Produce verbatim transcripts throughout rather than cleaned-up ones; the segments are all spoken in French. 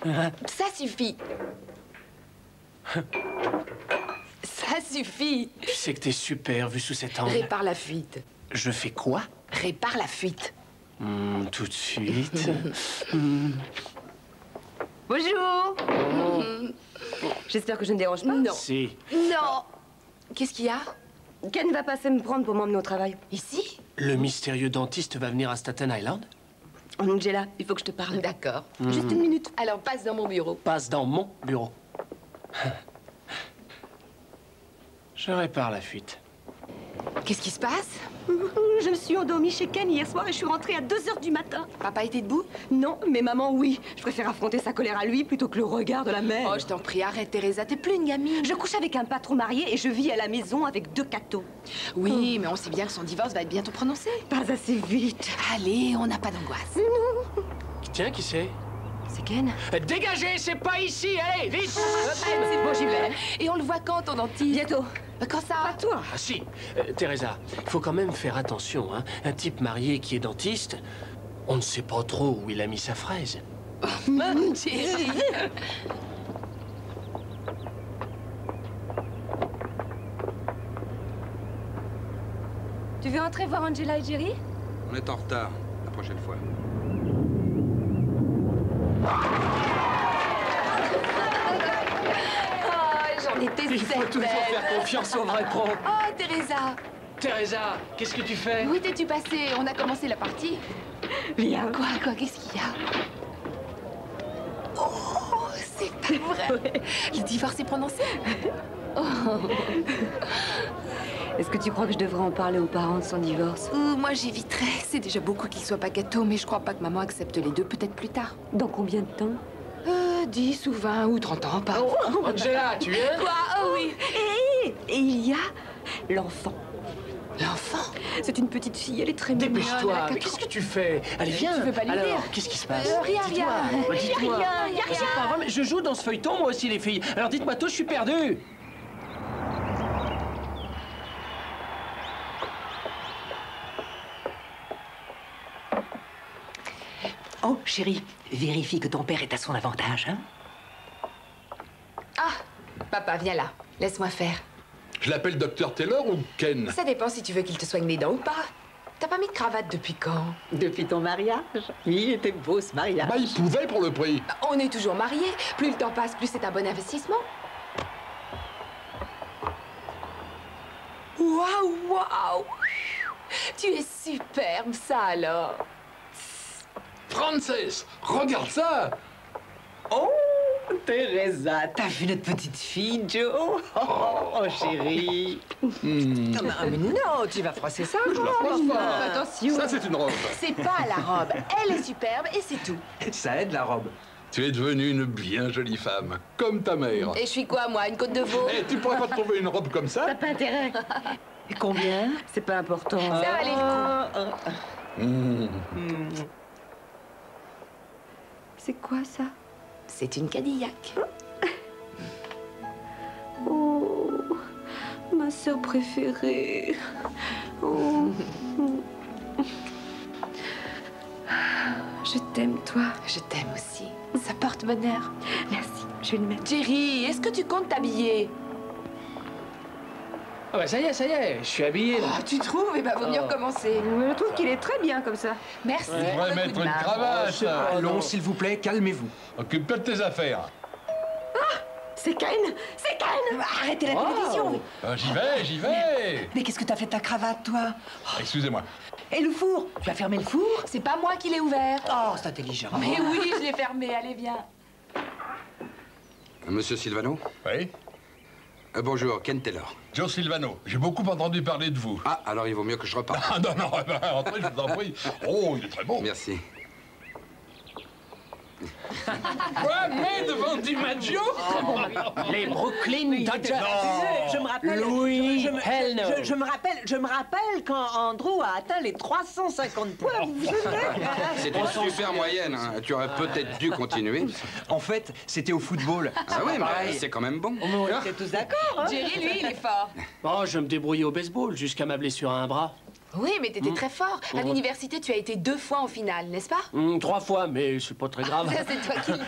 Ça suffit. Ça suffit. Tu sais que t'es super vu sous cet angle. Répare la fuite. Je fais quoi? Répare la fuite. Mmh, tout de suite. mmh. Bonjour. Oh. J'espère que je ne dérange pas. Non. Si. Non. Qu'est-ce qu'il y a? Ken va passer me prendre pour m'emmener au travail. Ici? Le mystérieux dentiste va venir à Staten Island? Angela, il faut que je te parle. D'accord. Mmh. Juste une minute. Alors passe dans mon bureau. Passe dans mon bureau. Je répare la fuite. Qu'est-ce qui se passe? Je me suis endormie chez Ken hier soir et je suis rentrée à deux heures du matin. Papa était debout? Non, mais maman, oui. Je préfère affronter sa colère à lui plutôt que le regard de la mère. Oh, je t'en prie, arrête, Teresa. T'es plus une gamine. Je couche avec un patron marié et je vis à la maison avec deux cathos. Oui, mais on sait bien que son divorce va être bientôt prononcé. Pas assez vite. Allez, on n'a pas d'angoisse. Tiens, qui c'est? C'est Ken. Dégagez, c'est pas ici, allez, vite! C'est bon, j'y vais. Et on le voit quand, ton dentiste? Bientôt. Quand ça? Pas toi. Ah si, euh, Teresa, il faut quand même faire attention, hein. Un type marié qui est dentiste, on ne sait pas trop où il a mis sa fraise. Mon chéri. Tu veux entrer voir Angela et Jerry? On est en retard. La prochaine fois. Oh, j'en étais Il faut toujours certaine. faire confiance aux vrais pros. Oh, Teresa. Teresa, qu'est-ce que tu fais? Où étais-tu passée? On a commencé la partie. Viens. Quoi, quoi, qu'est-ce qu'il y a? Oh, c'est pas vrai. Le divorce est prononcé. Oh. Est-ce que tu crois que je devrais en parler aux parents de son divorce? Ouh, moi, j'éviterais. C'est déjà beaucoup qu'il soit pas gâteau, mais je crois pas que maman accepte les deux, peut-être plus tard. Dans combien de temps? Euh, dix ou vingt ou trente ans, pas. Angela, tu es? Quoi? Oh oui. Et, et il y a l'enfant. L'enfant? C'est une petite fille, elle est très mignonne. Dépêche-toi, la mais cato. qu'est-ce que tu fais? Allez, viens. Tu veux pas lui Alors, dire? qu'est-ce qui se passe? Euh, rien, Dis-toi. rien. Bah, dis-toi. Rien, y a C'est rien. pas vrai, mais je joue dans ce feuilleton, moi aussi, les filles. Alors dites-moi tout, je suis perdu. Oh, chérie, vérifie que ton père est à son avantage, hein? Ah, papa, viens là. Laisse-moi faire. Je l'appelle docteur Taylor ou Ken? Ça dépend si tu veux qu'il te soigne les dents ou pas. T'as pas mis de cravate depuis quand? Depuis ton mariage. Il était beau, ce mariage. Bah, il pouvait pour le prix. On est toujours mariés. Plus le temps passe, plus c'est un bon investissement. Waouh, waouh! Tu es superbe, ça alors. Frances, regarde ça. Oh, Teresa, t'as vu notre petite fille, Joe? Oh, oh, chérie. Hmm. Non, mais non, tu vas froisser ça, Je la froisse pas. Attention. Ça, c'est une robe. C'est pas la robe. Elle est superbe et c'est tout. Ça aide, la robe. Tu es devenue une bien jolie femme, comme ta mère. Et je suis quoi, moi? Une côte de veau? Eh, tu pourrais pas trouver une robe comme ça? T'as pas intérêt. Et combien? C'est pas important. Ça valait le coup. Hmm. C'est quoi ça? C'est une Cadillac. Oh, ma sœur préférée. Oh. Je t'aime, toi. Je t'aime aussi. Ça porte bonheur. Merci, je vais le mettre. Jerry, est-ce que tu comptes t'habiller? Ah bah ça y est, ça y est, je suis habillé là. Oh, tu trouves? Eh ben, vaut mieux Oh. recommencer. Je trouve qu'il est très bien comme ça. Merci. Tu pour devrais le coup mettre de une main. cravate. Allons, s'il vous plaît, calmez-vous. Occupe-toi de tes affaires. C'est Ken! C'est Ken! Arrêtez la télévision. Euh, j'y vais, j'y vais. Mais qu'est-ce que t'as fait de ta cravate, toi? Excusez-moi. Et le four? Tu as fermé le four? C'est pas moi qui l'ai ouvert. Oh, c'est intelligent. Mais oui, je l'ai fermé. Allez, viens. Monsieur Silvano? Oui? Euh, bonjour, Ken Taylor. Joe Silvano, j'ai beaucoup entendu parler de vous. Ah, alors il vaut mieux que je reparte. Ah non, non, bah, entrez, je vous en prie. Oh, il est très beau. Merci. Quoi, mais devant DiMaggio? Les Brooklyn Dodgers. Je me rappelle. Louis, je, je me- hell no. je- je me rappelle. Je me rappelle quand Andrew a atteint les trois cent cinquante points. Vous vous souvenez? C'est une super moyenne. Hein. Tu aurais peut-être dû continuer. En fait, c'était au football. Ah oui, mais c'est quand même bon. On était tous d'accord, hein? Jerry, lui, il est fort. Oh, je me débrouillais au baseball jusqu'à ma blessure à un bras. Oui, mais t'étais Mmh. très fort. À Mmh. l'université, tu as été deux fois en finale, n'est-ce pas? Mmh, trois fois, mais c'est pas très grave. Ça, c'est toi qui le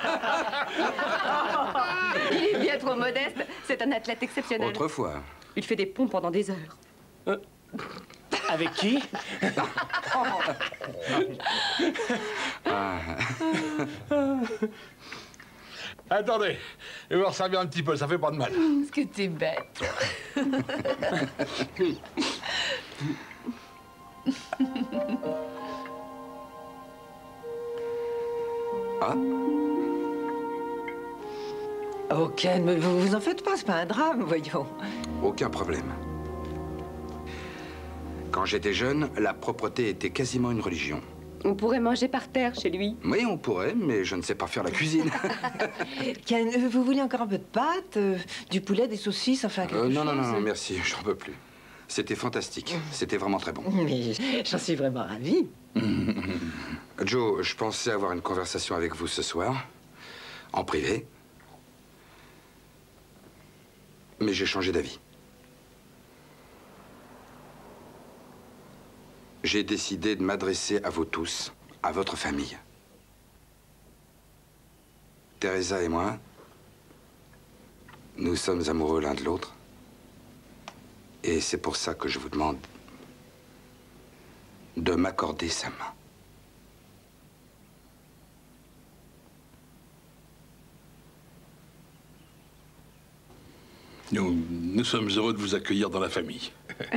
dis. Il est bien trop modeste. C'est un athlète exceptionnel. Autrefois. Il fait des pompes pendant des heures. Euh, avec qui? Ah. Attendez, je vais vous resservir un petit peu, ça fait pas de mal. Est-ce que t'es bête? Ah, Oh, Ken, mais vous vous en faites pas, c'est pas un drame, voyons. aucun problème. Quand j'étais jeune, la propreté était quasiment une religion. On pourrait manger par terre chez lui. Oui, on pourrait, mais je ne sais pas faire la cuisine. Ken, euh, vous voulez encore un peu de pâtes, euh, du poulet, des saucisses, enfin quelque Euh, non, chose non, non, non, merci, j'en peux plus. C'était fantastique, c'était vraiment très bon. Mais j'en suis vraiment ravie. Joe, je pensais avoir une conversation avec vous ce soir, en privé. Mais j'ai changé d'avis. J'ai décidé de m'adresser à vous tous, à votre famille. Teresa et moi, nous sommes amoureux l'un de l'autre. Et c'est pour ça que je vous demande de m'accorder sa main. Nous, nous sommes heureux de vous accueillir dans la famille.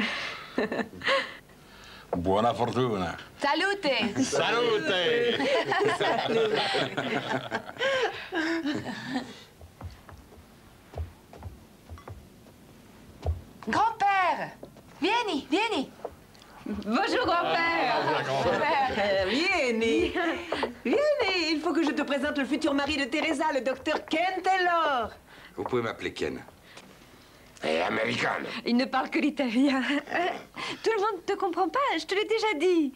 Buona fortuna. Salute! Salute! Grand-père! Vieni, vieni! Bonjour, grand-père. Euh, vieni. Vieni, il faut que je te présente le futur mari de Teresa, le docteur Ken Taylor. Vous pouvez m'appeler Ken. Et américaine. Il ne parle que l'italien. Tout le monde ne te comprend pas, je te l'ai déjà dit.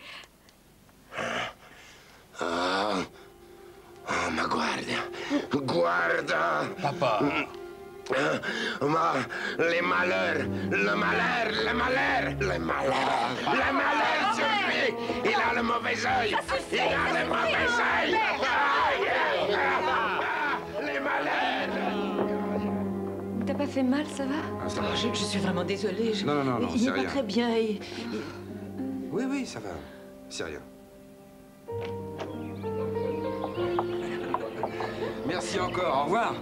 Ah, oh, ma guarda, guarda. Papa, Ma, les malheurs, le malheur, le malheur, le malheur, le malheur sur lui. Il a le mauvais œil. Il a le mauvais œil. Les malheurs. T'as pas fait mal, ça va? Ah, ça va. Oh, je, je suis vraiment désolée. Je- Non, non, non, non, il c'est n'est pas rien. très bien. et- Oui, oui, ça va. C'est rien. Merci encore, au revoir.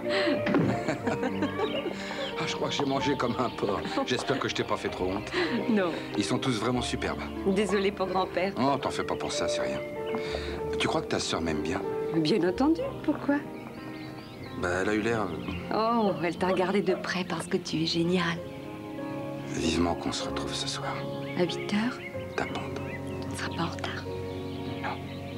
Ah, je crois que j'ai mangé comme un porc. J'espère que je t'ai pas fait trop honte. Non. Ils sont tous vraiment superbes. Désolée pour grand-père. Oh, t'en fais pas pour ça, c'est rien. Tu crois que ta sœur m'aime bien? Bien entendu, pourquoi? Bah, elle a eu l'air Oh, elle t'a regardé de près parce que tu es génial. vivement qu'on se retrouve ce soir. À huit heures, T'attendre. tu ne seras pas en retard. Non.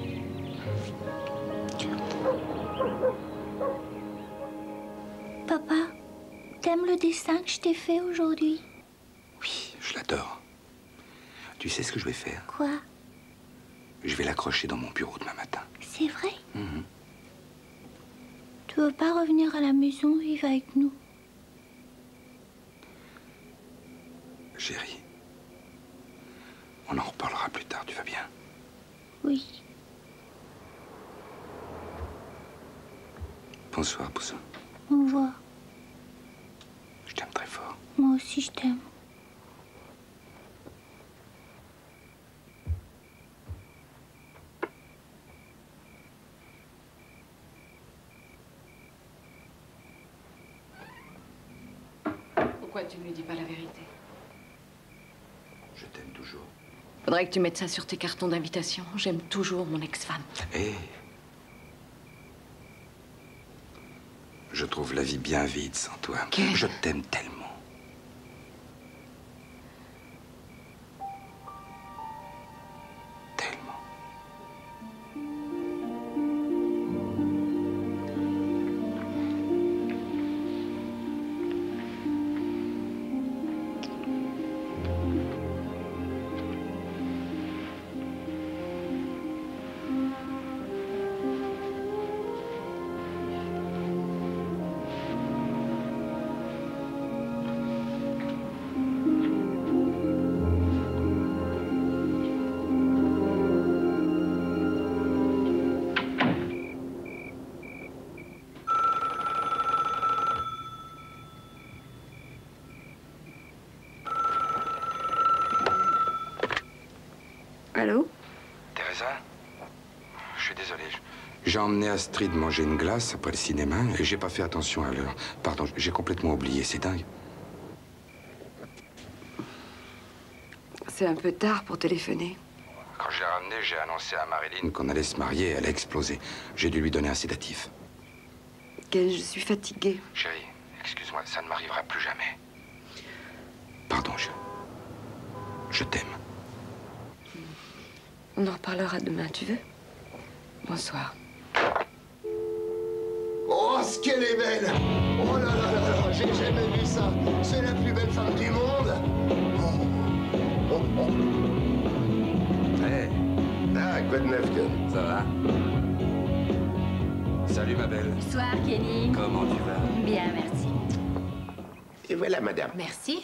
Papa, t'aimes le dessin que je t'ai fait aujourd'hui? Oui, je l'adore. Tu sais ce que je vais faire? Quoi? Je vais l'accrocher dans mon bureau demain matin. C'est vrai? Mhm. Tu veux pas revenir à la maison vivre avec nous? Chérie, on en reparlera plus tard, tu vas bien? Oui. Bonsoir, Poussin. Au revoir. Je t'aime très fort. Moi aussi, je t'aime. Pourquoi tu ne lui dis pas la vérité? Je t'aime toujours. Faudrait que tu mettes ça sur tes cartons d'invitation. J'aime toujours mon ex-femme. Eh. Je trouve la vie bien vide sans toi. Ken. Je t'aime tellement. Tellement. Allô? Teresa? Je suis désolé. J'ai emmené Astrid manger une glace après le cinéma et j'ai pas fait attention à l'heure. Pardon, j'ai complètement oublié, c'est dingue. C'est un peu tard pour téléphoner. Quand je l'ai ramenée, j'ai annoncé à Marilyn qu'on allait se marier et elle a explosé. J'ai dû lui donner un sédatif. Ken, je suis fatiguée. Chérie, excuse-moi, ça ne m'arrivera plus jamais. Pardon, je... Je t'aime. On en reparlera demain, tu veux? Bonsoir. Oh, ce qu'elle est belle! Oh là là là là, j'ai jamais vu ça! C'est la plus belle femme du monde! Oh, oh, oh. Hey, Ah, quoi de neuf, Ken? ça va? Salut, ma belle. Bonsoir, Kenny. Comment tu vas? Bien, merci. Et voilà, madame. Merci.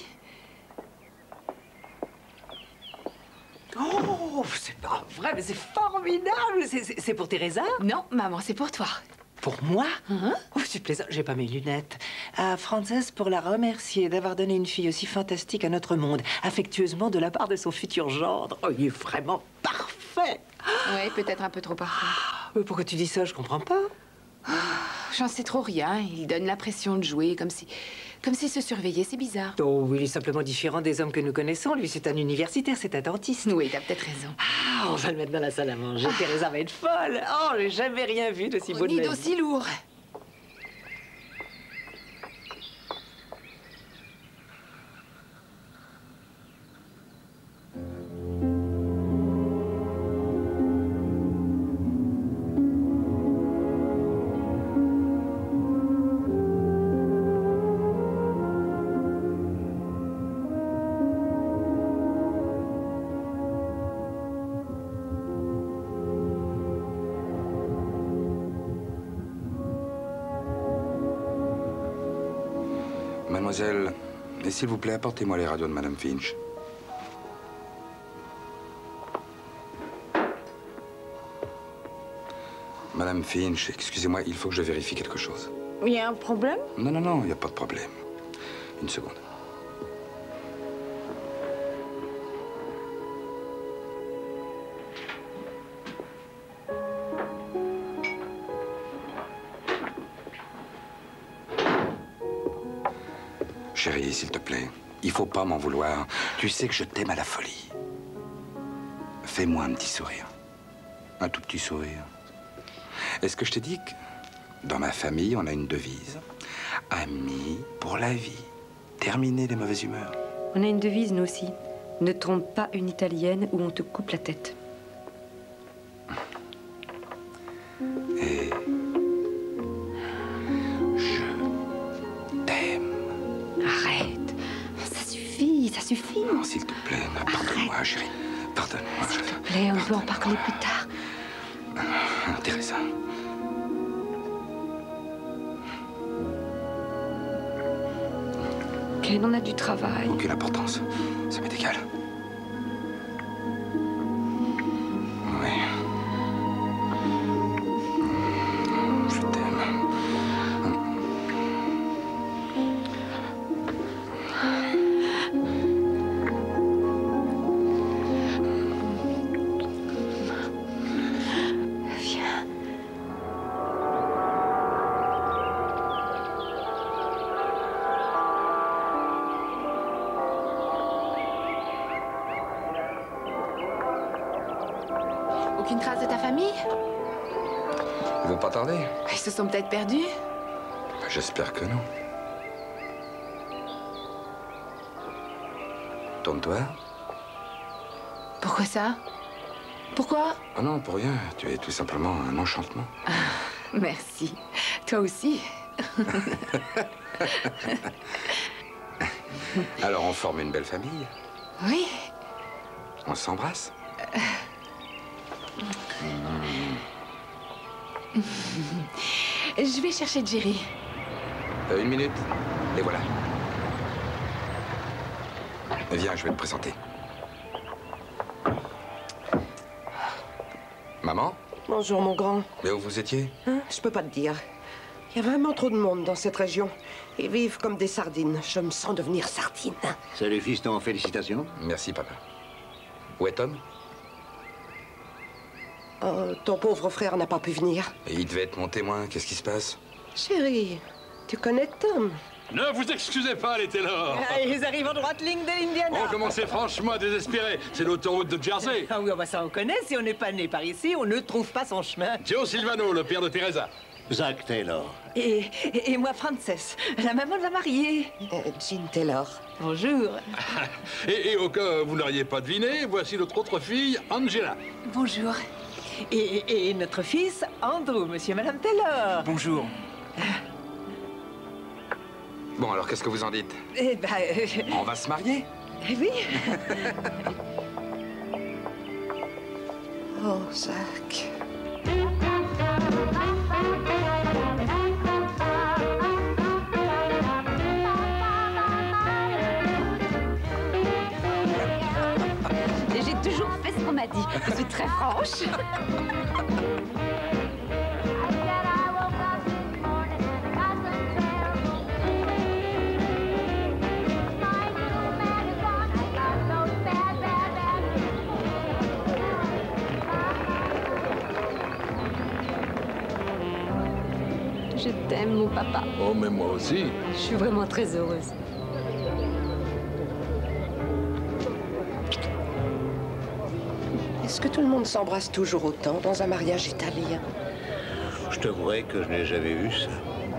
Oh, c'est pas vrai, mais c'est formidable. C'est- C'est c'est pour Teresa? Non, maman, c'est pour toi. Pour moi? Oh, c'est plaisant. J'ai pas mes lunettes. À Frances pour la remercier d'avoir donné une fille aussi fantastique à notre monde, affectueusement de la part de son futur gendre. Oh, il est vraiment parfait. Oui, peut-être un peu trop parfait. Mais pourquoi tu dis ça? Je comprends pas. J'en sais trop rien. Il donne l'impression de jouer comme si... comme s'il se surveillait. C'est bizarre. Oh, il est simplement différent des hommes que nous connaissons. Lui, c'est un universitaire, c'est un dentiste. Oui, t'as peut-être raison. Ah, on va le mettre dans la salle à manger. Teresa va être folle. Oh, j'ai jamais rien vu d'aussi beau de Ni ma vie. d'aussi lourd. Mademoiselle, et s'il vous plaît, apportez-moi les radios de Madame Finch. Madame Finch, excusez-moi, il faut que je vérifie quelque chose. Il y a un problème? Non, non, non, il n'y a pas de problème. Une seconde. Chérie, s'il te plaît, il faut pas m'en vouloir. Tu sais que je t'aime à la folie. Fais-moi un petit sourire. Un tout petit sourire. Est-ce que je t'ai dit que dans ma famille, on a une devise? Amis pour la vie. Terminer les mauvaises humeurs. On a une devise, nous aussi. Ne trompe pas une Italienne ou on te coupe la tête. Et je t'aime. Arrête. Ça suffit, ça suffit. Non, s'il te plaît, pardonne-moi, chérie. Pardonne-moi. S'il te plaît, on peut en parler plus tard. Ah, Teresa. Ken, on a du travail. Aucune importance. Ça m'est égal. Oui. Je t'aime. Viens. Aucune trace de ta famille? Ils vont pas tarder. Ils se sont peut-être perdus. J'espère que non. Tourne-toi. Pourquoi ça? Pourquoi? Ah non, pour rien. Tu es tout simplement un enchantement. Merci. Toi aussi. Alors, on forme une belle famille. Oui. On s'embrasse. Je vais chercher Jerry. Euh, une minute. Et voilà. Viens, je vais te présenter. Maman? Bonjour, mon grand. Mais où vous étiez? Hein? Je peux pas te dire. Il y a vraiment trop de monde dans cette région. Ils vivent comme des sardines. Je me sens devenir sardine. Salut, fiston, félicitations. Merci, papa. Où est Tom? Oh, ton pauvre frère n'a pas pu venir. Et il devait être mon témoin. Qu'est-ce qui se passe? Chérie, tu connais Tom? Ne vous excusez pas, les Taylor. Ah, ils arrivent en droite ligne de l'Indiana. On commençait franchement à désespérer. C'est l'autoroute de Jersey. Ah oui, bah ça on connaît. Si on n'est pas né par ici, on ne trouve pas son chemin. Joe Silvano, le père de Teresa. Zach Taylor. Et, et, et moi, Frances, la maman de la mariée. Euh, Jean Taylor. Bonjour. Et, et au cas où vous n'auriez pas deviné, voici notre autre fille, Angela. Bonjour. Et, et notre fils, Andrew, monsieur et madame Taylor. Bonjour. Bon, alors qu'est-ce que vous en dites? Eh ben... euh, On va se marier? eh oui. Oh, Zach. J'ai toujours fait ce qu'on m'a dit. Je suis très franche. Je t'aime, mon papa. Oh, mais moi aussi. Je suis vraiment très heureuse. Est-ce que tout le monde s'embrasse toujours autant dans un mariage italien? Je t'avouerai que je n'ai jamais vu ça.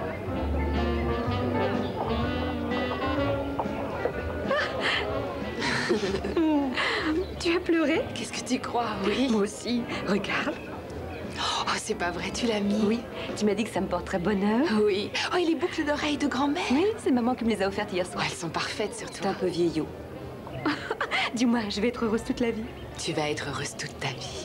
Tu as pleuré? Qu'est-ce que tu crois? Oui. Moi aussi. Regarde. Oh, c'est pas vrai, tu l'as mis? Oui. Tu m'as dit que ça me porterait bonheur. Oui. Oh, et les boucles d'oreilles de grand-mère? Oui, c'est maman qui me les a offertes hier Oh, soir. elles sont parfaites, surtout. C'est un peu vieillot. Dis-moi, je vais être heureuse toute la vie. Tu vas être heureuse toute ta vie.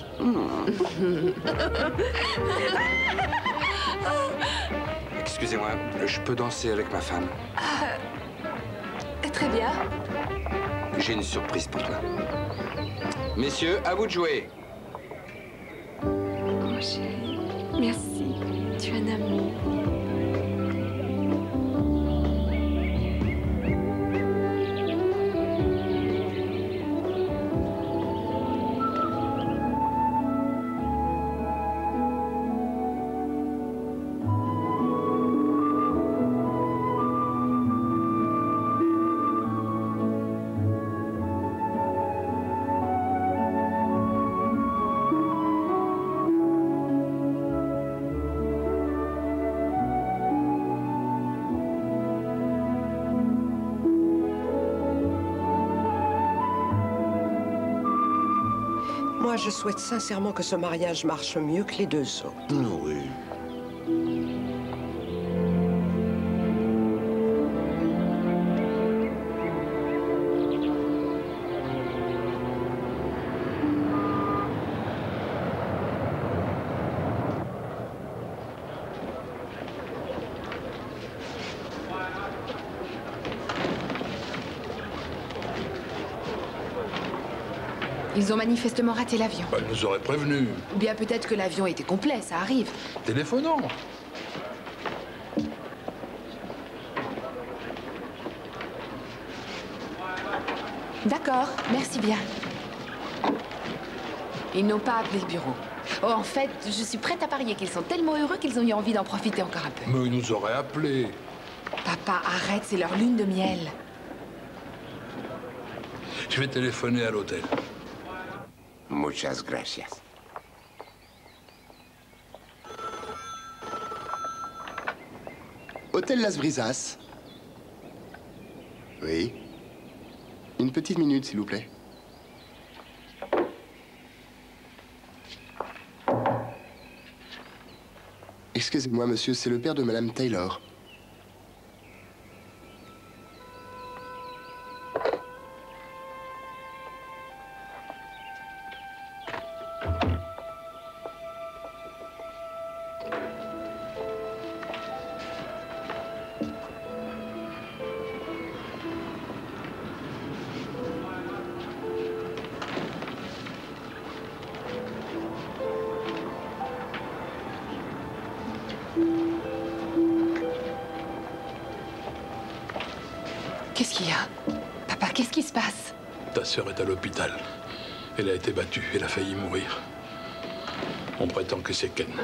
Excusez-moi, je peux danser avec ma femme? Euh, très bien. J'ai une surprise pour toi. Messieurs, à vous de jouer. Oh, chérie. Merci. Tu es un amour. Moi, je souhaite sincèrement que ce mariage marche mieux que les deux autres. Oui. Ils ont manifestement raté l'avion. Bah, ils nous auraient prévenus. Ou bien peut-être que l'avion était complet, ça arrive. Téléphonons. D'accord, merci bien. Ils n'ont pas appelé le bureau. Oh, en fait, je suis prête à parier qu'ils sont tellement heureux qu'ils ont eu envie d'en profiter encore un peu. Mais ils nous auraient appelés. Papa, arrête, c'est leur lune de miel. Je vais téléphoner à l'hôtel. Muchas gracias. Hôtel Las Brisas. Oui. Une petite minute, s'il vous plaît. Excusez-moi, monsieur, c'est le père de Madame Taylor. Qu'est-ce qu'il y a? Papa, qu'est-ce qui se passe? Ta sœur est à l'hôpital. Elle a été battue. Elle a failli mourir. On prétend que c'est Ken.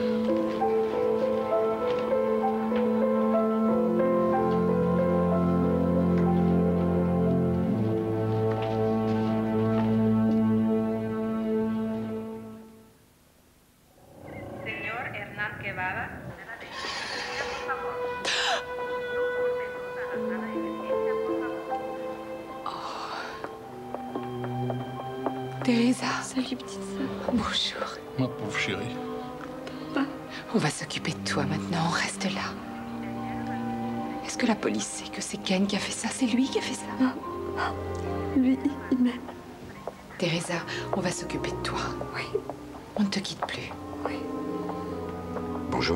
Teresa. Salut, petite sœur. Bonjour. Ma pauvre chérie. Papa. On va s'occuper de toi maintenant, on reste là. Est-ce que la police sait que c'est Ken qui a fait ça? C'est lui qui a fait ça? Non. Lui, il m'aime. Teresa, on va s'occuper de toi. Oui. On ne te quitte plus. Oui. Bonjour.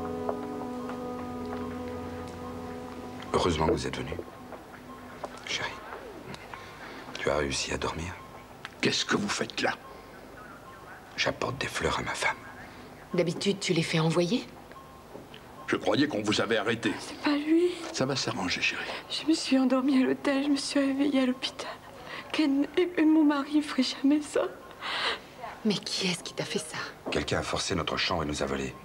Heureusement que vous êtes venu. Chérie, tu as réussi à dormir? Qu'est-ce que vous faites là? J'apporte des fleurs à ma femme. D'habitude, tu les fais envoyer? Je croyais qu'on vous avait arrêté. C'est pas lui. Ça va s'arranger, chérie. Je me suis endormie à l'hôtel, je me suis réveillée à l'hôpital. Ken et, et mon mari ne feraient jamais ça. Mais qui est-ce qui t'a fait ça? Quelqu'un a forcé notre chambre et nous a volés.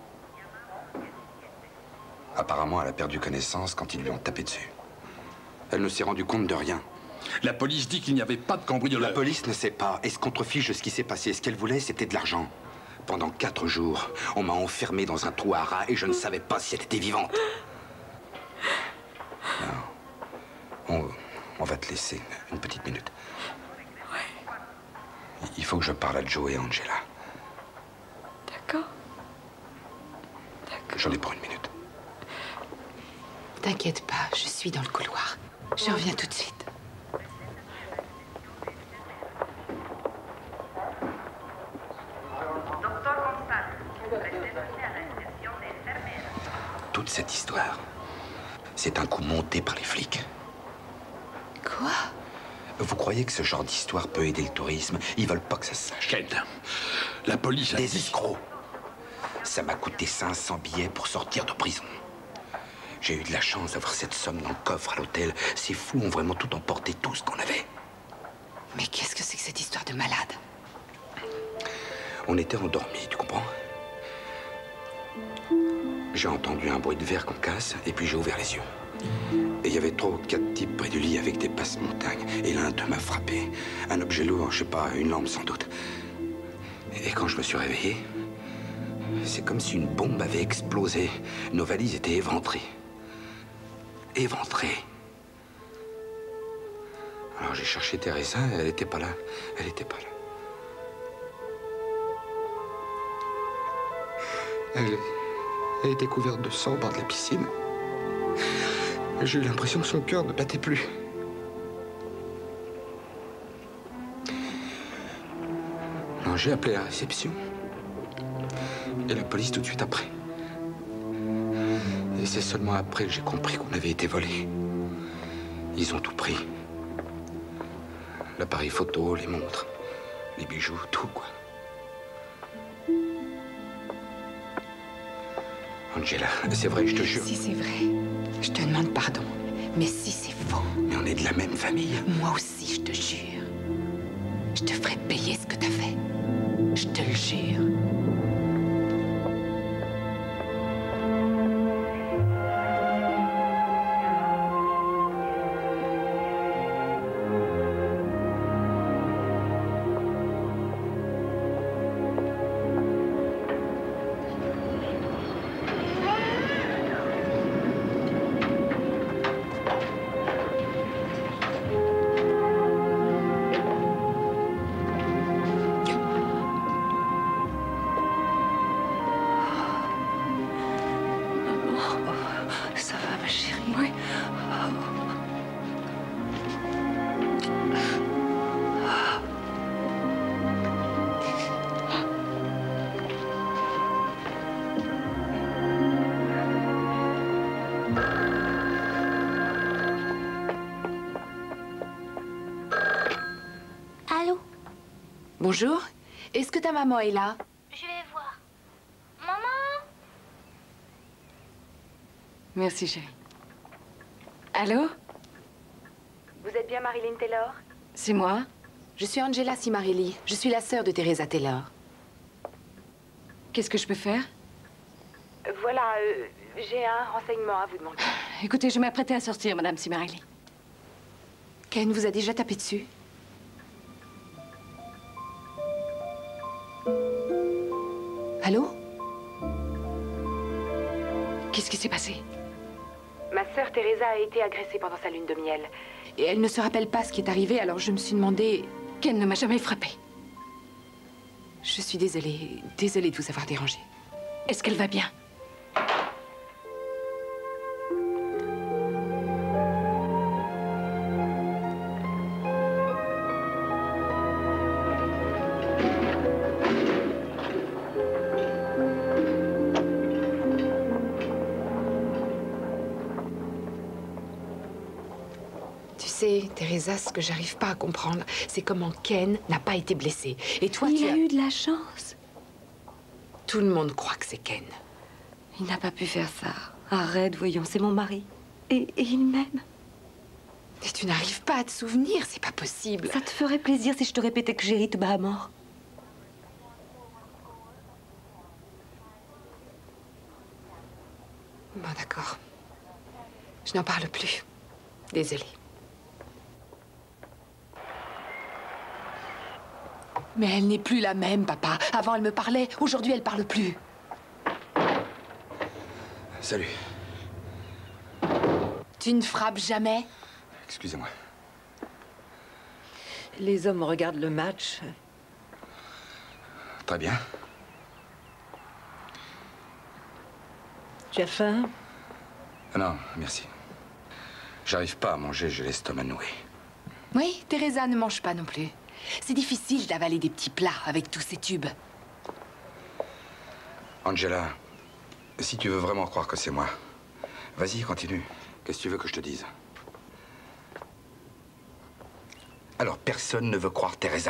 Apparemment, elle a perdu connaissance quand ils lui ont tapé dessus. Elle ne s'est rendue compte de rien. La police dit qu'il n'y avait pas de cambrioleur. La police ne sait pas et se contrefiche de ce qui s'est passé. Ce qu'elle voulait, c'était de l'argent. Pendant quatre jours, on m'a enfermé dans un trou à rats et je ne savais pas si elle était vivante. Non. On, on va te laisser une petite minute. Ouais. Il faut que je parle à Joe et Angela. D'accord. D'accord. J'en ai pour une minute. T'inquiète pas, je suis dans le couloir. Je reviens tout de suite. Toute cette histoire, c'est un coup monté par les flics. Quoi? Vous croyez que ce genre d'histoire peut aider le tourisme? Ils veulent pas que ça se sache. Ken, la police a Des dit... escrocs. Ça m'a coûté cinq cents billets pour sortir de prison. J'ai eu de la chance d'avoir cette somme dans le coffre à l'hôtel. Ces fous ont vraiment tout emporté, tout ce qu'on avait. Mais qu'est-ce que c'est que cette histoire de malade? On était endormis, tu comprends? J'ai entendu un bruit de verre qu'on casse, et puis j'ai ouvert les yeux. Et il y avait trois ou quatre types près du lit avec des passe-montagnes. Et l'un d'eux m'a frappé. Un objet lourd, je sais pas, une lampe sans doute. Et quand je me suis réveillé, c'est comme si une bombe avait explosé. Nos valises étaient éventrées. Éventrées. Alors j'ai cherché Teresa, elle n'était pas là. Elle n'était pas là. Elle, elle était couverte de sang au bord de la piscine. J'ai eu l'impression que son cœur ne battait plus. Alors j'ai appelé la réception. Et la police tout de suite après. Et c'est seulement après que j'ai compris qu'on avait été volés. Ils ont tout pris. L'appareil photo, les montres, les bijoux, tout, quoi. Angela, c'est vrai, je te jure. Si c'est vrai, je te demande pardon. Mais si c'est faux... Mais on est de la même famille. Moi aussi, je te jure. Je te ferai payer ce que t'as fait. Je te le jure. Bonjour. Est-ce que ta maman est là? Je vais voir. Maman? Merci, chérie. Allô? Vous êtes bien Marilyn Taylor? C'est moi. Je suis Angela Cimarelli. Je suis la sœur de Teresa Taylor. Qu'est-ce que je peux faire? Voilà, euh, j'ai un renseignement à vous demander. Écoutez, je m'apprêtais à sortir, Madame Cimarelli. Ken vous a déjà tapé dessus? Allô? Qu'est-ce qui s'est passé? Ma sœur Teresa a été agressée pendant sa lune de miel. Et elle ne se rappelle pas ce qui est arrivé, alors je me suis demandé... Ken ne m'a jamais frappée. Je suis désolée, désolée de vous avoir dérangé. Est-ce qu'elle va bien? Tu sais, Teresa, ce que j'arrive pas à comprendre, c'est comment Ken n'a pas été blessé. Et toi, Il tu a as eu de la chance. Tout le monde croit que c'est Ken. Il n'a pas pu faire ça. Arrête, voyons, c'est mon mari. Et, et il m'aime. Et tu n'arrives pas à te souvenir, c'est pas possible. Ça te ferait plaisir si je te répétais que Jerry te bat à mort? Bon, d'accord. Je n'en parle plus. Désolée. Mais elle n'est plus la même, papa. Avant, elle me parlait. Aujourd'hui, elle parle plus. Salut. Tu ne frappes jamais? Excusez-moi. Les hommes regardent le match. Très bien. Tu as faim? Non, merci. J'arrive pas à manger, j'ai l'estomac noué. Oui, Teresa ne mange pas non plus. C'est difficile d'avaler des petits plats avec tous ces tubes. Angela, si tu veux vraiment croire que c'est moi, vas-y, continue. Qu'est-ce que tu veux que je te dise? Alors, personne ne veut croire Teresa.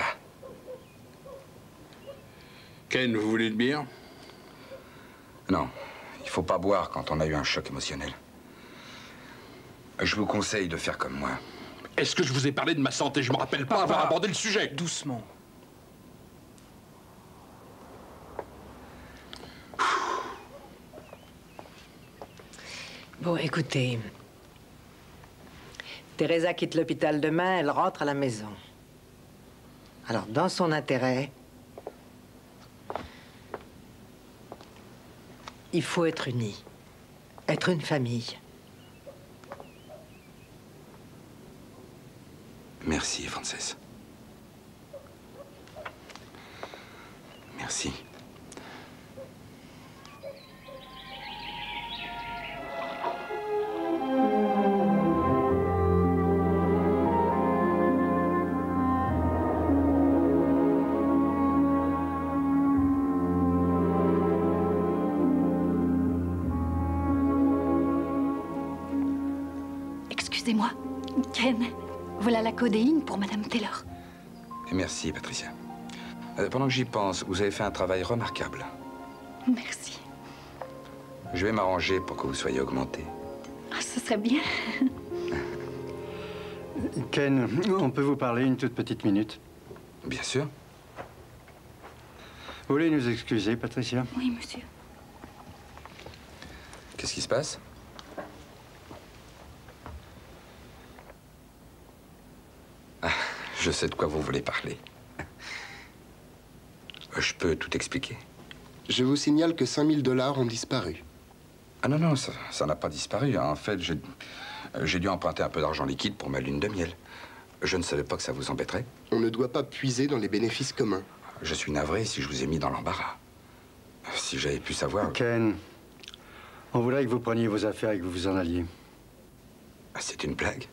Ken, vous voulez une bière? Non, il faut pas boire quand on a eu un choc émotionnel. Je vous conseille de faire comme moi. Est-ce que je vous ai parlé de ma santé? Je me rappelle pas avoir abordé le sujet. Doucement. Bon, écoutez. Teresa quitte l'hôpital demain, elle rentre à la maison. Alors, dans son intérêt, il faut être unis. Être une famille. Merci, Frances. Merci. Excusez-moi, Ken. Voilà la codéine pour Madame Taylor. Merci, Patricia. Euh, pendant que j'y pense, vous avez fait un travail remarquable. Merci. Je vais m'arranger pour que vous soyez augmenté. Ah, ce serait bien. Ken, on peut vous parler une toute petite minute? Bien sûr. Vous voulez nous excuser, Patricia? Oui, monsieur. Qu'est-ce qui se passe? Ah, je sais de quoi vous voulez parler. Je peux tout expliquer. Je vous signale que cinq mille dollars ont disparu. Ah non, non, ça ça n'a pas disparu. En fait, j'ai j'ai dû emprunter un peu d'argent liquide pour ma lune de miel. Je ne savais pas que ça vous embêterait. On ne doit pas puiser dans les bénéfices communs. Je suis navré si je vous ai mis dans l'embarras. Si j'avais pu savoir... Ken, on voudrait que vous preniez vos affaires et que vous vous en alliez. C'est une blague.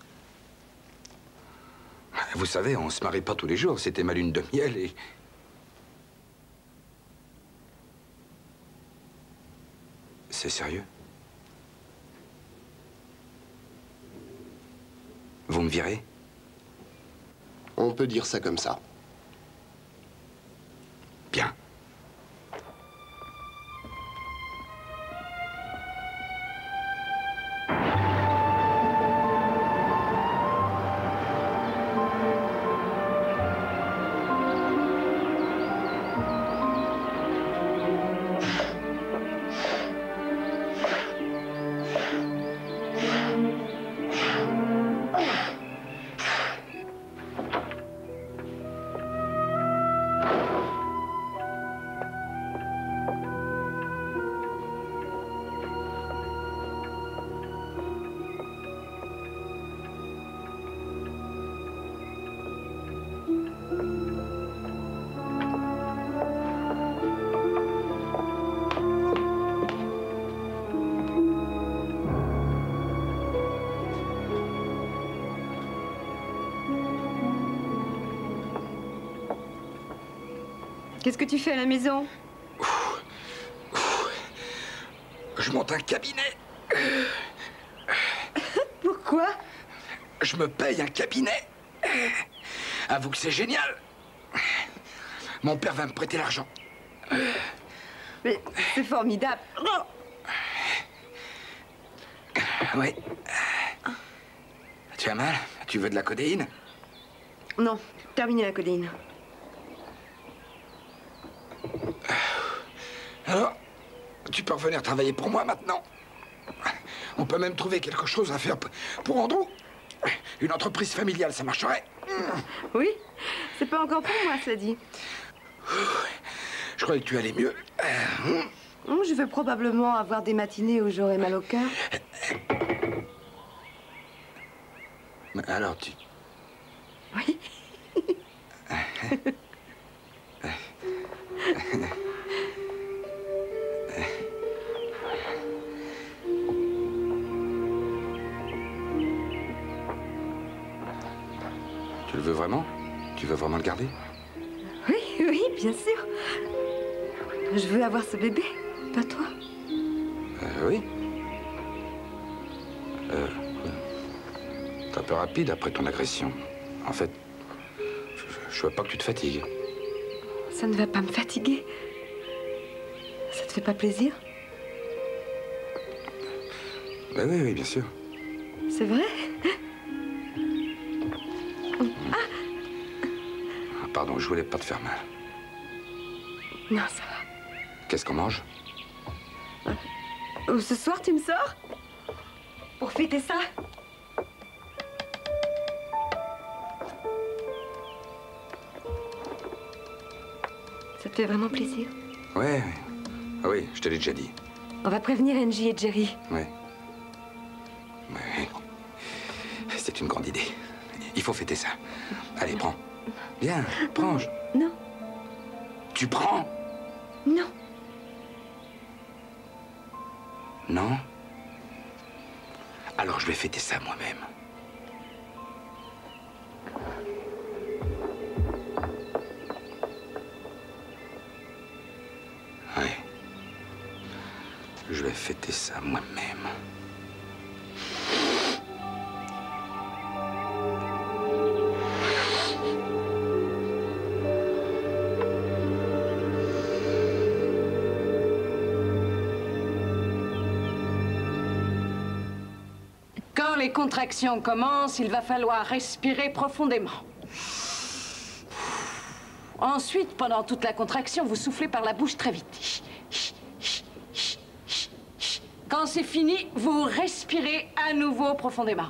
Vous savez, on se marie pas tous les jours. C'était ma lune de miel et... C'est sérieux? Vous me virez? On peut dire ça comme ça. Bien. Qu'est-ce que tu fais à la maison? Je monte un cabinet. Pourquoi? Je me paye un cabinet. Avoue que c'est génial. Mon père va me prêter l'argent. Mais c'est formidable. Oui. Tu as mal? Tu veux de la codéine? Non, terminez la codéine. Alors, tu peux revenir travailler pour moi maintenant. On peut même trouver quelque chose à faire pour Andrew. Une entreprise familiale, ça marcherait. Oui, c'est pas encore pour moi, cela dit. Je croyais que tu allais mieux. Je vais probablement avoir des matinées où j'aurai mal au cœur. Alors, tu... Oui. Tu le veux vraiment? Tu veux vraiment le garder? Oui, oui, bien sûr. Je veux avoir ce bébé, pas toi. Euh, oui. Euh... C'est un peu rapide après ton agression. En fait, je, je veux pas que tu te fatigues. Ça ne va pas me fatiguer. Ça te fait pas plaisir? Ben oui, oui, bien sûr. C'est vrai? Ah, pardon, je voulais pas te faire mal. Non, ça va. Qu'est-ce qu'on mange? Euh, ce soir, tu me sors? Pour fêter ça? Ça te fait vraiment plaisir? Ouais, oui. Ah oui, je te l'ai déjà dit. On va prévenir Angie et Jerry. Ouais. Ouais. C'est une grande idée. Il faut fêter ça. Allez, prends. Viens, prends. Je... Non. Tu prends? Non. Non? Alors je vais fêter ça moi-même. Ouais. Je vais fêter ça moi-même. Quand les contractions commencent, il va falloir respirer profondément. Ensuite, pendant toute la contraction, vous soufflez par la bouche très vite. Quand c'est fini, vous respirez à nouveau profondément.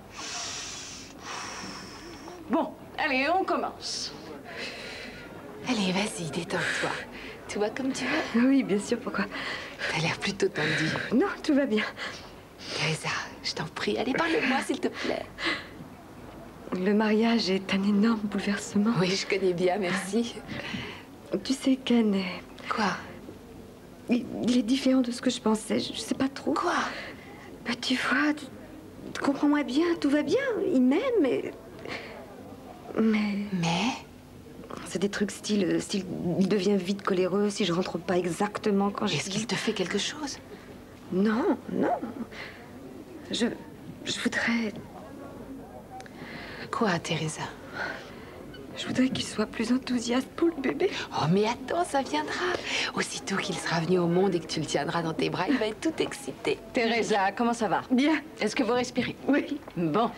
Bon, allez, on commence. Allez, vas-y, détends-toi. Tout va comme tu veux? Oui, bien sûr, pourquoi? T'as l'air plutôt tendu. Non, tout va bien. Teresa, je t'en prie, allez, parle-moi, s'il te plaît. Le mariage est un énorme bouleversement. Oui, je connais bien, merci. Tu sais, Ken est... Quoi? Il, il est différent de ce que je pensais. Je, je sais pas trop. Quoi? Bah, tu vois, tu, tu comprends-moi bien, tout va bien. Il m'aime, mais... Mais... Mais? C'est des trucs style, style... Il devient vite coléreux si je rentre pas exactement quand je... Est-ce qu'il te fait quelque chose? Non, non. Je... Je voudrais... Quoi, Teresa? Je voudrais qu'il soit plus enthousiaste pour le bébé. Oh, mais attends, ça viendra. Aussitôt qu'il sera venu au monde et que tu le tiendras dans tes bras, il va être tout excité. Teresa, comment ça va? Bien. Est-ce que vous respirez? Oui. Bon.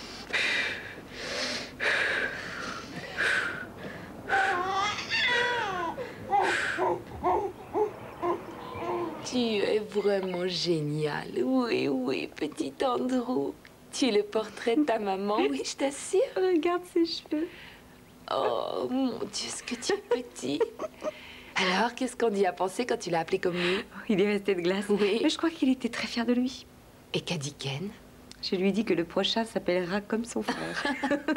Tu es vraiment génial. Oui, oui, petit Andrew. Tu es le portrait de ta maman, oui, je t'assure. Regarde ses cheveux. Oh, mon Dieu, ce que tu es petit. Alors, qu'est-ce qu'on y a pensé quand tu l'as appelé comme lui? Il est resté de glace. Oui. Mais je crois qu'il était très fier de lui. Et qu'a dit Ken? Je lui ai dit que le prochain s'appellera comme son frère.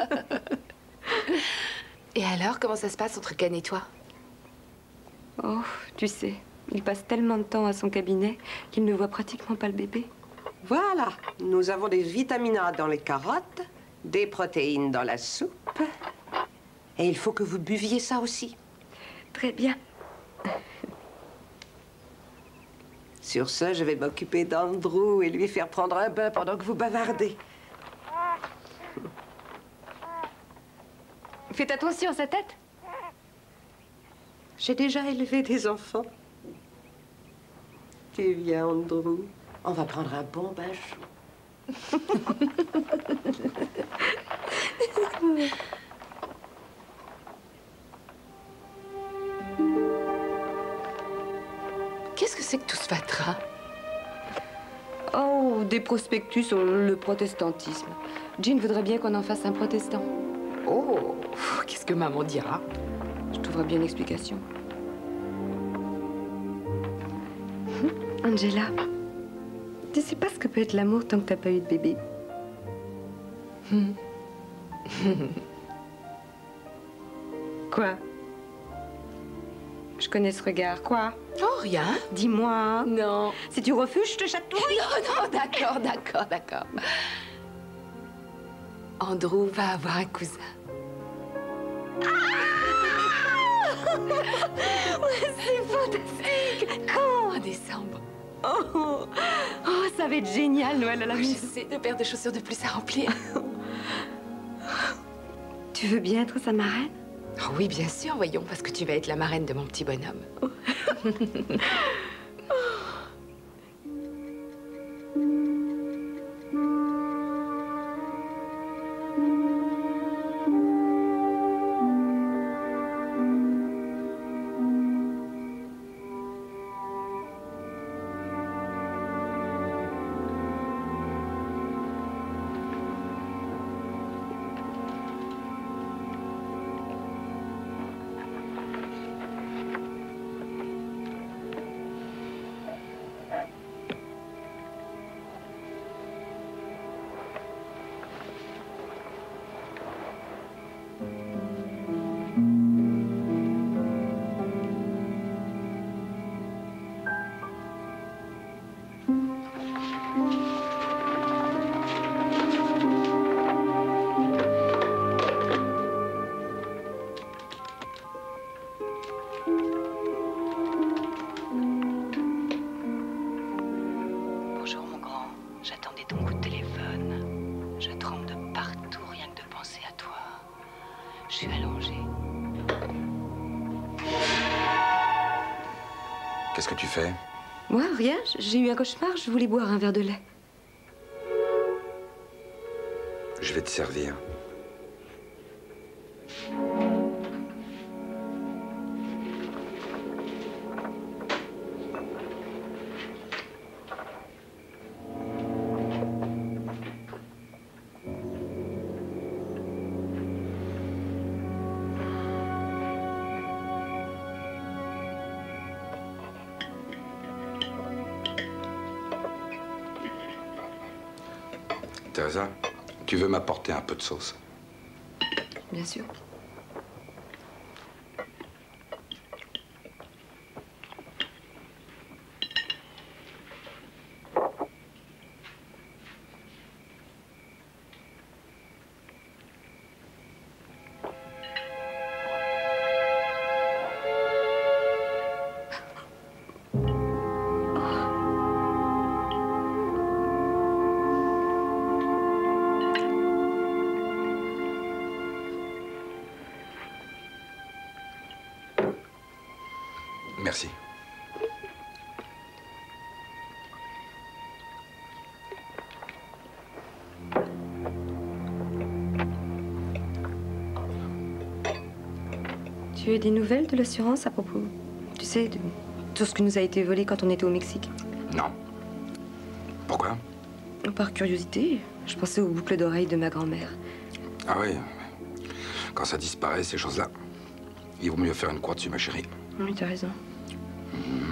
Et alors, comment ça se passe entre Ken et toi? Oh, tu sais, il passe tellement de temps à son cabinet qu'il ne voit pratiquement pas le bébé. Voilà, nous avons des vitamines A dans les carottes, des protéines dans la soupe. Et il faut que vous buviez ça aussi. Très bien. Sur ce, je vais m'occuper d'Andrew et lui faire prendre un bain pendant que vous bavardez. Faites attention à sa tête. J'ai déjà élevé des enfants. Tu viens, Andrew. On va prendre un bon bain chaud. Qu'est-ce que c'est que tout ce fatras? Oh, des prospectus sur le protestantisme. Jean voudrait bien qu'on en fasse un protestant. Oh, qu'est-ce que maman dira? Je trouverai bien une explication. Angela, tu sais pas ce que peut être l'amour tant que t'as pas eu de bébé. Quoi? Je connais ce regard. Quoi? Oh, rien. Dis-moi. Non. Si tu refuses, je te chatouille. Non, non, d'accord, d'accord, d'accord. Andrew va avoir un cousin. C'est fantastique. Quand? En décembre. Oh, oh, ça va être génial, Noël à la Oh, maison. je sais, deux paires de chaussures de plus à remplir. Tu veux bien être sa marraine? Oh oui, bien sûr, voyons, parce que tu vas être la marraine de mon petit bonhomme. Bonjour mon grand, j'attendais ton coup de téléphone. Je tremble de partout, rien que de penser à toi. Je suis allongée. Qu'est-ce que tu fais? Moi, rien. J'ai eu un cauchemar. Je voulais boire un verre de lait. Je vais te servir. Teresa, tu veux m'apporter un peu de sauce? Bien sûr. Merci. Tu as des nouvelles de l'assurance à propos, tu sais, de tout ce qui nous a été volé quand on était au Mexique? Non. Pourquoi? Par curiosité, je pensais aux boucles d'oreilles de ma grand-mère. Ah oui. Quand ça disparaît, ces choses-là, il vaut mieux faire une croix dessus, ma chérie. Oui, t'as raison. Mmh.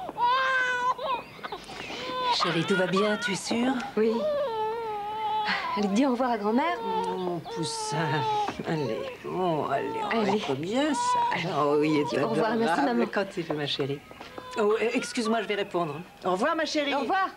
Chérie, tout va bien, tu es sûre? Oui. Allez, dis au revoir à grand-mère. Mon poussin. Allez, bon, allez, on Allez. va bien ça. Oh, oui, Dis au revoir, merci, maman. Quand tu veux, ma chérie. Oh, euh, excuse-moi, je vais répondre. Au revoir, ma chérie. Au revoir.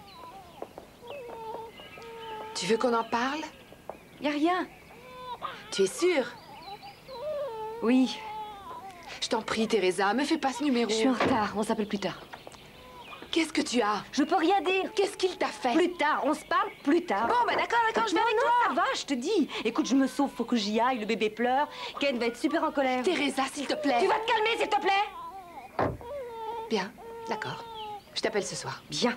Tu veux qu'on en parle? Y a rien. Tu es sûre? Oui. Je t'en prie, Teresa, me fais pas ce numéro. Je suis en retard, on s'appelle plus tard. Qu'est-ce que tu as? Je peux rien dire. Qu'est-ce qu'il t'a fait? Plus tard, on se parle plus tard. Bon, bah d'accord, d'accord, je vais non, avec non, toi. ça va, je te dis. Écoute, je me sauve, faut que j'y aille, le bébé pleure. Ken va être super en colère. Teresa, s'il te plaît. Tu vas te calmer, s'il te plaît. Bien, d'accord. Je t'appelle ce soir. Bien.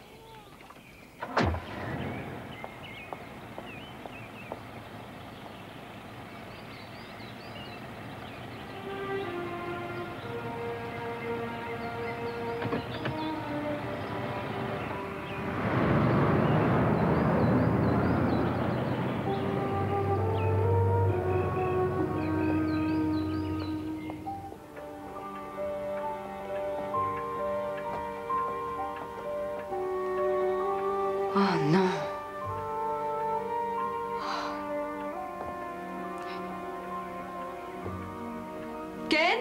Oh non. Ken?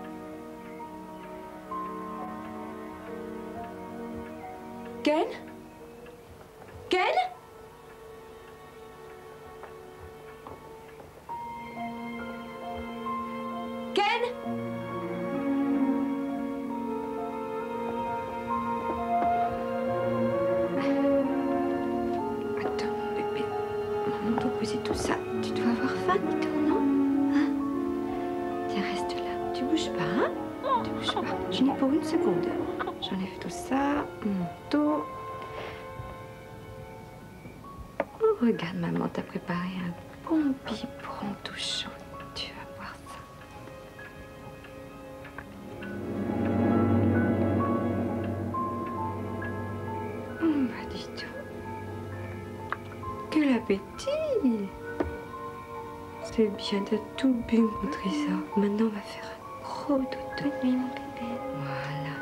Ken? Ken? Ken? C'est tout ça. Tu dois avoir faim, Nito, non? Hein? Tiens, reste là. Tu bouges pas, hein? Tu bouges pas. Je n'ai pour une seconde. J'enlève tout ça. Mon dos. Oh, regarde, maman t'a préparé un bon biberon tout chaud. Tu vas voir ça. Hum, bah, dis donc. Quel appétit! C'est bien, t'as tout bu, mon trésor. Maintenant, on va faire un gros dodo. Oui, mon bébé. Voilà.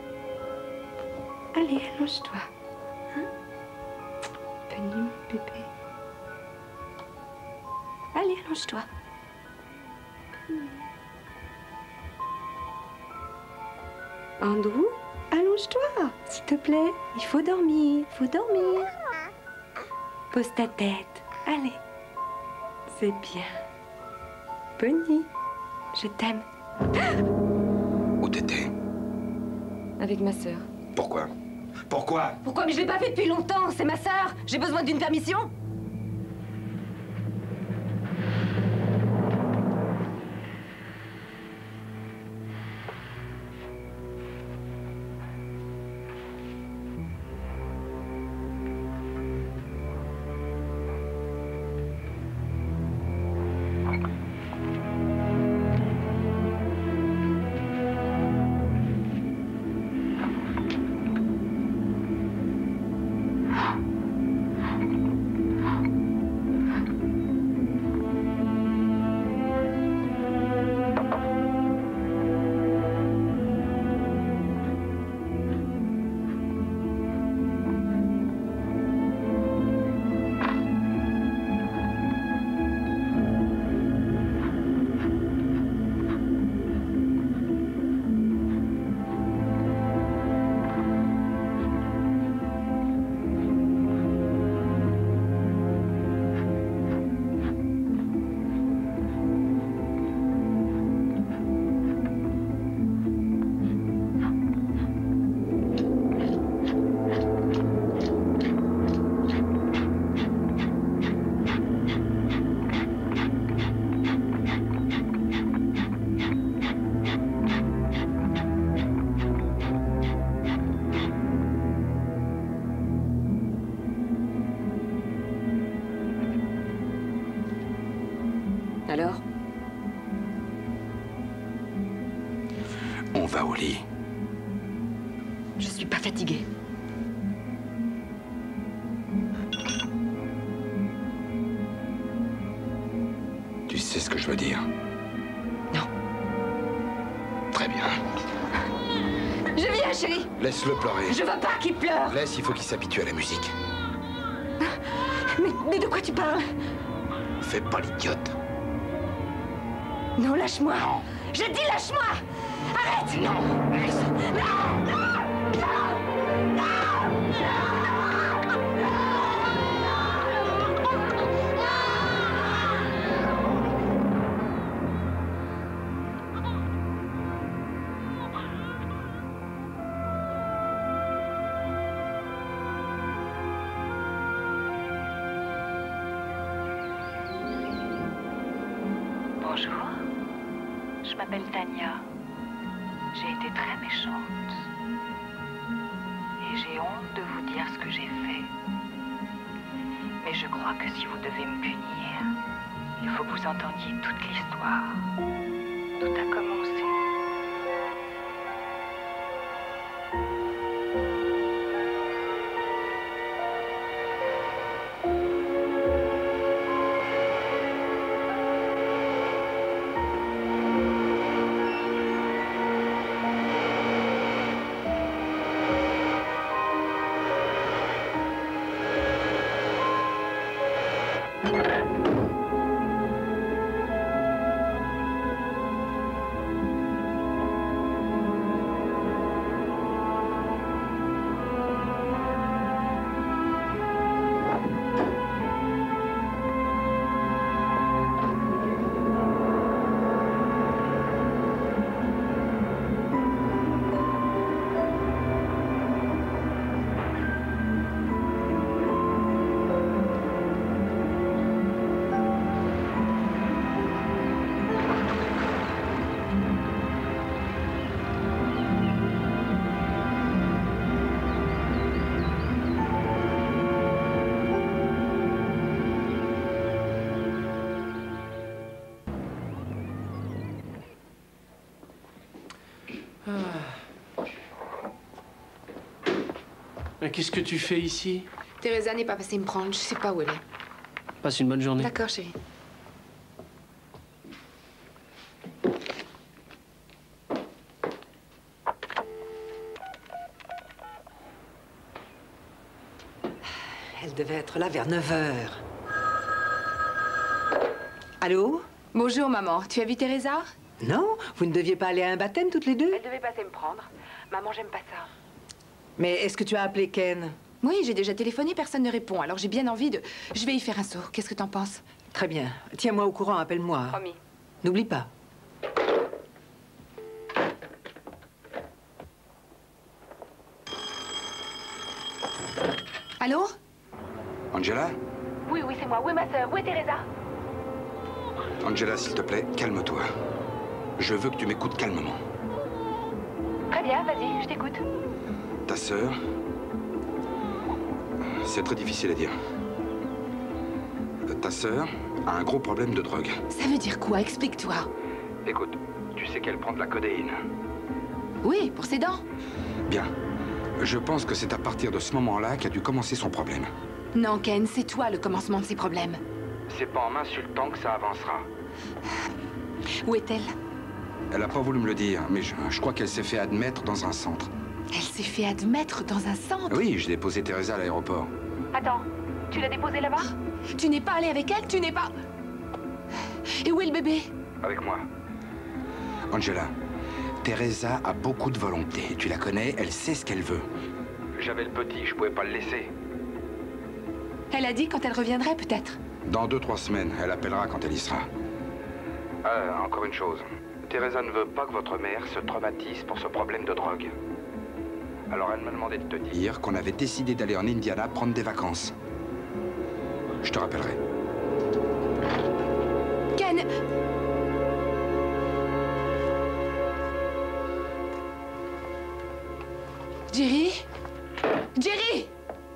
Allez, allonge-toi. Hein? Venu, mon bébé. Allez, allonge-toi. Andrew, allonge-toi, s'il te plaît. Il faut dormir, il faut dormir. Pose ta tête. Allez. C'est bien. Bonne nuit. Je t'aime. Où t'étais? Avec ma sœur. Pourquoi? Pourquoi? Pourquoi? Mais je l'ai pas fait depuis longtemps. C'est ma sœur. J'ai besoin d'une permission. Alors? On va au lit. Je suis pas fatiguée. Tu sais ce que je veux dire? Non. Très bien. Je viens, chérie. Laisse-le pleurer. Je veux pas qu'il pleure. Laisse, il faut qu'il s'habitue à la musique. Mais Mais de quoi tu parles? Fais pas l'idiote. Non, lâche-moi. Je dis lâche-moi. Arrête. Non. Laisse. Non. Non. Non. Non. Bonjour, je m'appelle Tania. J'ai été très méchante. Et j'ai honte de vous dire ce que j'ai fait. Mais je crois que si vous devez me punir, il faut que vous entendiez toute l'histoire. Tout a commencé. Qu'est-ce que tu fais ici? Teresa n'est pas passée me prendre, je sais pas où elle est. Passe une bonne journée. D'accord, chérie. Elle devait être là vers neuf heures. Allô? Bonjour, maman. Tu as vu Teresa? Non? Vous ne deviez pas aller à un baptême toutes les deux? Elle devait passer me prendre. Maman, j'aime pas ça. Mais est-ce que tu as appelé Ken? Oui, j'ai déjà téléphoné, personne ne répond. Alors j'ai bien envie de... Je vais y faire un saut. Qu'est-ce que t'en penses? Très bien. Tiens-moi au courant, appelle-moi. Promis. N'oublie pas. Allô? Angela? Oui, oui, c'est moi. Où est ma sœur? Où est Teresa? Angela, s'il te plaît, calme-toi. Je veux que tu m'écoutes calmement. Très bien, vas-y, je t'écoute. Ta sœur... C'est très difficile à dire. Ta sœur a un gros problème de drogue. Ça veut dire quoi? Explique-toi. Écoute, tu sais qu'elle prend de la codéine. Oui, pour ses dents. Bien. Je pense que c'est à partir de ce moment-là qu'a dû commencer son problème. Non, Ken, c'est toi le commencement de ses problèmes. C'est pas en m'insultant que ça avancera. Où est-elle? Elle a pas voulu me le dire, mais je, je crois qu'elle s'est fait admettre dans un centre. Elle s'est fait admettre dans un centre? Oui, j'ai déposé Teresa à l'aéroport. Attends, tu l'as déposée là-bas? Tu n'es pas allé avec elle? Tu n'es pas... Et où est le bébé? Avec moi. Angela, Teresa a beaucoup de volonté. Tu la connais, elle sait ce qu'elle veut. J'avais le petit, je pouvais pas le laisser. Elle a dit quand elle reviendrait, peut-être? Dans deux, trois semaines, elle appellera quand elle y sera. Ah, encore une chose. Teresa ne veut pas que votre mère se traumatise pour ce problème de drogue. Alors elle m'a demandé de te dire qu'on avait décidé d'aller en Indiana prendre des vacances. Je te rappellerai. Ken! Jerry? Jerry!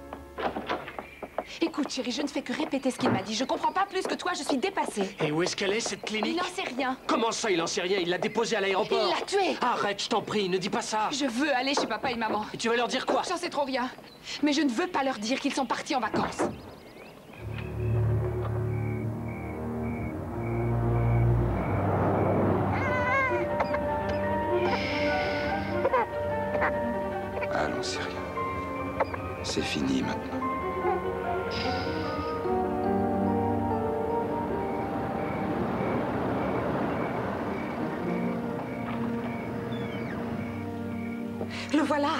Écoute, chérie, je ne fais que répéter ce qu'il m'a dit. Je comprends pas plus que toi, je suis dépassée. Et où est-ce qu'elle est, cette clinique? Il n'en sait rien. Comment ça, il en sait rien? Il l'a déposée à l'aéroport. Il l'a tuée. Arrête, je t'en prie, ne dis pas ça. Je veux aller chez papa et maman. Et tu vas leur dire quoi? J'en sais trop rien. Mais je ne veux pas leur dire qu'ils sont partis en vacances. Allons, c'est rien. C'est fini maintenant. Le voilà.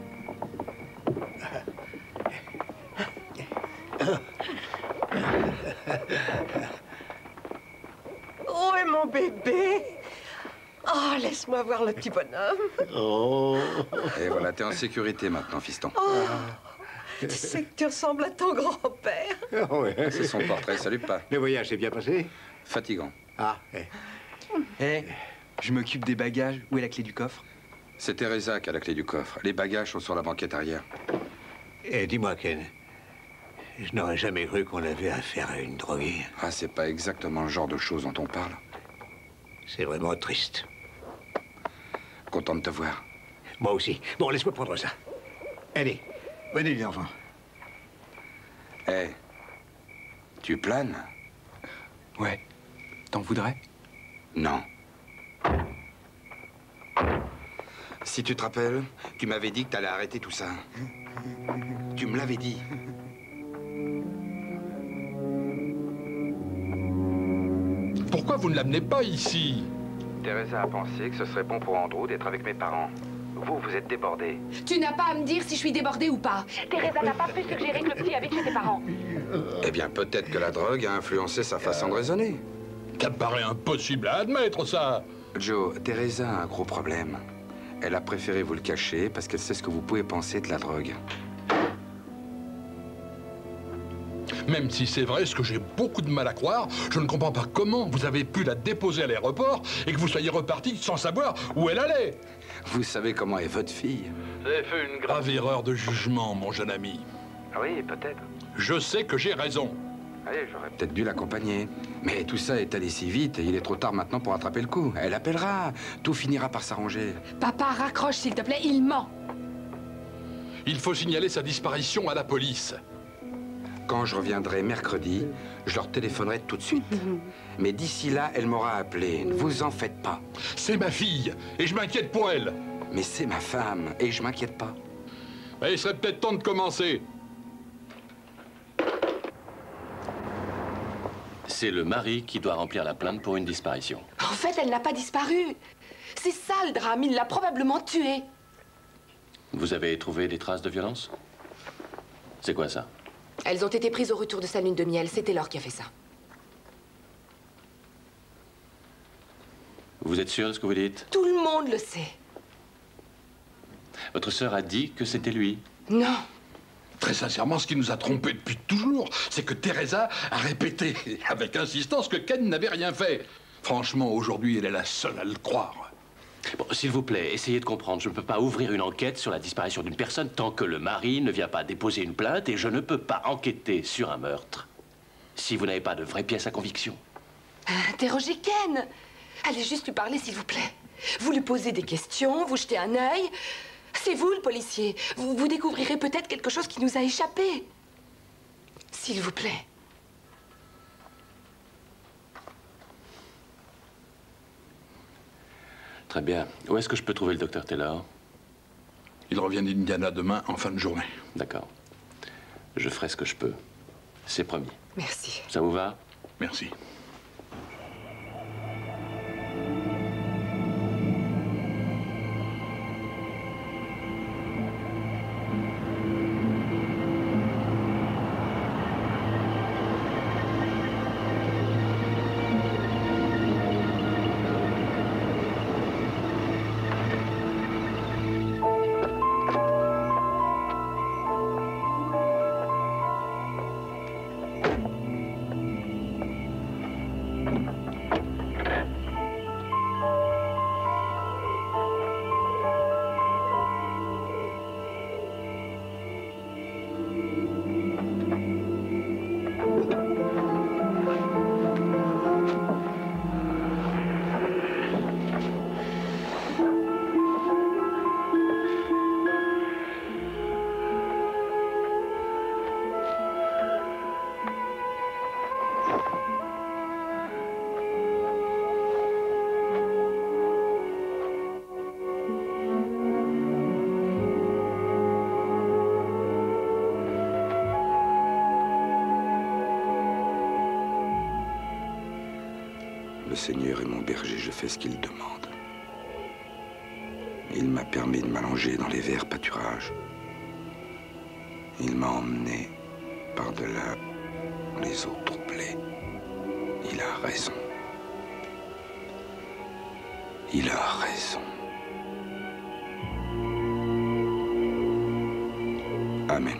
Oh, et mon bébé. Oh, laisse-moi voir le petit bonhomme. Oh. Et voilà, t'es en sécurité maintenant, fiston. Oh, tu sais que tu ressembles à ton grand-père. Ouais. C'est son portrait, salut pas. Le voyage s'est bien passé? Fatigant. Ah, eh. Eh, je m'occupe des bagages. Où est la clé du coffre? C'est Teresa qui a la clé du coffre. Les bagages sont sur la banquette arrière. Eh, dis-moi, Ken, je n'aurais jamais cru qu'on avait affaire à une droguée. Ah, c'est pas exactement le genre de choses dont on parle. C'est vraiment triste. Content de te voir. Moi aussi. Bon, laisse-moi prendre ça. Allez, venez les enfants. Eh, tu planes? Ouais. T'en voudrais? Non. Si tu te rappelles, tu m'avais dit que t'allais arrêter tout ça. Tu me l'avais dit. Pourquoi vous ne l'amenez pas ici? Teresa a pensé que ce serait bon pour Andrew d'être avec mes parents. Vous, vous êtes débordés. Tu n'as pas à me dire si je suis débordée ou pas. Teresa n'a pas pu suggérer que le petit habite chez tes parents. Eh bien, peut-être que la drogue a influencé sa façon de raisonner. Ça me paraît impossible à admettre, ça. Joe, Teresa a un gros problème. Elle a préféré vous le cacher parce qu'elle sait ce que vous pouvez penser de la drogue. Même si c'est vrai, ce que j'ai beaucoup de mal à croire, je ne comprends pas comment vous avez pu la déposer à l'aéroport et que vous soyez reparti sans savoir où elle allait. Vous savez comment est votre fille? Vous avez fait une grave erreur de jugement, mon jeune ami. Oui, peut-être. Je sais que j'ai raison. Allez, j'aurais peut-être dû l'accompagner. Mais tout ça est allé si vite et il est trop tard maintenant pour attraper le coup. Elle appellera. Tout finira par s'arranger. Papa, raccroche, s'il te plaît, il ment. Il faut signaler sa disparition à la police. Quand je reviendrai mercredi, je leur téléphonerai tout de suite. Mais d'ici là, elle m'aura appelé. Ne vous en faites pas. C'est ma fille, et je m'inquiète pour elle. Mais c'est ma femme, et je m'inquiète pas. Mais il serait peut-être temps de commencer. C'est le mari qui doit remplir la plainte pour une disparition. En fait, elle n'a pas disparu. C'est ça le drame, il l'a probablement tuée. Vous avez trouvé des traces de violence? C'est quoi ça? Elles ont été prises au retour de sa lune de miel. C'était Laure qui a fait ça. Vous êtes sûr de ce que vous dites? Tout le monde le sait. Votre sœur a dit que c'était lui. Non. Très sincèrement, ce qui nous a trompés depuis toujours, c'est que Teresa a répété avec insistance que Ken n'avait rien fait. Franchement, aujourd'hui, elle est la seule à le croire. Bon, s'il vous plaît, essayez de comprendre. Je ne peux pas ouvrir une enquête sur la disparition d'une personne tant que le mari ne vient pas déposer une plainte et je ne peux pas enquêter sur un meurtre si vous n'avez pas de vraies pièces à conviction. Interrogez Ken. Allez juste lui parler, s'il vous plaît. Vous lui posez des questions, vous jetez un œil. C'est vous, le policier. Vous, vous découvrirez peut-être quelque chose qui nous a échappé. S'il vous plaît. Très bien. Où est-ce que je peux trouver le docteur Taylor? Il revient d'Indiana demain en fin de journée. D'accord. Je ferai ce que je peux. C'est promis. Merci. Ça vous va? Merci. Le Seigneur est mon berger, je fais ce qu'il demande. Il m'a permis de m'allonger dans les verts pâturages. Il m'a emmené par-delà les eaux troublées. Il a raison. Il a raison. Amen.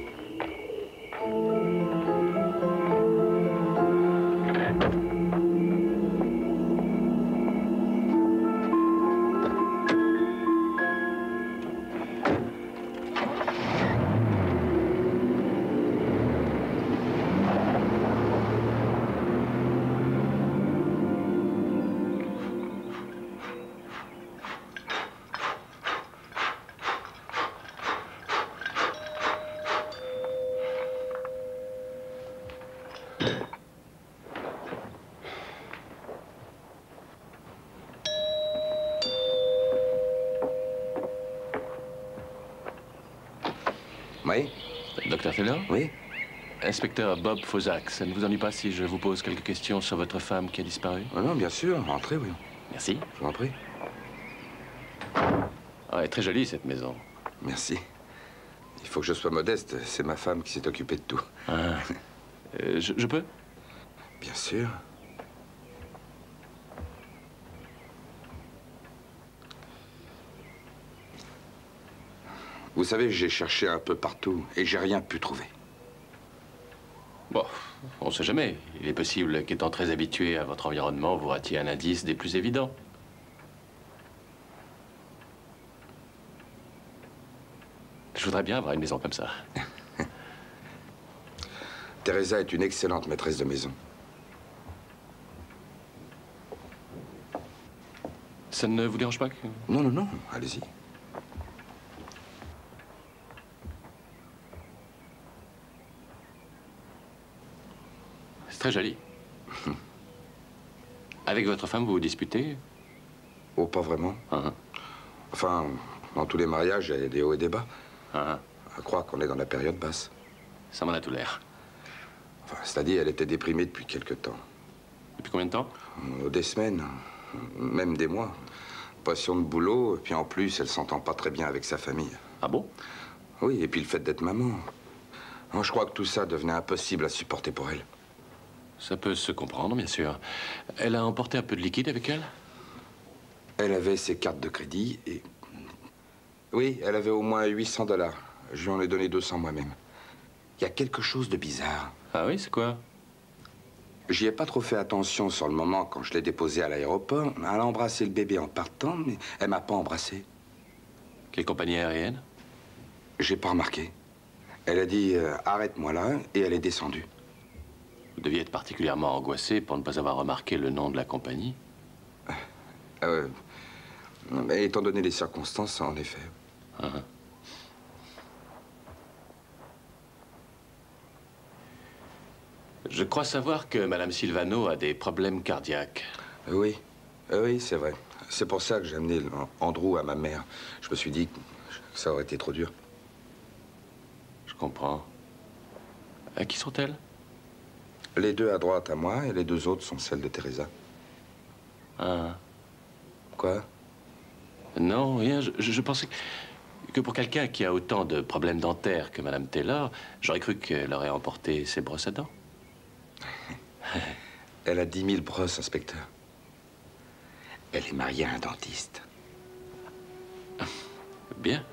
Oui. Docteur Taylor? Oui. Inspecteur Bob Fozak, ça ne vous ennuie pas si je vous pose quelques questions sur votre femme qui a disparu? Oh non, bien sûr. Entrez, oui. Merci. Je vous en prie. Ah, elle est très jolie, cette maison. Merci. Il faut que je sois modeste. C'est ma femme qui s'est occupée de tout. Ah. Euh, je, je peux? Bien sûr. Vous savez, j'ai cherché un peu partout et j'ai rien pu trouver. Bon, on ne sait jamais. Il est possible qu'étant très habitué à votre environnement, vous ratiez un indice des plus évidents. Je voudrais bien avoir une maison comme ça. Teresa est une excellente maîtresse de maison. Ça ne vous dérange pas que... Non, non, non. Allez-y. C'est très joli. Avec votre femme, vous vous disputez? Oh, pas vraiment. Uh-huh. Enfin, dans tous les mariages, il y a des hauts et des bas. Uh-huh. Je crois qu'on est dans la période basse. Ça m'en a tout l'air. Enfin, c'est-à-dire, elle était déprimée depuis quelque temps. Depuis combien de temps? Euh, Des semaines, même des mois. Passion de boulot, et puis en plus, elle s'entend pas très bien avec sa famille. Ah bon? Oui, et puis le fait d'être maman. Je crois que tout ça devenait impossible à supporter pour elle. Ça peut se comprendre, bien sûr. Elle a emporté un peu de liquide avec elle? Elle avait ses cartes de crédit et... Oui, elle avait au moins huit cents dollars. Je lui en ai donné deux cents moi-même. Il y a quelque chose de bizarre. Ah oui, c'est quoi? J'y ai pas trop fait attention sur le moment quand je l'ai déposée à l'aéroport. Elle a embrassé le bébé en partant, mais elle m'a pas embrassé. Quelle compagnie aérienne? J'ai pas remarqué. Elle a dit euh, « arrête-moi là » et elle est descendue. Vous deviez être particulièrement angoissé pour ne pas avoir remarqué le nom de la compagnie. Euh, mais étant donné les circonstances, en effet. Uh-huh. Je crois savoir que Madame Silvano a des problèmes cardiaques. Oui, oui, c'est vrai. C'est pour ça que j'ai amené Andrew à ma mère. Je me suis dit que ça aurait été trop dur. Je comprends. À qui sont-elles? Les deux à droite à moi et les deux autres sont celles de Teresa. Ah. Quoi? Non, rien. Je, je pensais que pour quelqu'un qui a autant de problèmes dentaires que Madame Taylor, j'aurais cru qu'elle aurait emporté ses brosses à dents. Elle a dix mille brosses, inspecteur. Elle est mariée à un dentiste. Bien.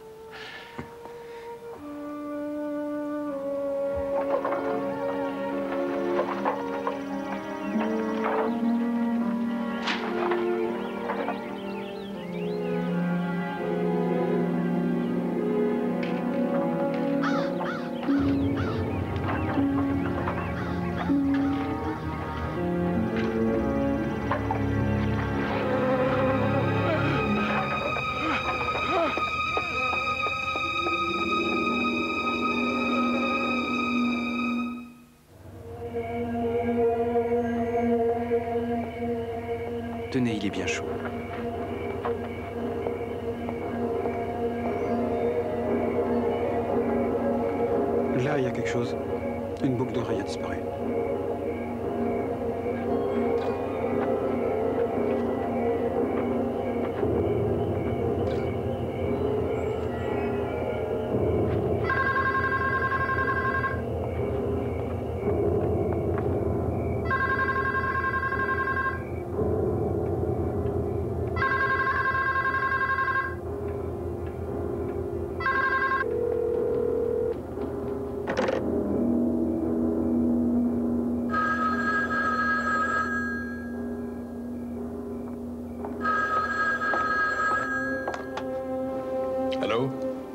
Tenez, il est bien chaud. Là, il y a quelque chose. Une boucle d'oreille a disparu. Allô?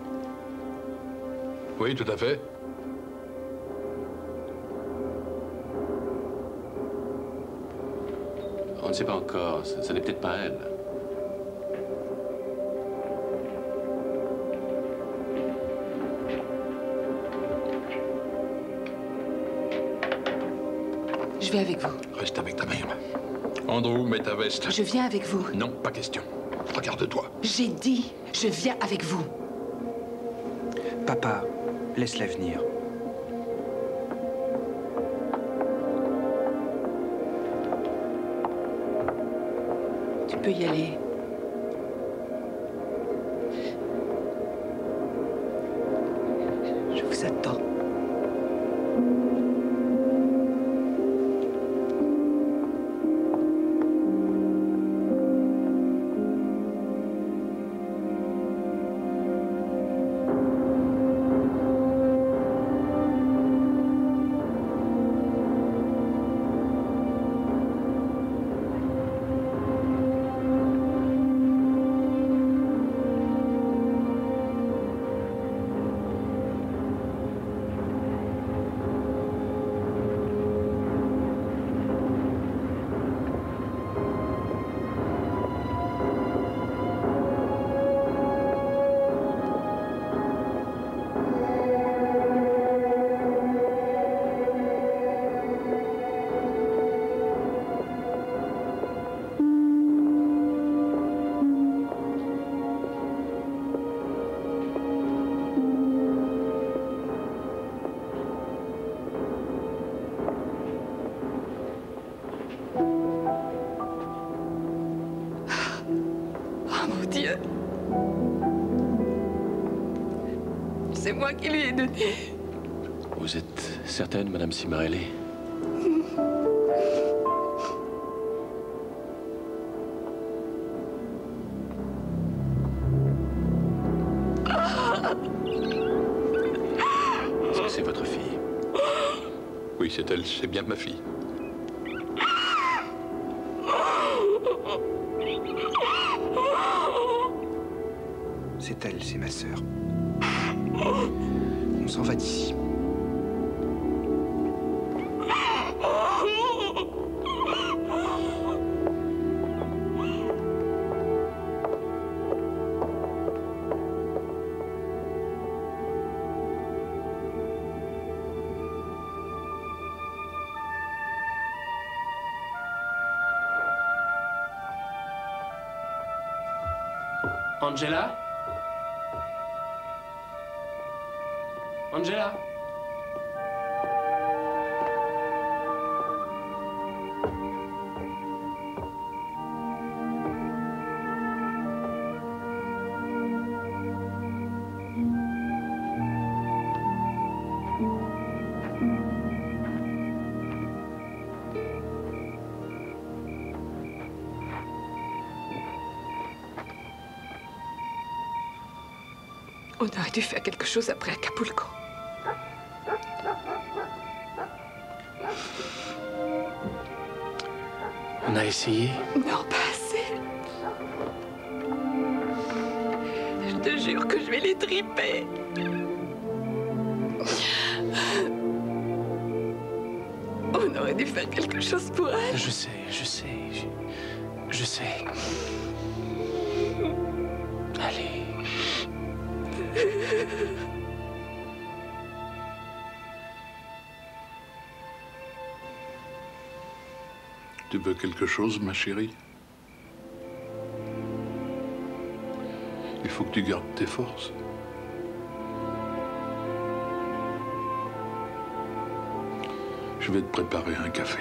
Oui, tout à fait. On ne sait pas encore. Ce, ce n'est peut-être pas elle. Je vais avec vous. Reste avec ta mère. Andrew, mets ta veste. Je viens avec vous. Non, pas question. Regarde-toi. J'ai dit, je viens avec vous. Papa, laisse-la venir. Tu peux y aller. Je vous attends. C'est moi qui lui ai donné. Vous êtes certaine, Madame Cimarelli? Est-ce que c'est votre fille? Oui, c'est elle, c'est bien ma fille. C'est elle, c'est ma sœur. On s'en va d'ici. Angela? Angela? On aurait dû faire quelque chose après Acapulco. On a essayé? Non, pas assez. Je te jure que je vais les triper. On aurait dû faire quelque chose pour elle. Je sais, je sais, je, je sais. Allez. Tu veux quelque chose, ma chérie? Il faut que tu gardes tes forces. Je vais te préparer un café.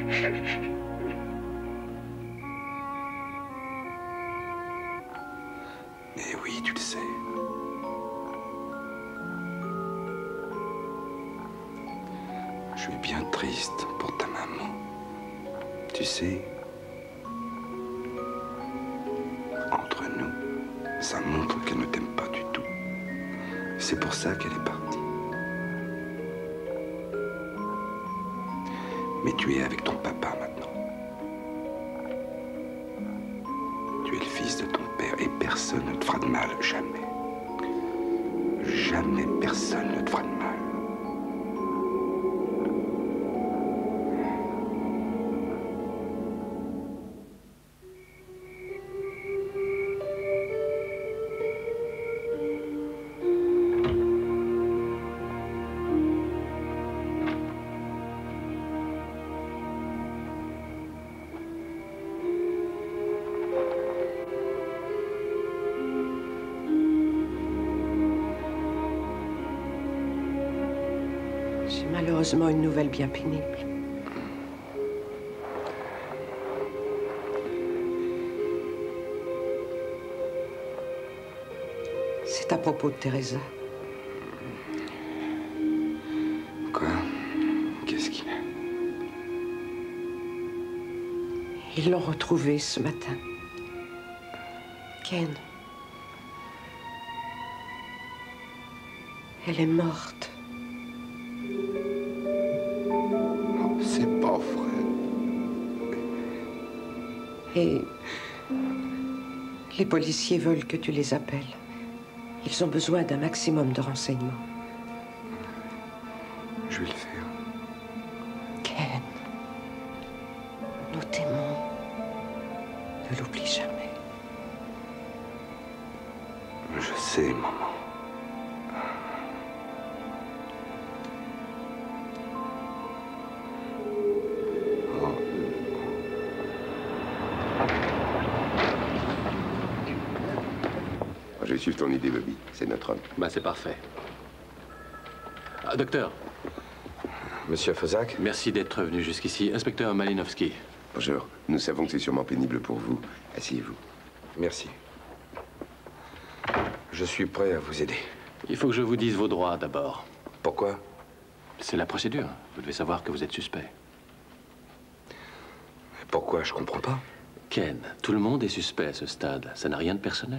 Mais oui, tu le sais. Je suis bien triste pour ta maman. Tu sais, entre nous, ça montre qu'elle ne t'aime pas du tout. C'est pour ça qu'elle est partie. Mais tu es avec ton papa maintenant. Tu es le fils de ton père et personne ne te fera de mal, jamais. Jamais personne ne te fera de mal. Malheureusement, une nouvelle bien pénible. C'est à propos de Teresa. Quoi? Qu'est-ce qu'il a? Ils l'ont retrouvée ce matin. Ken. Elle est morte. C'est pas vrai. Et les policiers veulent que tu les appelles. Ils ont besoin d'un maximum de renseignements. Je vais le faire. Ken, nous t'aimons. Ne l'oublie jamais. Je sais, maman. Je vais suivre ton idée, Bobby. C'est notre homme. Ben, c'est parfait. Ah, docteur. Monsieur Fosak. Merci d'être venu jusqu'ici. Inspecteur Malinowski. Bonjour. Nous savons que c'est sûrement pénible pour vous. Asseyez-vous. Merci. Je suis prêt à vous aider. Il faut que je vous dise vos droits d'abord. Pourquoi? C'est la procédure. Vous devez savoir que vous êtes suspect. Pourquoi? Je comprends pas. Ken, tout le monde est suspect à ce stade. Ça n'a rien de personnel.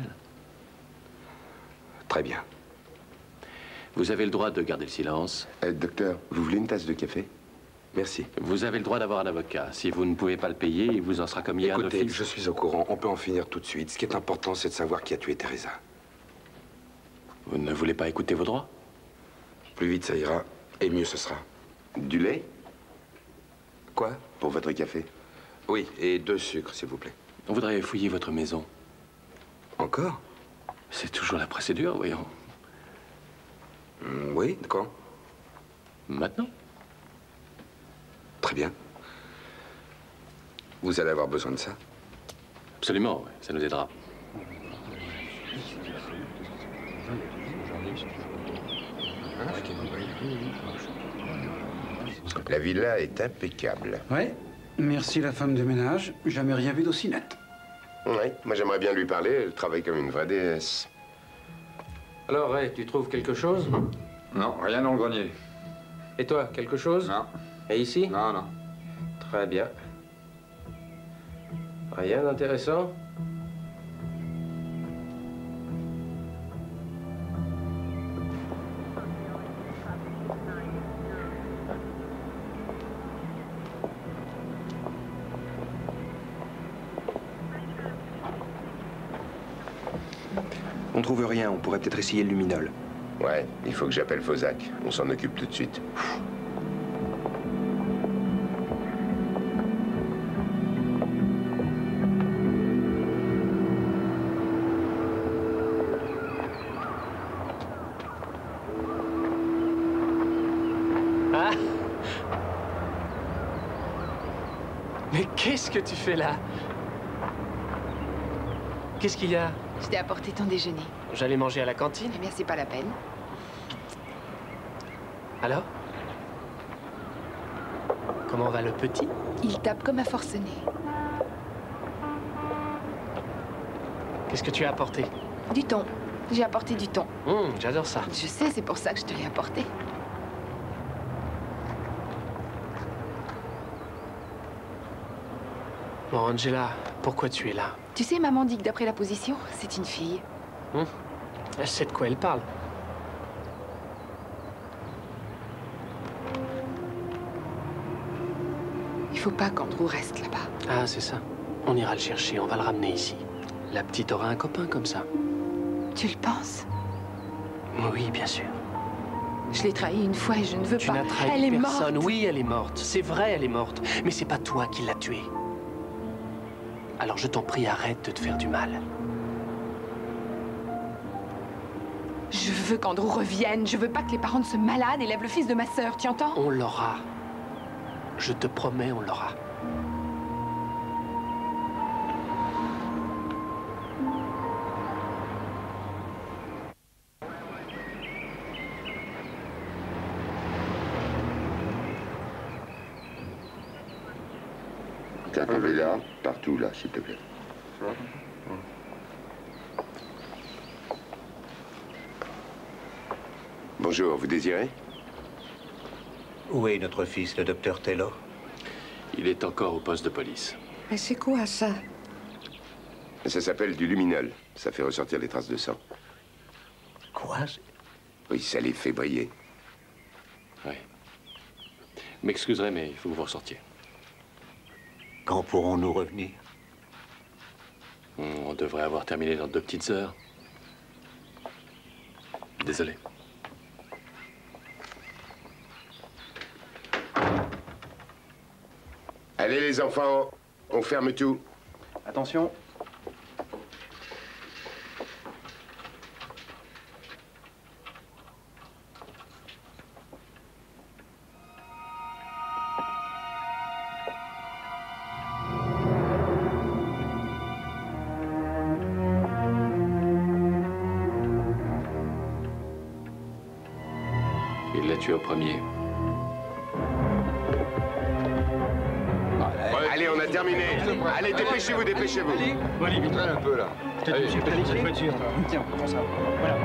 Très bien. Vous avez le droit de garder le silence. Euh, docteur, vous voulez une tasse de café? Merci. Vous avez le droit d'avoir un avocat. Si vous ne pouvez pas le payer, il vous en sera commis un d'office. Écoutez, je suis au courant. On peut en finir tout de suite. Ce qui est important, c'est de savoir qui a tué Teresa. Vous ne voulez pas écouter vos droits? Plus vite ça ira, et mieux ce sera. Du lait? Quoi? Pour votre café? Oui, et deux sucres, s'il vous plaît. On voudrait fouiller votre maison. Encore? C'est toujours la procédure, voyons. Mm, oui, quand? Maintenant. Très bien. Vous allez avoir besoin de ça? Absolument, oui. Ça nous aidera. La villa est impeccable. Oui, merci la femme de ménage. Jamais rien vu d'aussi net. Oui, moi j'aimerais bien lui parler. Elle travaille comme une vraie déesse. Alors, Ray, tu trouves quelque chose? Non, rien dans le grenier. Et toi, quelque chose? Non. Et ici? Non, non. Très bien. Rien d'intéressant? On trouve rien, on pourrait peut-être essayer le luminol. Ouais, il faut que j'appelle Fosak. On s'en occupe tout de suite. Ah! Mais qu'est-ce que tu fais là? Qu'est-ce qu'il y a? Je t'ai apporté ton déjeuner. J'allais manger à la cantine. Eh bien, c'est pas la peine. Alors? Comment va le petit? Il tape comme un forcené. Qu'est-ce que tu as apporté? Du thon. J'ai apporté du thon. Hum, j'adore ça. Je sais, c'est pour ça que je te l'ai apporté. Bon, Angela, pourquoi tu es là? Tu sais, maman dit que d'après la position, c'est une fille. Hum? Elle sait de quoi elle parle. Il faut pas qu'Andrew reste là-bas. Ah, c'est ça. On ira le chercher, on va le ramener ici. La petite aura un copain comme ça. Tu le penses? Oui, bien sûr. Je l'ai trahi une fois et je ne veux Tu pas. n'as trahi Elle est personne. morte. Oui, elle est morte. C'est vrai, elle est morte. Mais c'est pas toi qui l'as tuée. Alors je t'en prie, arrête de te faire du mal. Je veux qu'Andrew revienne. Je veux pas que les parents de ce malade élèvent le fils de ma sœur, tu entends? On l'aura. Je te promets, on l'aura. T'as un là, partout là, s'il te plaît. Bonjour, vous désirez? Où est notre fils, le docteur Taylor? Il est encore au poste de police. Mais c'est quoi ça? Ça s'appelle du luminol. Ça fait ressortir les traces de sang. Quoi? Oui, ça les fait briller. Oui. M'excuserez, mais il faut que vous ressortiez. Quand pourrons-nous revenir? On devrait avoir terminé dans deux petites heures. Désolé. Allez les enfants, on ferme tout. Attention. Il l'a tué au premier. Allez, on a terminé. Allez, dépêchez-vous, dépêchez-vous. Allez, vite un peu là. Allez, J'ai pris cette voiture. Tiens, prends ça. Voilà.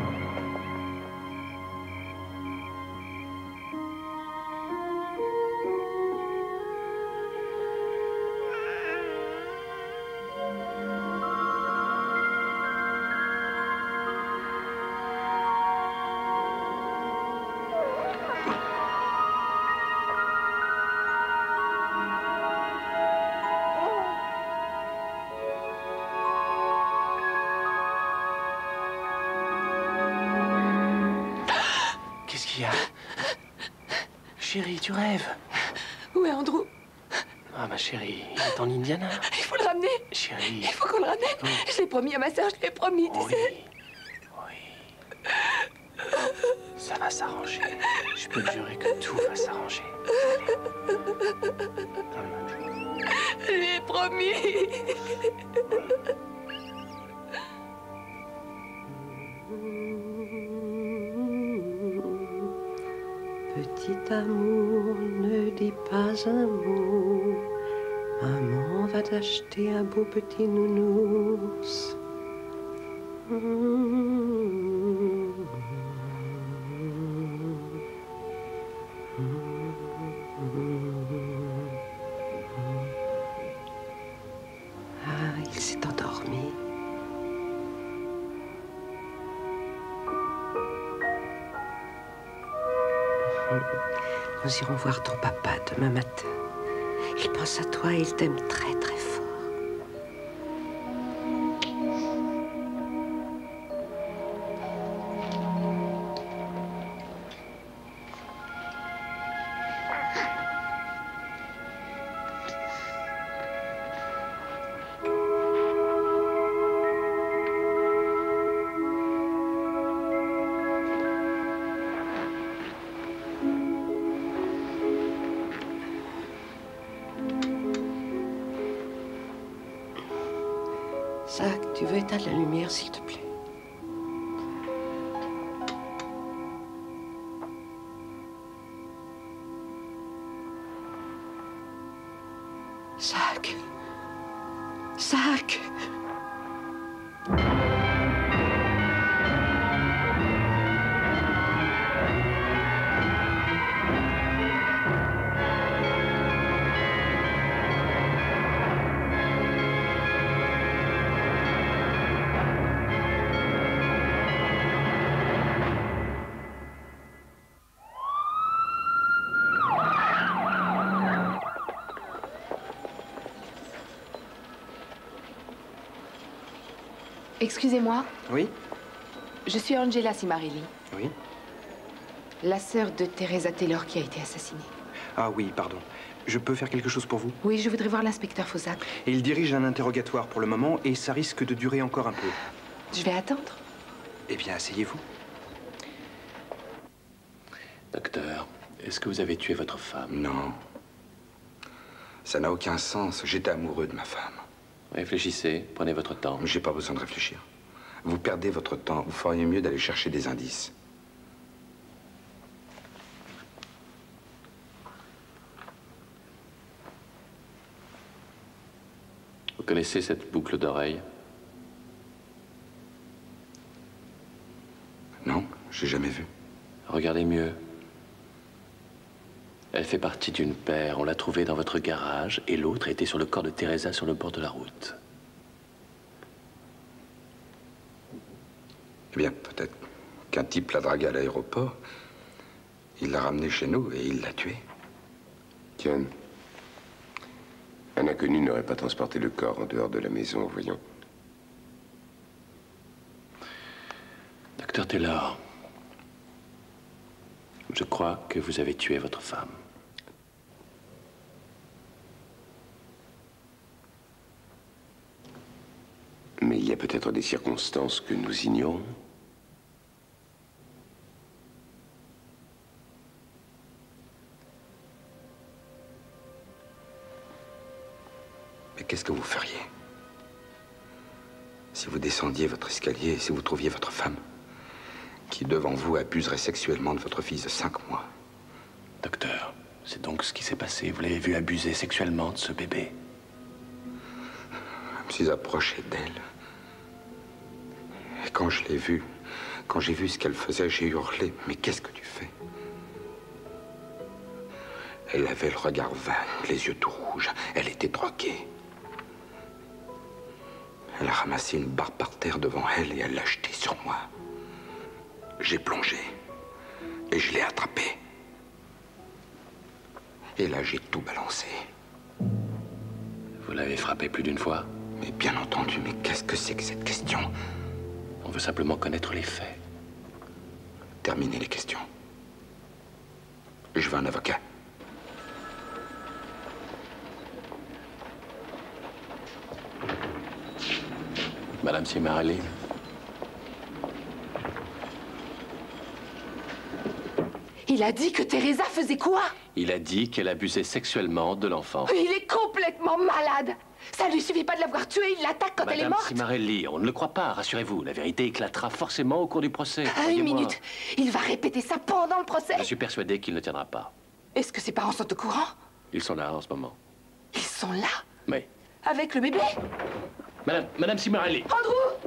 Qu'est-ce qu'il y a? Chérie, tu rêves? Où est Andrew? Ah, ma chérie, il est en Indiana. Il faut le ramener. Chérie. Il faut qu'on le ramène. Oui. Je l'ai promis à ma sœur, je l'ai promis, tu Oui. sais. Ça va s'arranger. Je peux te jurer que tout va s'arranger. Je lui ai promis. Petit amour, ne dis pas un mot. Maman va t'acheter un beau petit nounours. Ah, il s'est endormi. Nous irons voir ton papa demain matin. Il pense à toi et il t'aime très très fort. Zach, tu veux éteindre la lumière, s'il te plaît? Jacques. Jacques. Excusez-moi, Oui? je suis Angela Cimarelli, Oui? la sœur de Teresa Taylor qui a été assassinée. Ah oui, pardon. Je peux faire quelque chose pour vous? Oui, je voudrais voir l'inspecteur Fossac. Il dirige un interrogatoire pour le moment et ça risque de durer encore un peu. Je vais attendre. Eh bien, asseyez-vous. Docteur, est-ce que vous avez tué votre femme? Non. Ça n'a aucun sens. J'étais amoureux de ma femme. Réfléchissez, prenez votre temps. J'ai pas besoin de réfléchir. Vous perdez votre temps. Vous feriez mieux d'aller chercher des indices. Vous connaissez cette boucle d'oreille? Non, j'ai jamais vu. Regardez mieux. Elle fait partie d'une paire. On l'a trouvée dans votre garage et l'autre était sur le corps de Teresa sur le bord de la route. Eh bien, peut-être qu'un type l'a draguée à l'aéroport. Il l'a ramenée chez nous et il l'a tuée. Tiens, un inconnu n'aurait pas transporté le corps en dehors de la maison, voyons. Docteur Taylor, je crois que vous avez tué votre femme. Mais il y a peut-être des circonstances que nous ignorons. Mais qu'est-ce que vous feriez si vous descendiez votre escalier et si vous trouviez votre femme qui, devant vous, abuserait sexuellement de votre fils de cinq mois? Docteur, c'est donc ce qui s'est passé. Vous l'avez vu abuser sexuellement de ce bébé. Je me suis approché d'elle. Et quand je l'ai vue, quand j'ai vu ce qu'elle faisait, j'ai hurlé. Mais qu'est-ce que tu fais? Elle avait le regard vague, les yeux tout rouges. Elle était droguée. Elle a ramassé une barre par terre devant elle et elle l'a jetée sur moi. J'ai plongé et je l'ai attrapée. Et là, j'ai tout balancé. Vous l'avez frappée plus d'une fois? Mais bien entendu, mais qu'est-ce que c'est que cette question? On veut simplement connaître les faits. Terminez les questions. Je veux un avocat. Madame Cimarelli. Il a dit que Teresa faisait quoi? Il a dit qu'elle abusait sexuellement de l'enfant. Il est complètement malade. Ça lui suffit pas de l'avoir tuée, il l'attaque quand elle est Madame morte. Cimarelli, on ne le croit pas, rassurez-vous. La vérité éclatera forcément au cours du procès. Ah, une minute. Il va répéter ça pendant le procès. Je suis persuadé qu'il ne tiendra pas. Est-ce que ses parents sont au courant? Ils sont là en ce moment. Ils sont là? Oui. Avec le bébé? Madame, Madame Cimarelli. Andrew!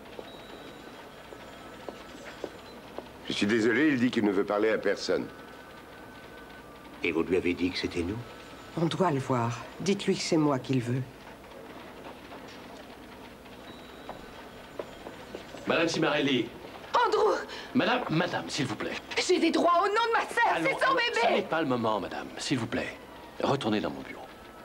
Je suis désolé, il dit qu'il ne veut parler à personne. Et vous lui avez dit que c'était nous? On doit le voir. Dites-lui que c'est moi qu'il veut. Madame Cimarelli. Andrew! Madame, Madame, s'il vous plaît. J'ai des droits au nom de ma sœur, Allons, c'est son allons, Ce n'est bébé! pas le moment, Madame. S'il vous plaît. Retournez dans mon bureau.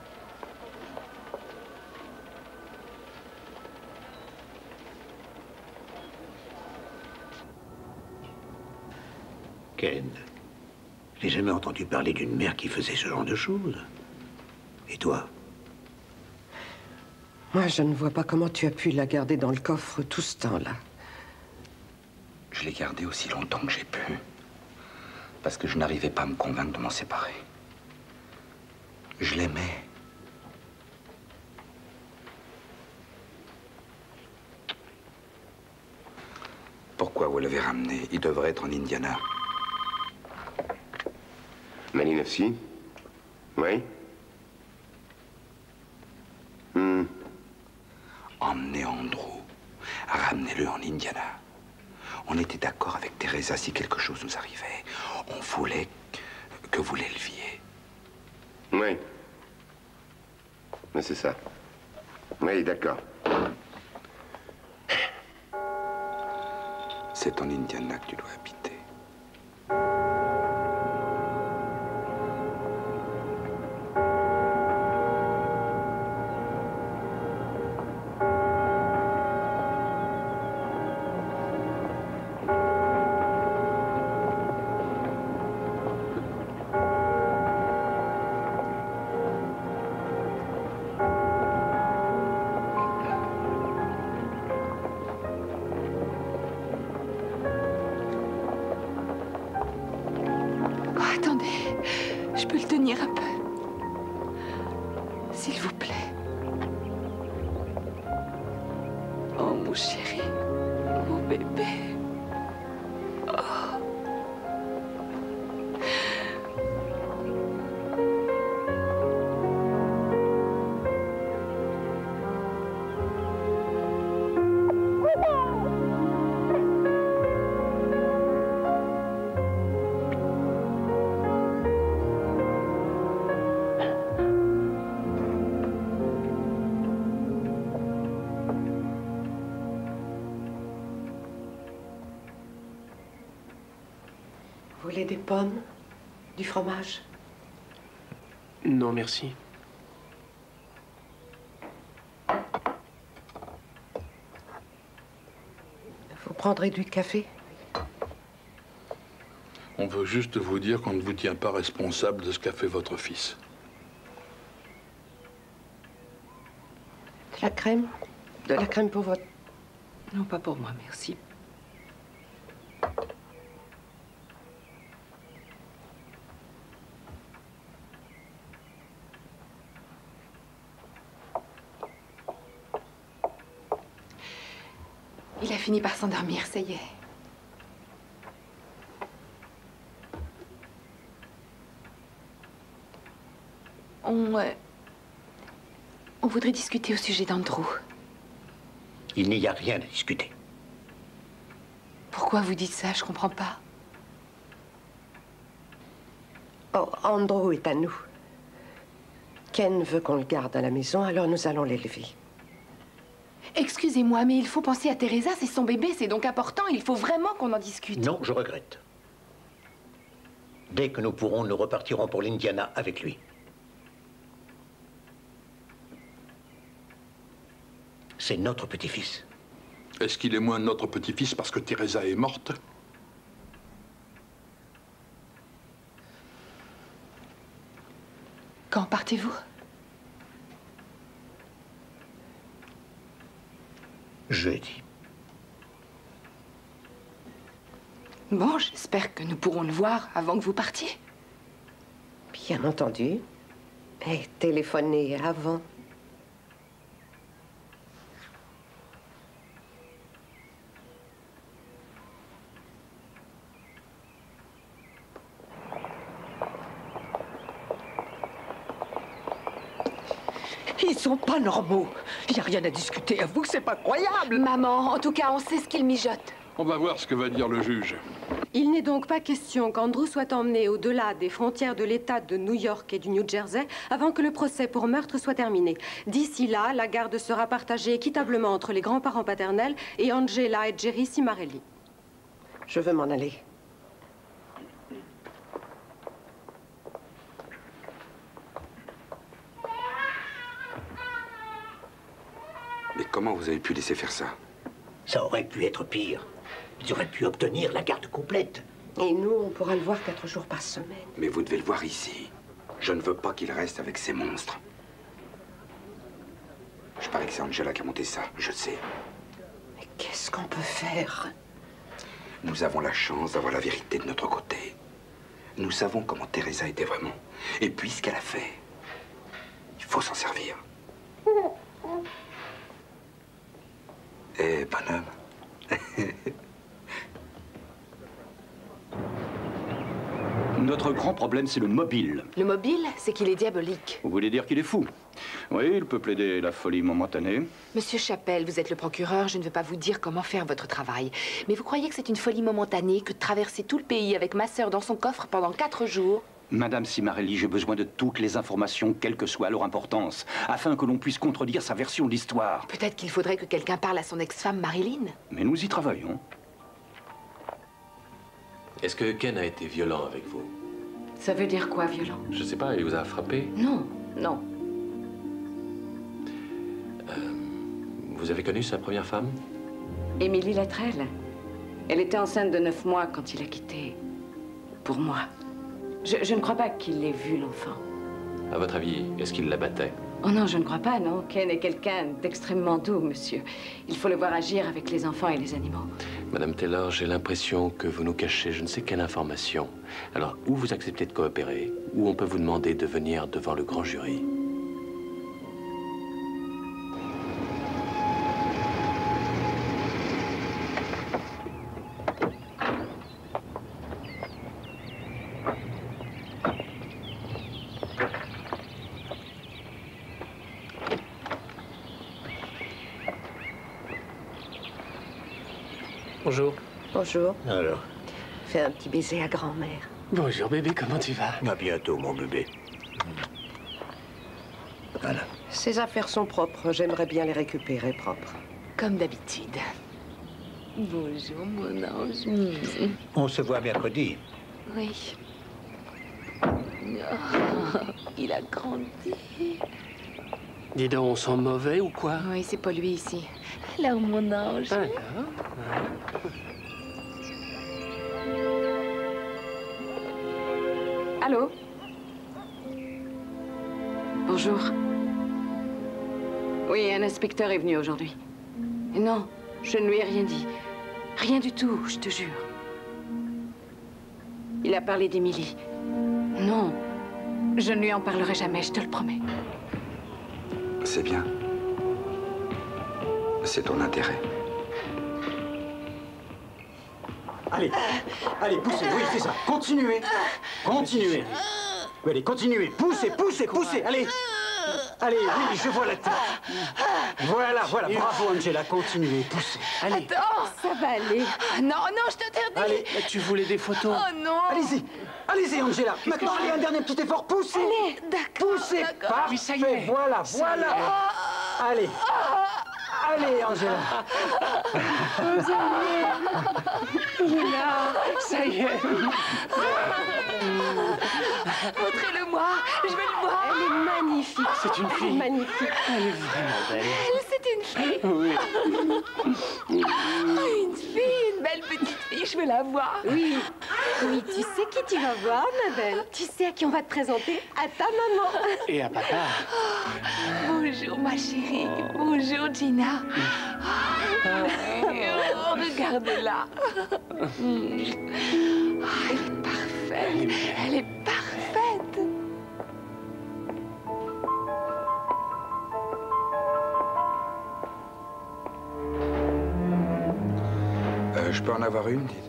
Ken, j'ai jamais entendu parler d'une mère qui faisait ce genre de choses. Et toi? Moi, je ne vois pas comment tu as pu la garder dans le coffre tout ce temps-là. Je l'ai gardée aussi longtemps que j'ai pu. Parce que je n'arrivais pas à me convaincre de m'en séparer. Je l'aimais. Pourquoi vous l'avez ramené? Il devrait être en Indiana. Malinowski? Oui? emmenez Andrew. Ramenez-le en Indiana. On était d'accord avec Teresa si quelque chose nous arrivait. On voulait que vous l'éleviez. Oui. Mais c'est ça. Oui, d'accord. C'est en Indiana que tu dois habiter. Vous voulez des pommes? Du fromage? Non, merci. Vous prendrez du café? On veut juste vous dire qu'on ne vous tient pas responsable de ce qu'a fait votre fils. De la crème? De la crème pour votre... Non, pas pour moi, merci. Il a fini par s'endormir, ça y est. On... Euh, on voudrait discuter au sujet d'Andrew. Il n'y a rien à discuter. Pourquoi vous dites ça? Je comprends pas. Oh, Andrew est à nous. Ken veut qu'on le garde à la maison, alors nous allons l'élever. Excusez-moi, mais il faut penser à Teresa, c'est son bébé, c'est donc important, il faut vraiment qu'on en discute. Non, je regrette. Dès que nous pourrons, nous repartirons pour l'Indiana avec lui. C'est notre petit-fils. Est-ce qu'il est moins notre petit-fils parce que Teresa est morte? Quand partez-vous? Jeudi. Bon, j'espère que nous pourrons le voir avant que vous partiez. Bien entendu. Et téléphoner avant. Ils sont pas normaux. Il n'y a rien à discuter, à vous, c'est pas croyable. Maman, en tout cas, on sait ce qu'il mijote. On va voir ce que va dire le juge. Il n'est donc pas question qu'Andrew soit emmené au-delà des frontières de l'État de New York et du New Jersey avant que le procès pour meurtre soit terminé. D'ici là, la garde sera partagée équitablement entre les grands-parents paternels et Angela et Jerry Cimarelli. Je veux m'en aller. Mais comment vous avez pu laisser faire ça? Ça aurait pu être pire. Ils auraient pu obtenir la garde complète. Et nous, on pourra le voir quatre jours par semaine. Mais vous devez le voir ici. Je ne veux pas qu'il reste avec ces monstres. Je parie que c'est Angela qui a monté ça, je sais. Mais qu'est-ce qu'on peut faire? Nous avons la chance d'avoir la vérité de notre côté. Nous savons comment Teresa était vraiment. Et puis ce qu'elle a fait, il faut s'en servir. Eh, bonhomme. Notre grand grand problème, c'est le mobile. Le mobile, c'est qu'il est diabolique. Vous voulez dire qu'il est fou? Oui, il peut plaider la folie momentanée. Monsieur Chapelle, vous êtes le procureur, je ne veux pas vous dire comment faire votre travail. Mais vous croyez que c'est une folie momentanée que de traverser tout le pays avec ma sœur dans son coffre pendant quatre jours? Madame Cimarelli, j'ai besoin de toutes les informations, quelle que soit leur importance, afin que l'on puisse contredire sa version de l'histoire. Peut-être qu'il faudrait que quelqu'un parle à son ex-femme Marilyn. Mais nous y travaillons. Est-ce que Ken a été violent avec vous? Ça veut dire quoi, violent? Je sais pas, il vous a frappé? Non, non. Euh, vous avez connu sa première femme? Émilie Lattrelle. Elle était enceinte de neuf mois quand il a quitté. Pour moi. Je, je ne crois pas qu'il ait vu l'enfant. À votre avis, est-ce qu'il la battait? Oh non, je ne crois pas, non. Ken est quelqu'un d'extrêmement doux, monsieur. Il faut le voir agir avec les enfants et les animaux. Madame Taylor, j'ai l'impression que vous nous cachez je ne sais quelle information. Alors, ou vous acceptez de coopérer, ou on peut vous demander de venir devant le grand jury. Bonjour. Bonjour. Alors? Fais un petit baiser à grand-mère. Bonjour bébé, comment tu vas? À bientôt, mon bébé. Voilà. Ces affaires sont propres. J'aimerais bien les récupérer propres. Comme d'habitude. Bonjour, mon ange. On se voit mercredi. Oui. Oh, il a grandi. Dis donc, on sent mauvais ou quoi? Oui, c'est pas lui ici. Alors, mon ange. Alors, Allô? Bonjour. Oui, un inspecteur est venu aujourd'hui. Non, je ne lui ai rien dit. Rien du tout, je te jure. Il a parlé d'Émilie. Non, je ne lui en parlerai jamais, je te le promets. C'est bien. C'est ton intérêt. Allez, allez, poussez, oui, c'est ça. Continuez, continuez. Oui, allez, continuez. Poussez, poussez, poussez, allez. Allez, oui, je vois la tête. Voilà, voilà, bravo Angela, continuez, poussez. Allez. Attends, ça va aller. Non, non, je t'interdis. Allez, tu voulais des photos? Oh non. Allez-y, allez-y Angela. Maintenant, allez, un dernier petit effort, poussez. Allez, d'accord. Poussez, d'accord. oui, ça y est. Voilà, voilà. Allez. Allez, Angela. Ça y est. Montrez-le-moi, je veux le voir. Elle est magnifique. C'est une fille. Magnifique. Elle est vraiment belle. Elle, c'est une fille. Oui. Oh, une fille, une belle petite fille, je veux la voir. Oui. Oui, tu sais qui tu vas voir, ma belle. Tu sais à qui on va te présenter? À ta maman. Et à papa. Bonjour, ma chérie. Bonjour, Gina. Oh, regarde-la. Oh, elle est parfaite. Elle est parfaite. Euh, je peux en avoir une, dites?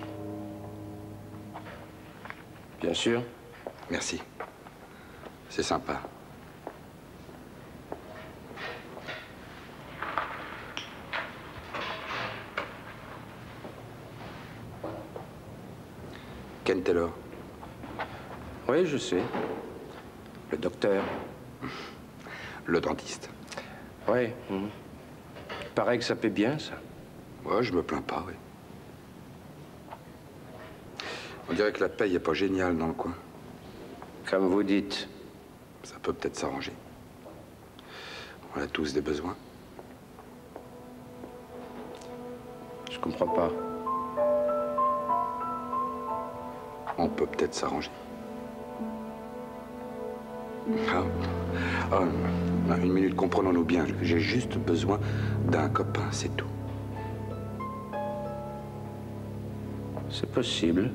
Bien sûr. Merci. C'est sympa. Ken Taylor. Oui, je sais. Le docteur. Le dentiste. Oui. Mmh. Paraît que ça paie bien, ça. Ouais, je me plains pas, oui. On dirait que la paye est pas géniale dans le coin. Comme vous dites. Ça peut peut-être s'arranger. On a tous des besoins. Je comprends pas. On peut peut-être s'arranger. Ah, ah, une minute, comprenons-nous bien. J'ai juste besoin d'un copain, c'est tout. C'est possible.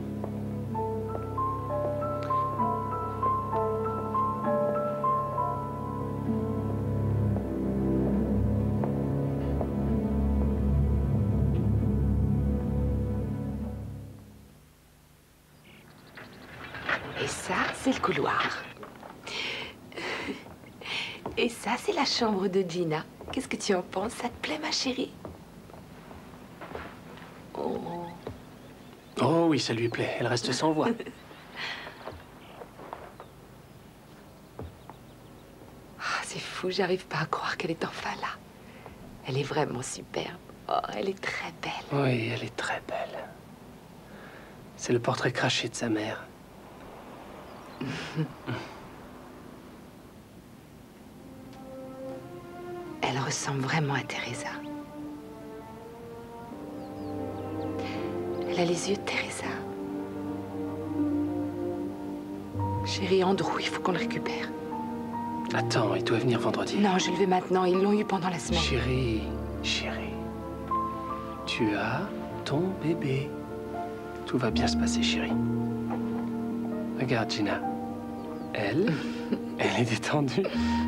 Et ça, ça, c'est le couloir. Et ça, c'est la chambre de Gina. Qu'est-ce que tu en penses? Ça te plaît, ma chérie? Oh. Oh oui, ça lui plaît. Elle reste sans voix. Ah, c'est fou, j'arrive pas à croire qu'elle est enfin là. Elle est vraiment superbe. Oh, elle est très belle. Oui, elle est très belle. C'est le portrait craché de sa mère. Elle ressemble vraiment à Teresa. Elle a les yeux de Teresa. Chérie, Andrew, il faut qu'on le récupère. Attends, il doit venir vendredi. Non, je le vais maintenant. Ils l'ont eu pendant la semaine. Chérie, chérie, tu as ton bébé. Tout va bien se passer, chérie. Regarde, Gina. Elle, elle est détendue.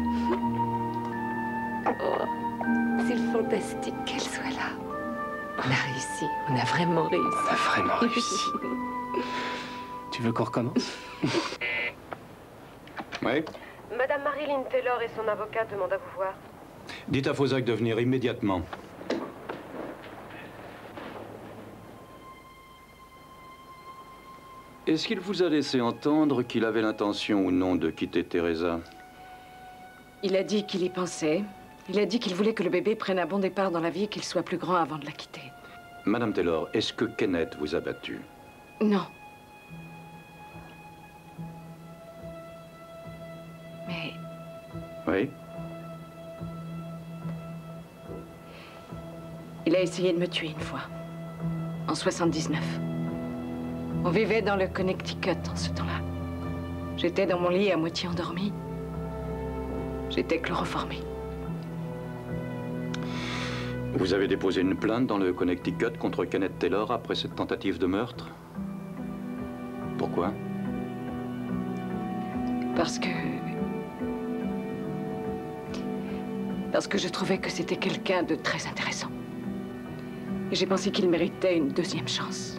Oh, c'est fantastique qu'elle soit là. On a réussi. On a vraiment réussi. On a vraiment réussi. Tu veux qu'on recommence? Oui. Madame Marilyn Taylor et son avocat demandent à vous voir. Dites à Fozak de venir immédiatement. Est-ce qu'il vous a laissé entendre qu'il avait l'intention ou non de quitter Teresa? Il a dit qu'il y pensait. Il a dit qu'il voulait que le bébé prenne un bon départ dans la vie et qu'il soit plus grand avant de la quitter. Madame Taylor, est-ce que Kenneth vous a battu? Non. Mais... Oui? Il a essayé de me tuer une fois. En soixante-dix-neuf. On vivait dans le Connecticut en ce temps-là. J'étais dans mon lit à moitié endormie. J'étais chloroformée. Vous avez déposé une plainte dans le Connecticut contre Kenneth Taylor après cette tentative de meurtre? Pourquoi? Parce que... Parce que je trouvais que c'était quelqu'un de très intéressant. Et j'ai pensé qu'il méritait une deuxième chance.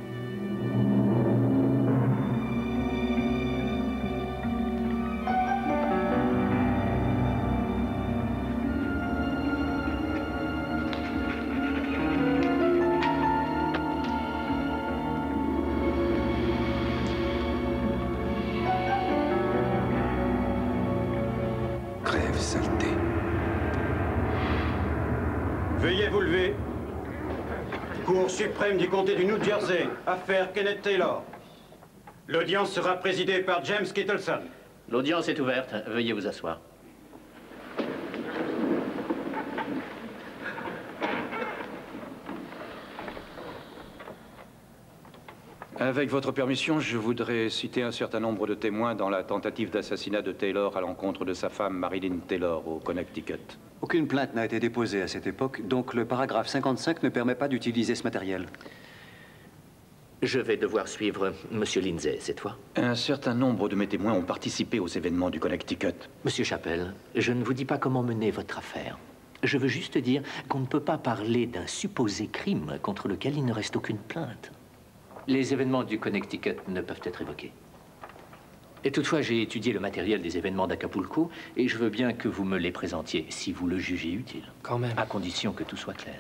Crève, saleté. Veuillez vous lever. Cour suprême du comté du New Jersey, affaire Kenneth Taylor. L'audience sera présidée par James Kittleson. L'audience est ouverte. Veuillez vous asseoir. Avec votre permission, je voudrais citer un certain nombre de témoins dans la tentative d'assassinat de Taylor à l'encontre de sa femme Marilyn Taylor au Connecticut. Aucune plainte n'a été déposée à cette époque, donc le paragraphe cinquante-cinq ne permet pas d'utiliser ce matériel. Je vais devoir suivre Monsieur Lindsay cette fois. Un certain nombre de mes témoins ont participé aux événements du Connecticut. Monsieur Chappell, je ne vous dis pas comment mener votre affaire. Je veux juste dire qu'on ne peut pas parler d'un supposé crime contre lequel il ne reste aucune plainte. Les événements du Connecticut ne peuvent être évoqués. Et toutefois, j'ai étudié le matériel des événements d'Acapulco et je veux bien que vous me les présentiez, si vous le jugez utile. Quand même. À condition que tout soit clair.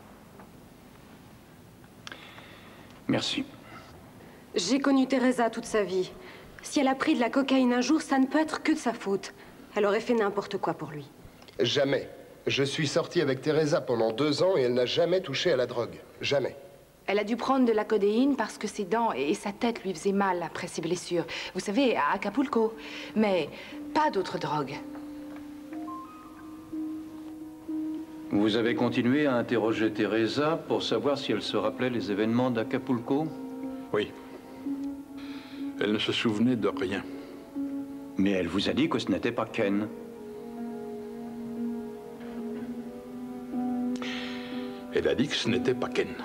Merci. J'ai connu Teresa toute sa vie. Si elle a pris de la cocaïne un jour, ça ne peut être que de sa faute. Elle aurait fait n'importe quoi pour lui. Jamais. Je suis sorti avec Teresa pendant deux ans et elle n'a jamais touché à la drogue. Jamais. Elle a dû prendre de la codéine parce que ses dents et sa tête lui faisaient mal après ses blessures. Vous savez, à Acapulco. Mais pas d'autres drogues. Vous avez continué à interroger Teresa pour savoir si elle se rappelait les événements d'Acapulco? Oui. Elle ne se souvenait de rien. Mais elle vous a dit que ce n'était pas Ken. Elle a dit que ce n'était pas Ken.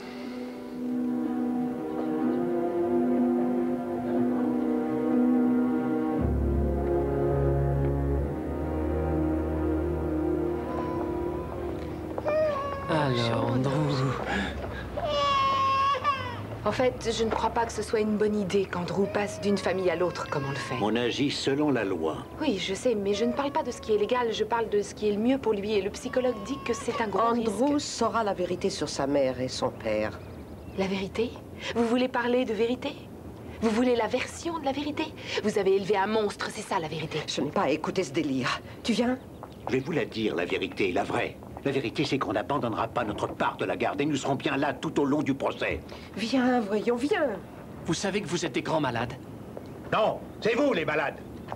Alors, Andrew... En fait, je ne crois pas que ce soit une bonne idée qu'Andrew passe d'une famille à l'autre comme on le fait. On agit selon la loi. Oui, je sais, mais je ne parle pas de ce qui est légal, je parle de ce qui est le mieux pour lui. Et le psychologue dit que c'est un gros Andrew risque. saura la vérité sur sa mère et son père. La vérité? Vous voulez parler de vérité? Vous voulez la version de la vérité? Vous avez élevé un monstre, c'est ça la vérité. Je n'ai pas à écouter ce délire. Tu viens? Je vais vous la dire, la vérité, la vraie. La vérité, c'est qu'on n'abandonnera pas notre part de la garde et nous serons bien là tout au long du procès. Viens, voyons, viens. Vous savez que vous êtes des grands malades. Non, c'est vous les malades.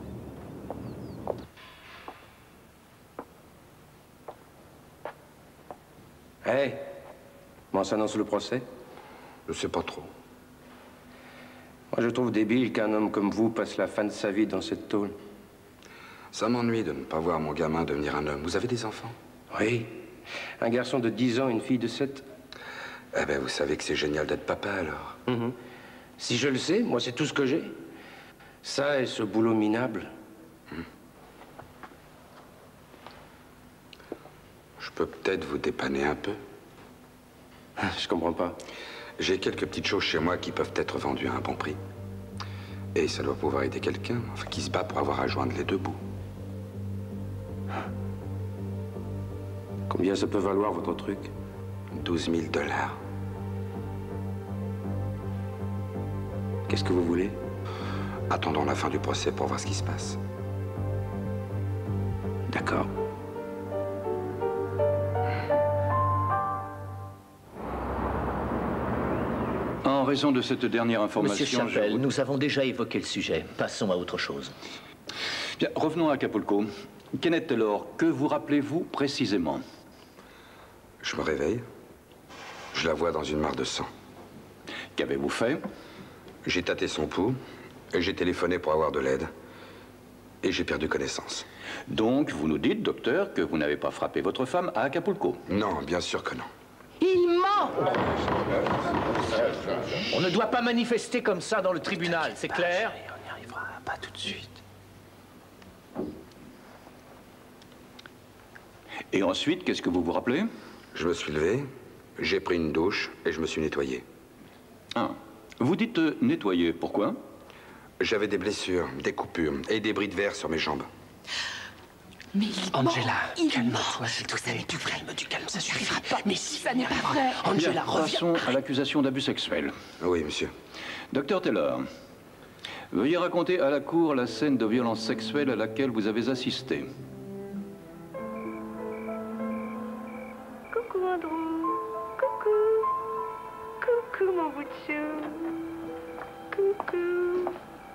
Hé, hey, comment s'annonce le procès? Je sais pas trop. Moi, je trouve débile qu'un homme comme vous passe la fin de sa vie dans cette tôle. Ça m'ennuie de ne pas voir mon gamin devenir un homme. Vous avez des enfants? Oui. Un garçon de dix ans, une fille de sept. Eh ben, vous savez que c'est génial d'être papa, alors. Mm-hmm. Si je le sais, moi, c'est tout ce que j'ai. Ça et ce boulot minable. Hmm. Je peux peut-être vous dépanner un peu. Je comprends pas. J'ai quelques petites choses chez moi qui peuvent être vendues à un bon prix. Et ça doit pouvoir aider quelqu'un, enfin, qui se bat pour avoir à joindre les deux bouts. Combien ça peut valoir, votre truc? douze mille dollars. Qu'est-ce que vous voulez? Attendons la fin du procès pour voir ce qui se passe. D'accord. En raison de cette dernière information... Monsieur Chappelle, je... nous avons déjà évoqué le sujet. Passons à autre chose. Bien, revenons à Acapulco. Kenneth Taylor, que vous rappelez-vous précisément? Je me réveille. Je la vois dans une mare de sang. Qu'avez-vous fait? J'ai tâté son pouls et j'ai téléphoné pour avoir de l'aide. Et j'ai perdu connaissance. Donc, vous nous dites, docteur, que vous n'avez pas frappé votre femme à Acapulco? Non, bien sûr que non. Il ment! On ne doit pas manifester comme ça dans le tribunal, c'est clair? On n'y arrivera pas tout de suite. Et ensuite, qu'est-ce que vous vous rappelez? Je me suis levé, j'ai pris une douche et je me suis nettoyé. Ah. Vous dites euh, nettoyer, pourquoi? J'avais des blessures, des coupures et des bris de verre sur mes jambes. Mais il Angela, calme-toi, s'il te plaît. Du calme, du calme, ça suffit. Pas. Mais si ça n'est pas vrai. Angela, Angela, reviens. passons à l'accusation d'abus sexuel. Oui, monsieur. Docteur Taylor, veuillez raconter à la cour la scène de violence sexuelle à laquelle vous avez assisté. Coucou Andrew. Coucou. Coucou mon bout de chou. Coucou.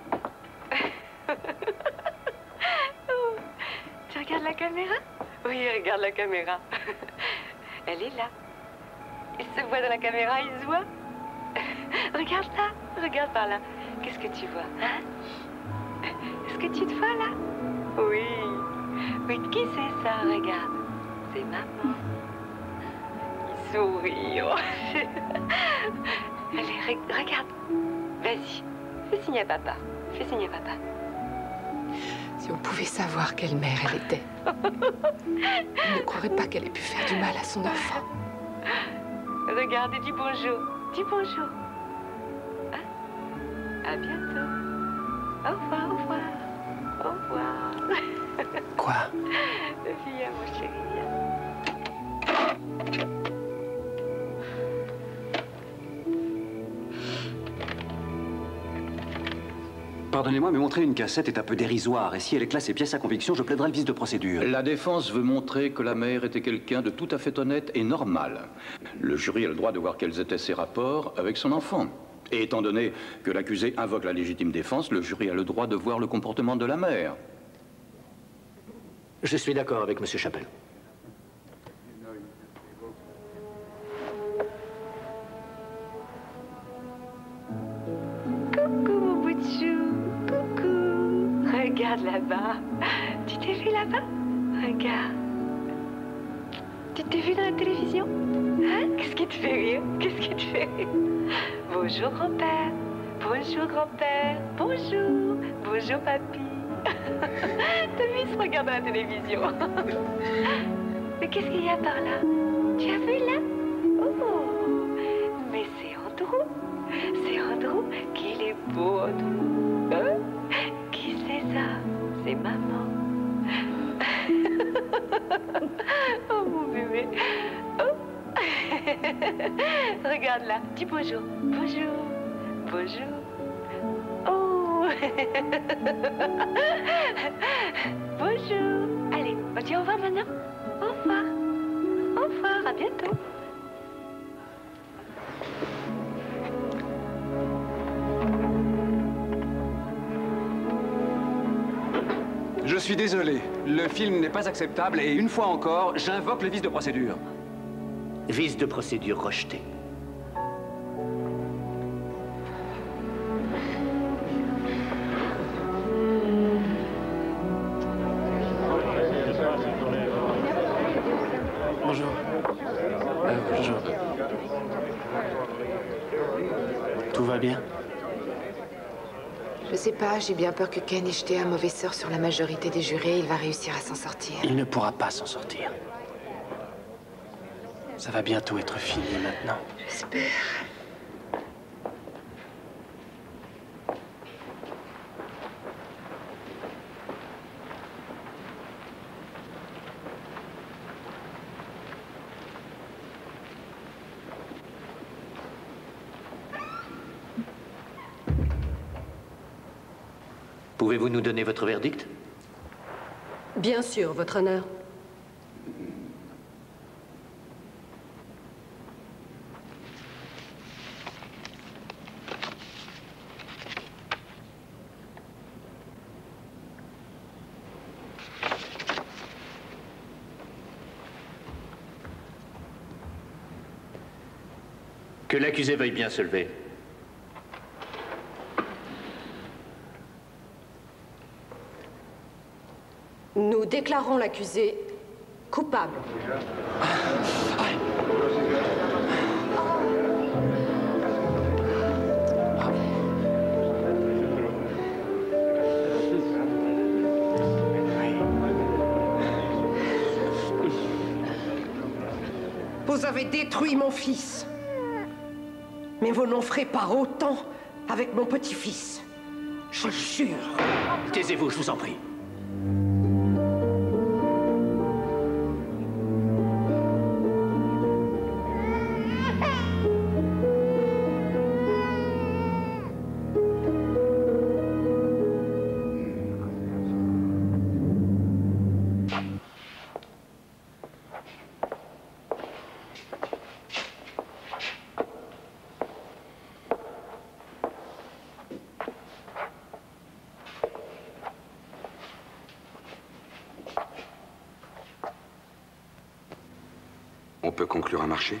Oh, tu regardes la caméra? Oui, regarde la caméra. Elle est là. Il se voit dans la caméra, il se voit. Regarde là, regarde par là. Qu'est-ce que tu vois, hein? Est-ce que tu te vois là? Oui. Oui, qui c'est ça? Regarde. C'est maman. Il sourit. Oh. Allez, re regarde. Vas-y. Fais signe à papa. Fais signe à papa. Si on pouvait savoir quelle mère elle était, on ne croirait pas qu'elle ait pu faire du mal à son enfant. Regarde et dis bonjour. Dis bonjour. Hein? À bientôt. Au revoir, au revoir. Au revoir. Quoi? Viens, mon chéri, viens. Pardonnez-moi, mais montrer une cassette est un peu dérisoire. Et si elle éclate ses pièces à conviction, je plaiderai le vice de procédure. La défense veut montrer que la mère était quelqu'un de tout à fait honnête et normal. Le jury a le droit de voir quels étaient ses rapports avec son enfant. Et étant donné que l'accusé invoque la légitime défense, le jury a le droit de voir le comportement de la mère. Je suis d'accord avec Monsieur Chappelle. Coucou, mon bout de chou. Coucou. Regarde là-bas. Tu t'es vu là-bas? Regarde. Tu t'es vu dans la télévision? Hein? Qu'est-ce qui te fait rire? Qu'est-ce qui te fait rire? Bonjour, grand-père. Bonjour, grand-père. Bonjour. Bonjour, papy. T'as vu, il se regarde à la télévision. Mais qu'est-ce qu'il y a par là? Tu as vu là? Oh, mais c'est Andrew. Andrew? C'est Andrew? Qu'il est beau, Andrew. Hein? Qui c'est ça? C'est maman. Oh, mon bébé. Oh. Regarde là. Dis bonjour. Bonjour. Bonjour. Oh. Bonjour. Allez, on dit au revoir maintenant. Au revoir. Au revoir, à bientôt. Je suis désolé, le film n'est pas acceptable et une fois encore, j'invoque le vice de procédure. Vice de procédure rejeté. Bonjour. Euh, bonjour. Tout va bien? Je sais pas, j'ai bien peur que Ken ait jeté un mauvais sort sur la majorité des jurés. Il va réussir à s'en sortir. Il ne pourra pas s'en sortir. Ça va bientôt être fini maintenant. J'espère. Pouvez-vous nous donner votre verdict? Bien sûr, votre honneur. Que l'accusé veuille bien se lever. Nous déclarons l'accusé coupable. Vous avez détruit mon fils. Mais vous n'en ferez pas autant avec mon petit-fils. Je le jure. Taisez-vous, je vous en prie. On peut conclure un marché?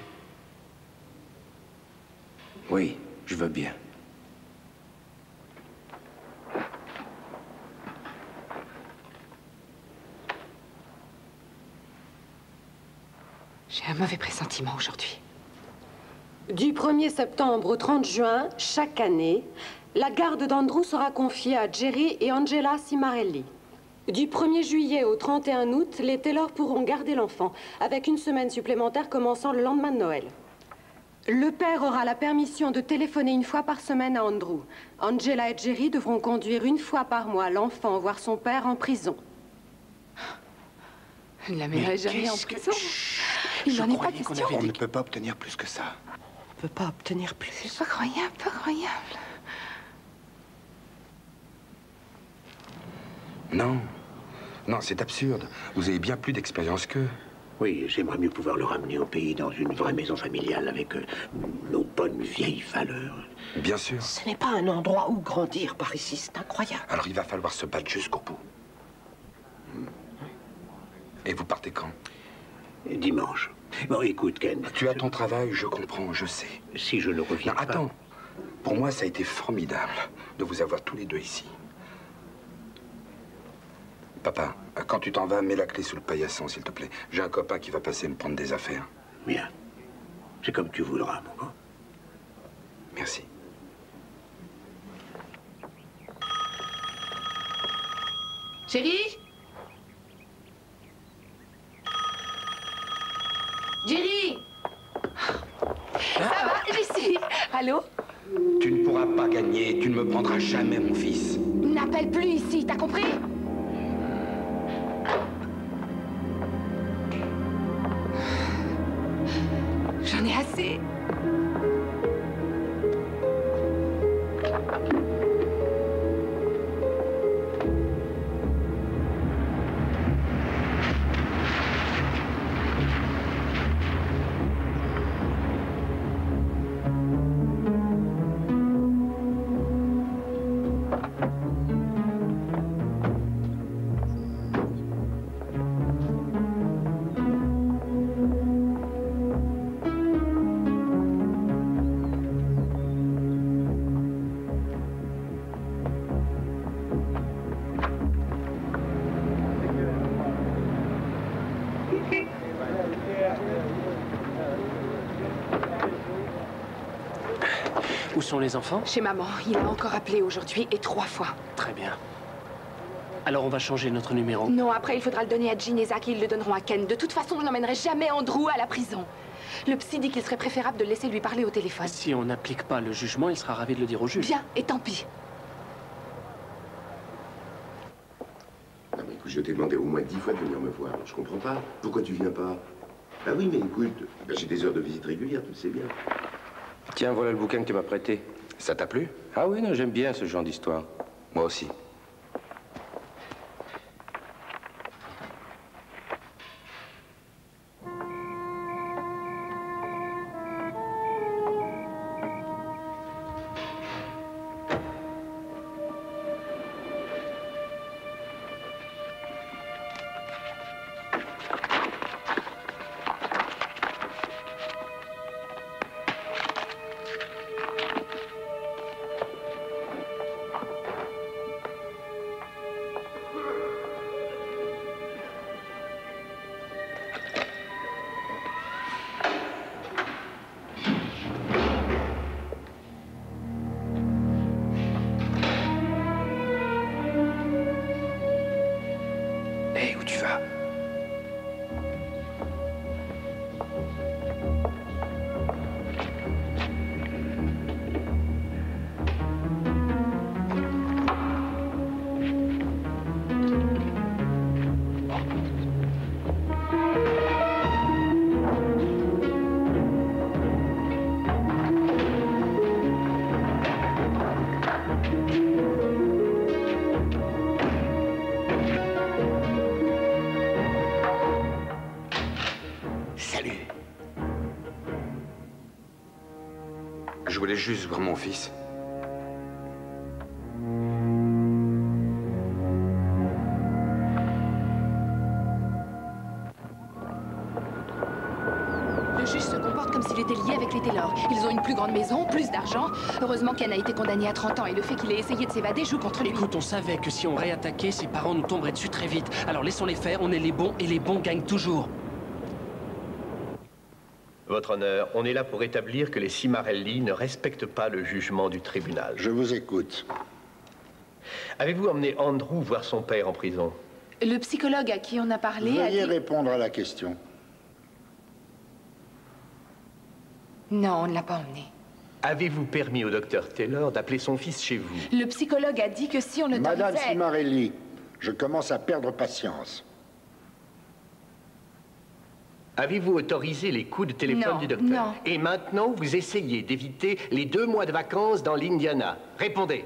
Oui, je veux bien. J'ai un mauvais pressentiment aujourd'hui. Du premier septembre au trente juin, chaque année, la garde d'Andrew sera confiée à Jerry et Angela Cimarelli. Du premier juillet au trente et un août, les Taylor pourront garder l'enfant, avec une semaine supplémentaire commençant le lendemain de Noël. Le père aura la permission de téléphoner une fois par semaine à Andrew. Angela et Jerry devront conduire une fois par mois l'enfant voir son père en prison. Il la mènerait jamais en prison. Il n'en est pas question. On ne peut pas obtenir plus que ça. On ne peut pas obtenir plus. C'est pas croyable, pas croyable. Non. Non, c'est absurde. Vous avez bien plus d'expérience qu'eux. Oui, j'aimerais mieux pouvoir le ramener au pays dans une vraie maison familiale avec euh, nos bonnes vieilles valeurs. Bien sûr. Ce n'est pas un endroit où grandir par ici, c'est incroyable. Alors il va falloir se battre jusqu'au bout. Et vous partez quand? Dimanche. Bon, écoute, Ken. Tu as ton travail, je comprends, je sais. Si je ne reviens non, pas... Attends. Pour moi, ça a été formidable de vous avoir tous les deux ici. Papa, quand tu t'en vas, mets la clé sous le paillasson, s'il te plaît. J'ai un copain qui va passer me prendre des affaires. Bien. C'est comme tu voudras, mon gars. Merci. Chérie? Jerry? Ça va, Jessie? Allô? Tu ne pourras pas gagner, tu ne me prendras jamais mon fils. N'appelle plus ici, t'as compris? J'en ai assez. Où sont les enfants? Chez maman. Il a encore appelé aujourd'hui et trois fois. Très bien. Alors on va changer notre numéro. Non, après il faudra le donner à Jean et Zach et ils le donneront à Ken. De toute façon, je n'emmènerai jamais Andrew à la prison. Le psy dit qu'il serait préférable de le laisser lui parler au téléphone. Si on n'applique pas le jugement, il sera ravi de le dire au juge. Bien, et tant pis. Non mais écoute, je t'ai demandé au moins dix fois de venir me voir. Je comprends pas. Pourquoi tu viens pas? Ah oui, mais écoute, ben, j'ai des heures de visite régulières, tu le sais bien. Tiens, voilà le bouquin que tu m'as prêté. Ça t'a plu? Ah oui, non, j'aime bien ce genre d'histoire. Moi aussi. Je voulais juste voir mon fils. Le juge se comporte comme s'il était lié avec les Taylor. Ils ont une plus grande maison, plus d'argent. Heureusement Ken a été condamné à trente ans et le fait qu'il ait essayé de s'évader joue contre lui. Écoute, on savait que si on réattaquait, ses parents nous tomberaient dessus très vite. Alors laissons-les faire, on est les bons et les bons gagnent toujours. Votre honneur, on est là pour établir que les Cimarelli ne respectent pas le jugement du tribunal. Je vous écoute. Avez-vous emmené Andrew voir son père en prison? Le psychologue à qui on a parlé a Veuillez dit... répondre à la question. Non, on ne l'a pas emmené. Avez-vous permis au docteur Taylor d'appeler son fils chez vous? Le psychologue a dit que si on l'autorisait... Madame Cimarelli, je commence à perdre patience. Avez-vous autorisé les coups de téléphone Non, du docteur? non. Et maintenant, vous essayez d'éviter les deux mois de vacances dans l'Indiana. Répondez.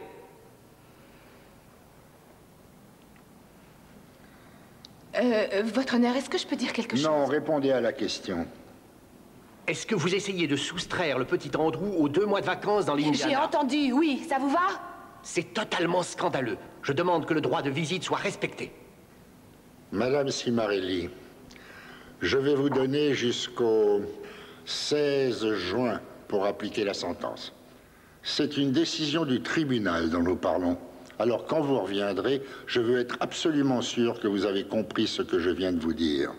Euh, votre honneur, est-ce que je peux dire quelque chose? Non, répondez à la question. Est-ce que vous essayez de soustraire le petit Andrew aux deux mois de vacances dans l'Indiana? J'ai entendu, oui. Ça vous va? C'est totalement scandaleux. Je demande que le droit de visite soit respecté. Madame Cimarelli, je vais vous donner jusqu'au seize juin pour appliquer la sentence. C'est une décision du tribunal dont nous parlons. Alors, quand vous reviendrez, je veux être absolument sûr que vous avez compris ce que je viens de vous dire.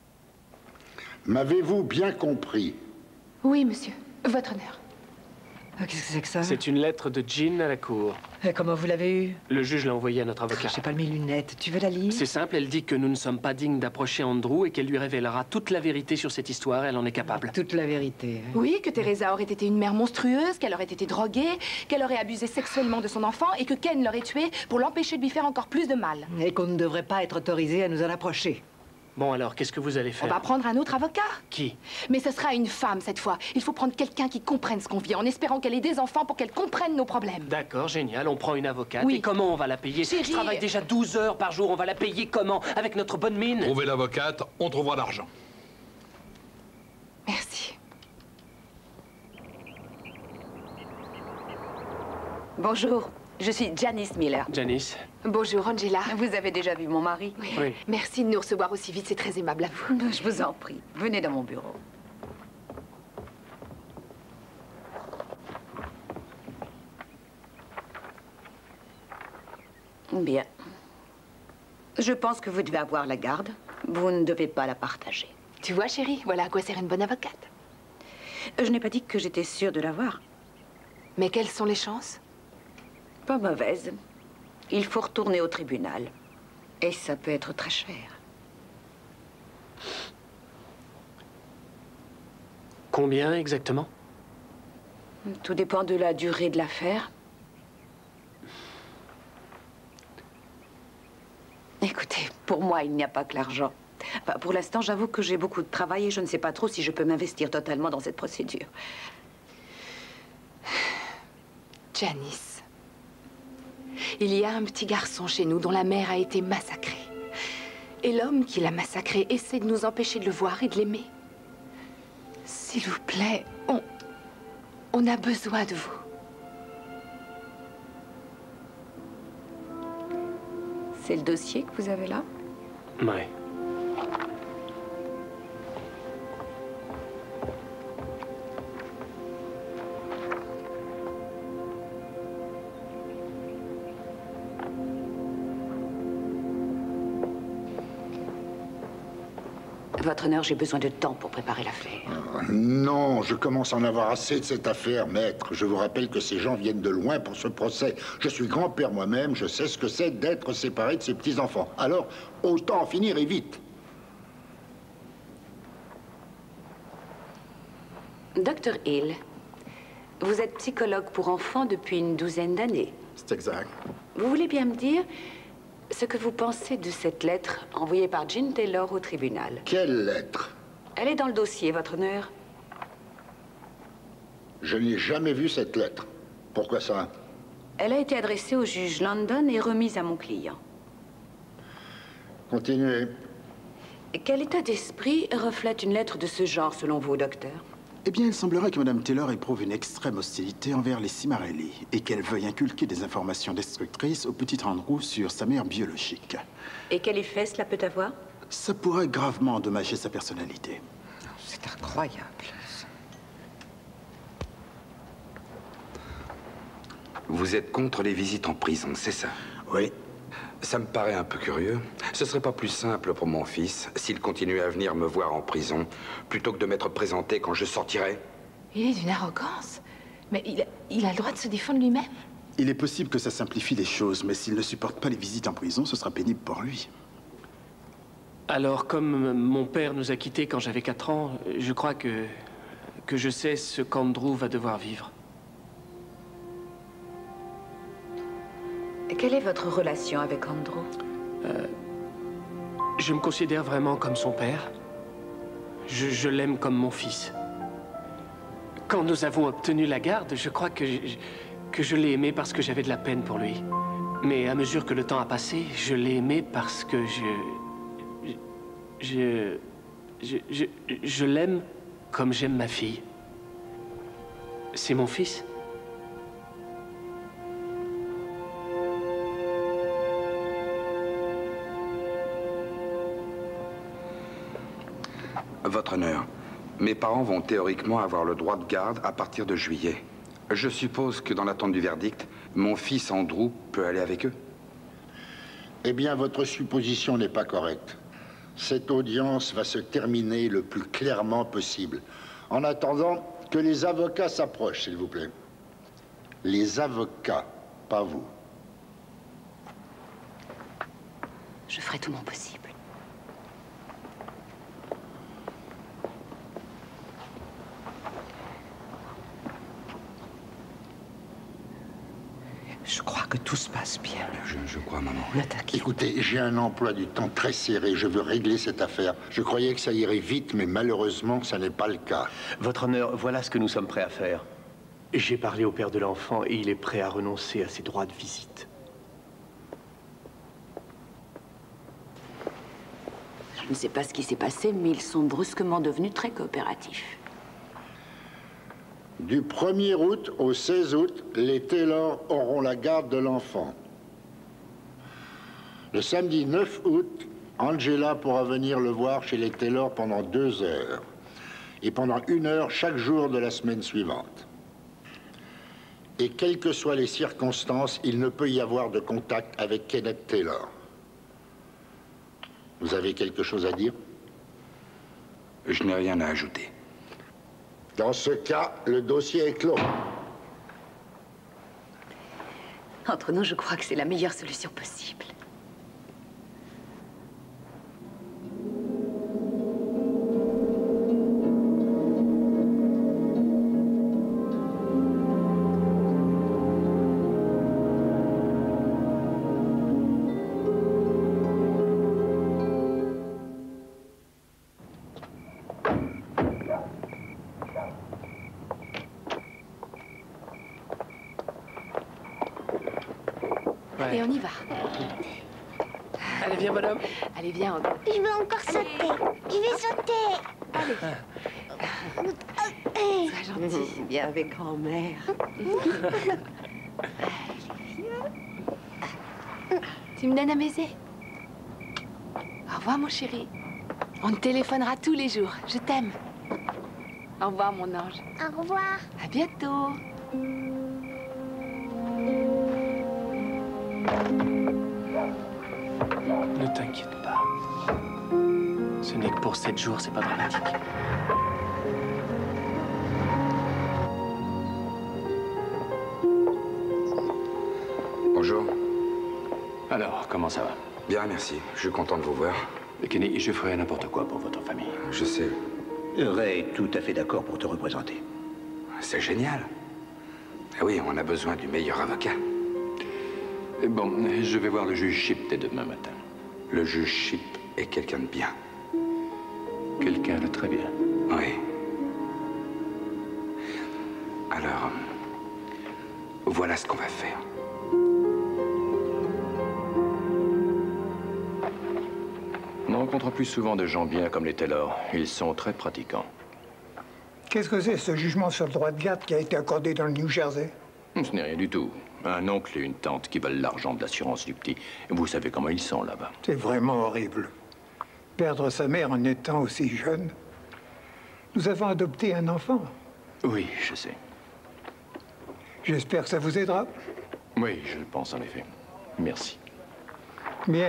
M'avez-vous bien compris? Oui, monsieur. Votre honneur. Qu'est-ce que c'est que ça? C'est une lettre de Jean à la cour. Et comment vous l'avez eue? Le juge l'a envoyée à notre avocat. J'ai pas mes lunettes. Tu veux la lire? C'est simple, elle dit que nous ne sommes pas dignes d'approcher Andrew et qu'elle lui révélera toute la vérité sur cette histoire. Elle en est capable. Toute la vérité. Oui, que Teresa aurait été une mère monstrueuse, qu'elle aurait été droguée, qu'elle aurait abusé sexuellement de son enfant et que Ken l'aurait tuée pour l'empêcher de lui faire encore plus de mal. Et qu'on ne devrait pas être autorisé à nous en approcher. Bon, alors, qu'est-ce que vous allez faire? On va prendre un autre avocat. Qui? Mais ce sera une femme cette fois. Il faut prendre quelqu'un qui comprenne ce qu'on vit, en espérant qu'elle ait des enfants pour qu'elle comprenne nos problèmes. D'accord, génial. On prend une avocate. Oui. Et comment on va la payer? Chérie... Je travaille déjà douze heures par jour. On va la payer comment? Avec notre bonne mine? Trouvez l'avocate, on trouvera l'argent. Merci. Bonjour, je suis Janice Miller. Janice. Bonjour, Angela. Vous avez déjà vu mon mari? Oui. Oui. Merci de nous recevoir aussi vite, c'est très aimable à vous. Je vous en prie. Venez dans mon bureau. Bien. Je pense que vous devez avoir la garde. Vous ne devez pas la partager. Tu vois, chérie, voilà à quoi sert une bonne avocate. Je n'ai pas dit que j'étais sûre de l'avoir. Mais quelles sont les chances? Pas mauvaises. Il faut retourner au tribunal. Et ça peut être très cher. Combien exactement? Tout dépend de la durée de l'affaire. Écoutez, pour moi, il n'y a pas que l'argent. Enfin, pour l'instant, j'avoue que j'ai beaucoup de travail et je ne sais pas trop si je peux m'investir totalement dans cette procédure. Janice. Il y a un petit garçon chez nous dont la mère a été massacrée. Et l'homme qui l'a massacré essaie de nous empêcher de le voir et de l'aimer. S'il vous plaît, on... on a besoin de vous. C'est le dossier que vous avez là? Oui. Votre honneur, j'ai besoin de temps pour préparer l'affaire. Non, je commence à en avoir assez de cette affaire, maître. Je vous rappelle que ces gens viennent de loin pour ce procès. Je suis grand-père moi-même, je sais ce que c'est d'être séparé de ses petits-enfants. Alors, autant en finir et vite. Docteur Hill, vous êtes psychologue pour enfants depuis une douzaine d'années. C'est exact. Vous voulez bien me dire ce que vous pensez de cette lettre envoyée par Jean Taylor au tribunal? Quelle lettre? Elle est dans le dossier, votre honneur. Je n'ai jamais vu cette lettre. Pourquoi ça? Elle a été adressée au juge London et remise à mon client. Continuez. Quel état d'esprit reflète une lettre de ce genre, selon vous, docteur? Eh bien, il semblerait que Mme Taylor éprouve une extrême hostilité envers les Cimarelli et qu'elle veuille inculquer des informations destructrices au petit Andrew sur sa mère biologique. Et quel effet cela peut avoir? Ça pourrait gravement endommager sa personnalité. C'est incroyable. Vous êtes contre les visites en prison, c'est ça? Oui. Ça me paraît un peu curieux. Ce serait pas plus simple pour mon fils s'il continuait à venir me voir en prison, plutôt que de m'être présenté quand je sortirais? Il est d'une arrogance. Mais il a, il a le droit de se défendre lui-même. Il est possible que ça simplifie les choses, mais s'il ne supporte pas les visites en prison, ce sera pénible pour lui. Alors, comme mon père nous a quittés quand j'avais quatre ans, je crois que... que je sais ce qu'Andrew va devoir vivre. Quelle est votre relation avec Andrew? Euh, je me considère vraiment comme son père. Je, je l'aime comme mon fils. Quand nous avons obtenu la garde, je crois que je, que je l'ai aimé parce que j'avais de la peine pour lui. Mais à mesure que le temps a passé, je l'ai aimé parce que je... Je... Je, je, je l'aime comme j'aime ma fille. C'est mon fils. Votre honneur, mes parents vont théoriquement avoir le droit de garde à partir de juillet. Je suppose que dans l'attente du verdict, mon fils Andrew peut aller avec eux? Eh bien, votre supposition n'est pas correcte. Cette audience va se terminer le plus clairement possible. En attendant, que les avocats s'approchent, s'il vous plaît. Les avocats, pas vous. Je ferai tout mon possible. Je crois que tout se passe bien. Je, je crois, maman. Ne t'inquiète. Écoutez, j'ai un emploi du temps très serré. Je veux régler cette affaire. Je croyais que ça irait vite, mais malheureusement, ça n'est pas le cas. Votre honneur, voilà ce que nous sommes prêts à faire. J'ai parlé au père de l'enfant et il est prêt à renoncer à ses droits de visite. Je ne sais pas ce qui s'est passé, mais ils sont brusquement devenus très coopératifs. Du premier août au seize août, les Taylor auront la garde de l'enfant. Le samedi neuf août, Angela pourra venir le voir chez les Taylor pendant deux heures. Et pendant une heure chaque jour de la semaine suivante. Et quelles que soient les circonstances, il ne peut y avoir de contact avec Kenneth Taylor. Vous avez quelque chose à dire? Je n'ai rien à ajouter. Dans ce cas, le dossier est clos. Entre nous, je crois que c'est la meilleure solution possible. Allez, on y va. Allez, viens, bonhomme. Allez, viens. Je veux encore sauter. Je vais sauter. Allez. Sois gentil. Viens avec grand-mère. Tu me donnes un baiser? Au revoir, mon chéri. On te téléphonera tous les jours. Je t'aime. Au revoir, mon ange. Au revoir. À bientôt. Ne t'inquiète pas. Ce n'est que pour sept jours, c'est pas dramatique. Bonjour. Alors, comment ça va? Bien, merci. Je suis content de vous voir. Kenny, je ferai n'importe quoi pour votre famille. Je sais. Ray est tout à fait d'accord pour te représenter. C'est génial. Ah oui, on a besoin du meilleur avocat. Bon, je vais voir le juge Shipp dès demain matin. Le juge Shipp est quelqu'un de bien. Quelqu'un de très bien. Oui. Alors, voilà ce qu'on va faire. On rencontre plus souvent de gens bien comme les Taylor. Ils sont très pratiquants. Qu'est-ce que c'est, ce jugement sur le droit de garde qui a été accordé dans le New Jersey? Ce n'est rien du tout. Un oncle et une tante qui veulent l'argent de l'assurance du petit. Vous savez comment ils sont là-bas. C'est vraiment horrible. Perdre sa mère en étant aussi jeune. Nous avons adopté un enfant. Oui, je sais. J'espère que ça vous aidera. Oui, je le pense en effet. Merci. Bien.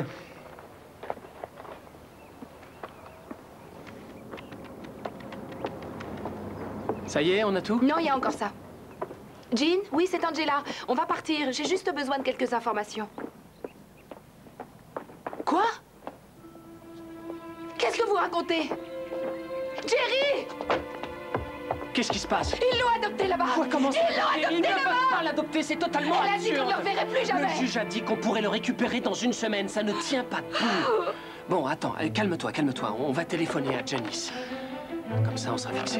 Ça y est, on a tout? Non, il y a encore ça. Jean, oui, c'est Angela. On va partir. J'ai juste besoin de quelques informations. Quoi? Qu'est-ce que vous racontez? Jerry! Qu'est-ce qui se passe? Ils l'ont adopté là-bas! Quoi, comment ça? Ils l'ont adopté Ils ne là-bas! peuvent pas l'adopter, c'est totalement Elle a absurde. dit qu'on ne le reverrait plus jamais! Le juge a dit qu'on pourrait le récupérer dans une semaine, ça ne tient pas debout. Bon, attends, euh, calme-toi, calme-toi. On va téléphoner à Janice. Comme ça, on sera fixé.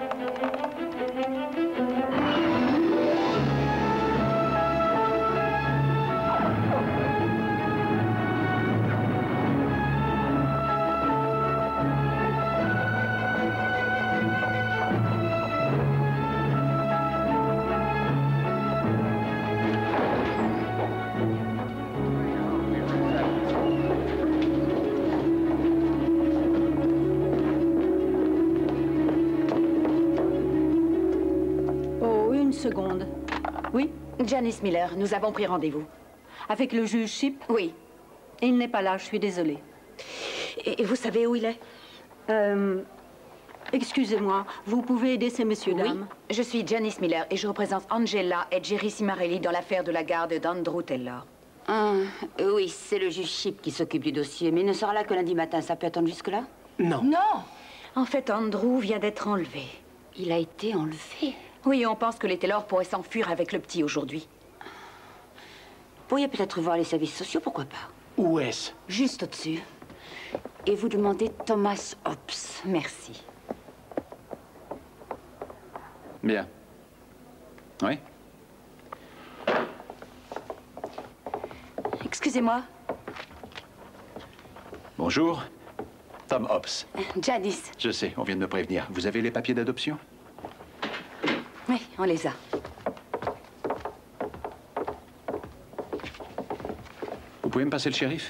Seconde. Oui? Janice Miller, nous avons pris rendez-vous. Avec le juge Shipp? Oui. Il n'est pas là, je suis désolée. Et, et vous savez où il est? Euh, Excusez-moi, vous pouvez aider ces messieurs, Oui, dames? je suis Janice Miller et je représente Angela et Jerry Cimarelli dans l'affaire de la garde d'Andrew Taylor. Ah, oui, c'est le juge Chip qui s'occupe du dossier, mais il ne sera là que lundi matin. Ça peut attendre jusque-là? Non. Non! En fait, Andrew vient d'être enlevé. Il a été enlevé? Oui, on pense que les Taylor pourraient s'enfuir avec le petit aujourd'hui. Vous pourriez peut-être voir les services sociaux, pourquoi pas? Où est-ce? Juste au-dessus. Et vous demandez Thomas Hobbs. Merci. Bien. Oui? Excusez-moi. Bonjour. Tom Hobbs. Janice. Je sais, on vient de me prévenir. Vous avez les papiers d'adoption? Oui, on les a. Vous pouvez me passer le shérif?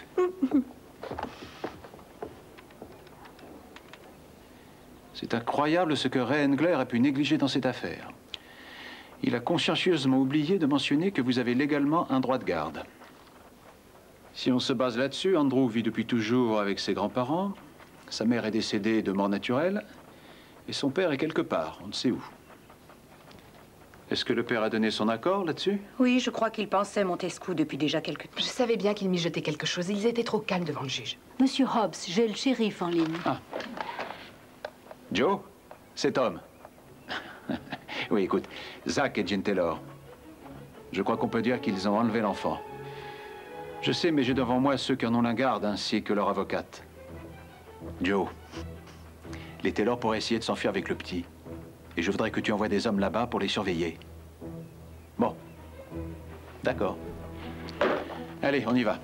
C'est incroyable ce que Ray Engler a pu négliger dans cette affaire. Il a consciencieusement oublié de mentionner que vous avez légalement un droit de garde. Si on se base là-dessus, Andrew vit depuis toujours avec ses grands-parents. Sa mère est décédée de mort naturelle. Et son père est quelque part, on ne sait où. Est-ce que le père a donné son accord là-dessus? Oui, je crois qu'il pensait Montesquieu depuis déjà quelque temps. Je savais bien qu'il mijotait quelque chose. Ils étaient trop calmes devant le juge. Monsieur Hobbs, j'ai le shérif en ligne. Ah. Joe, c'est Tom. Oui, écoute, Zach et Jean Taylor. Je crois qu'on peut dire qu'ils ont enlevé l'enfant. Je sais, mais j'ai devant moi ceux qui en ont la garde, ainsi que leur avocate. Joe, les Taylor pourraient essayer de s'enfuir avec le petit. Et je voudrais que tu envoies des hommes là-bas pour les surveiller. Bon. D'accord. Allez, on y va.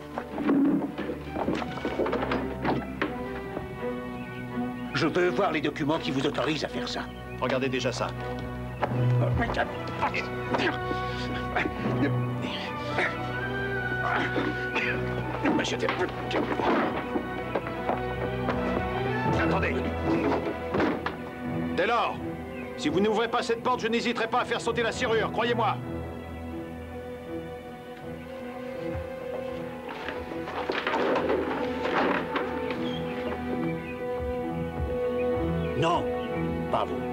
Je veux voir les documents qui vous autorisent à faire ça. Regardez déjà ça. Monsieur Attendez. Taylor, si vous n'ouvrez pas cette porte, je n'hésiterai pas à faire sauter la serrure, croyez-moi. Non, pas vous.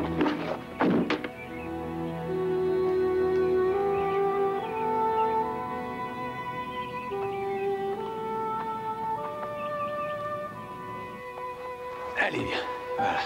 Allez, voilà.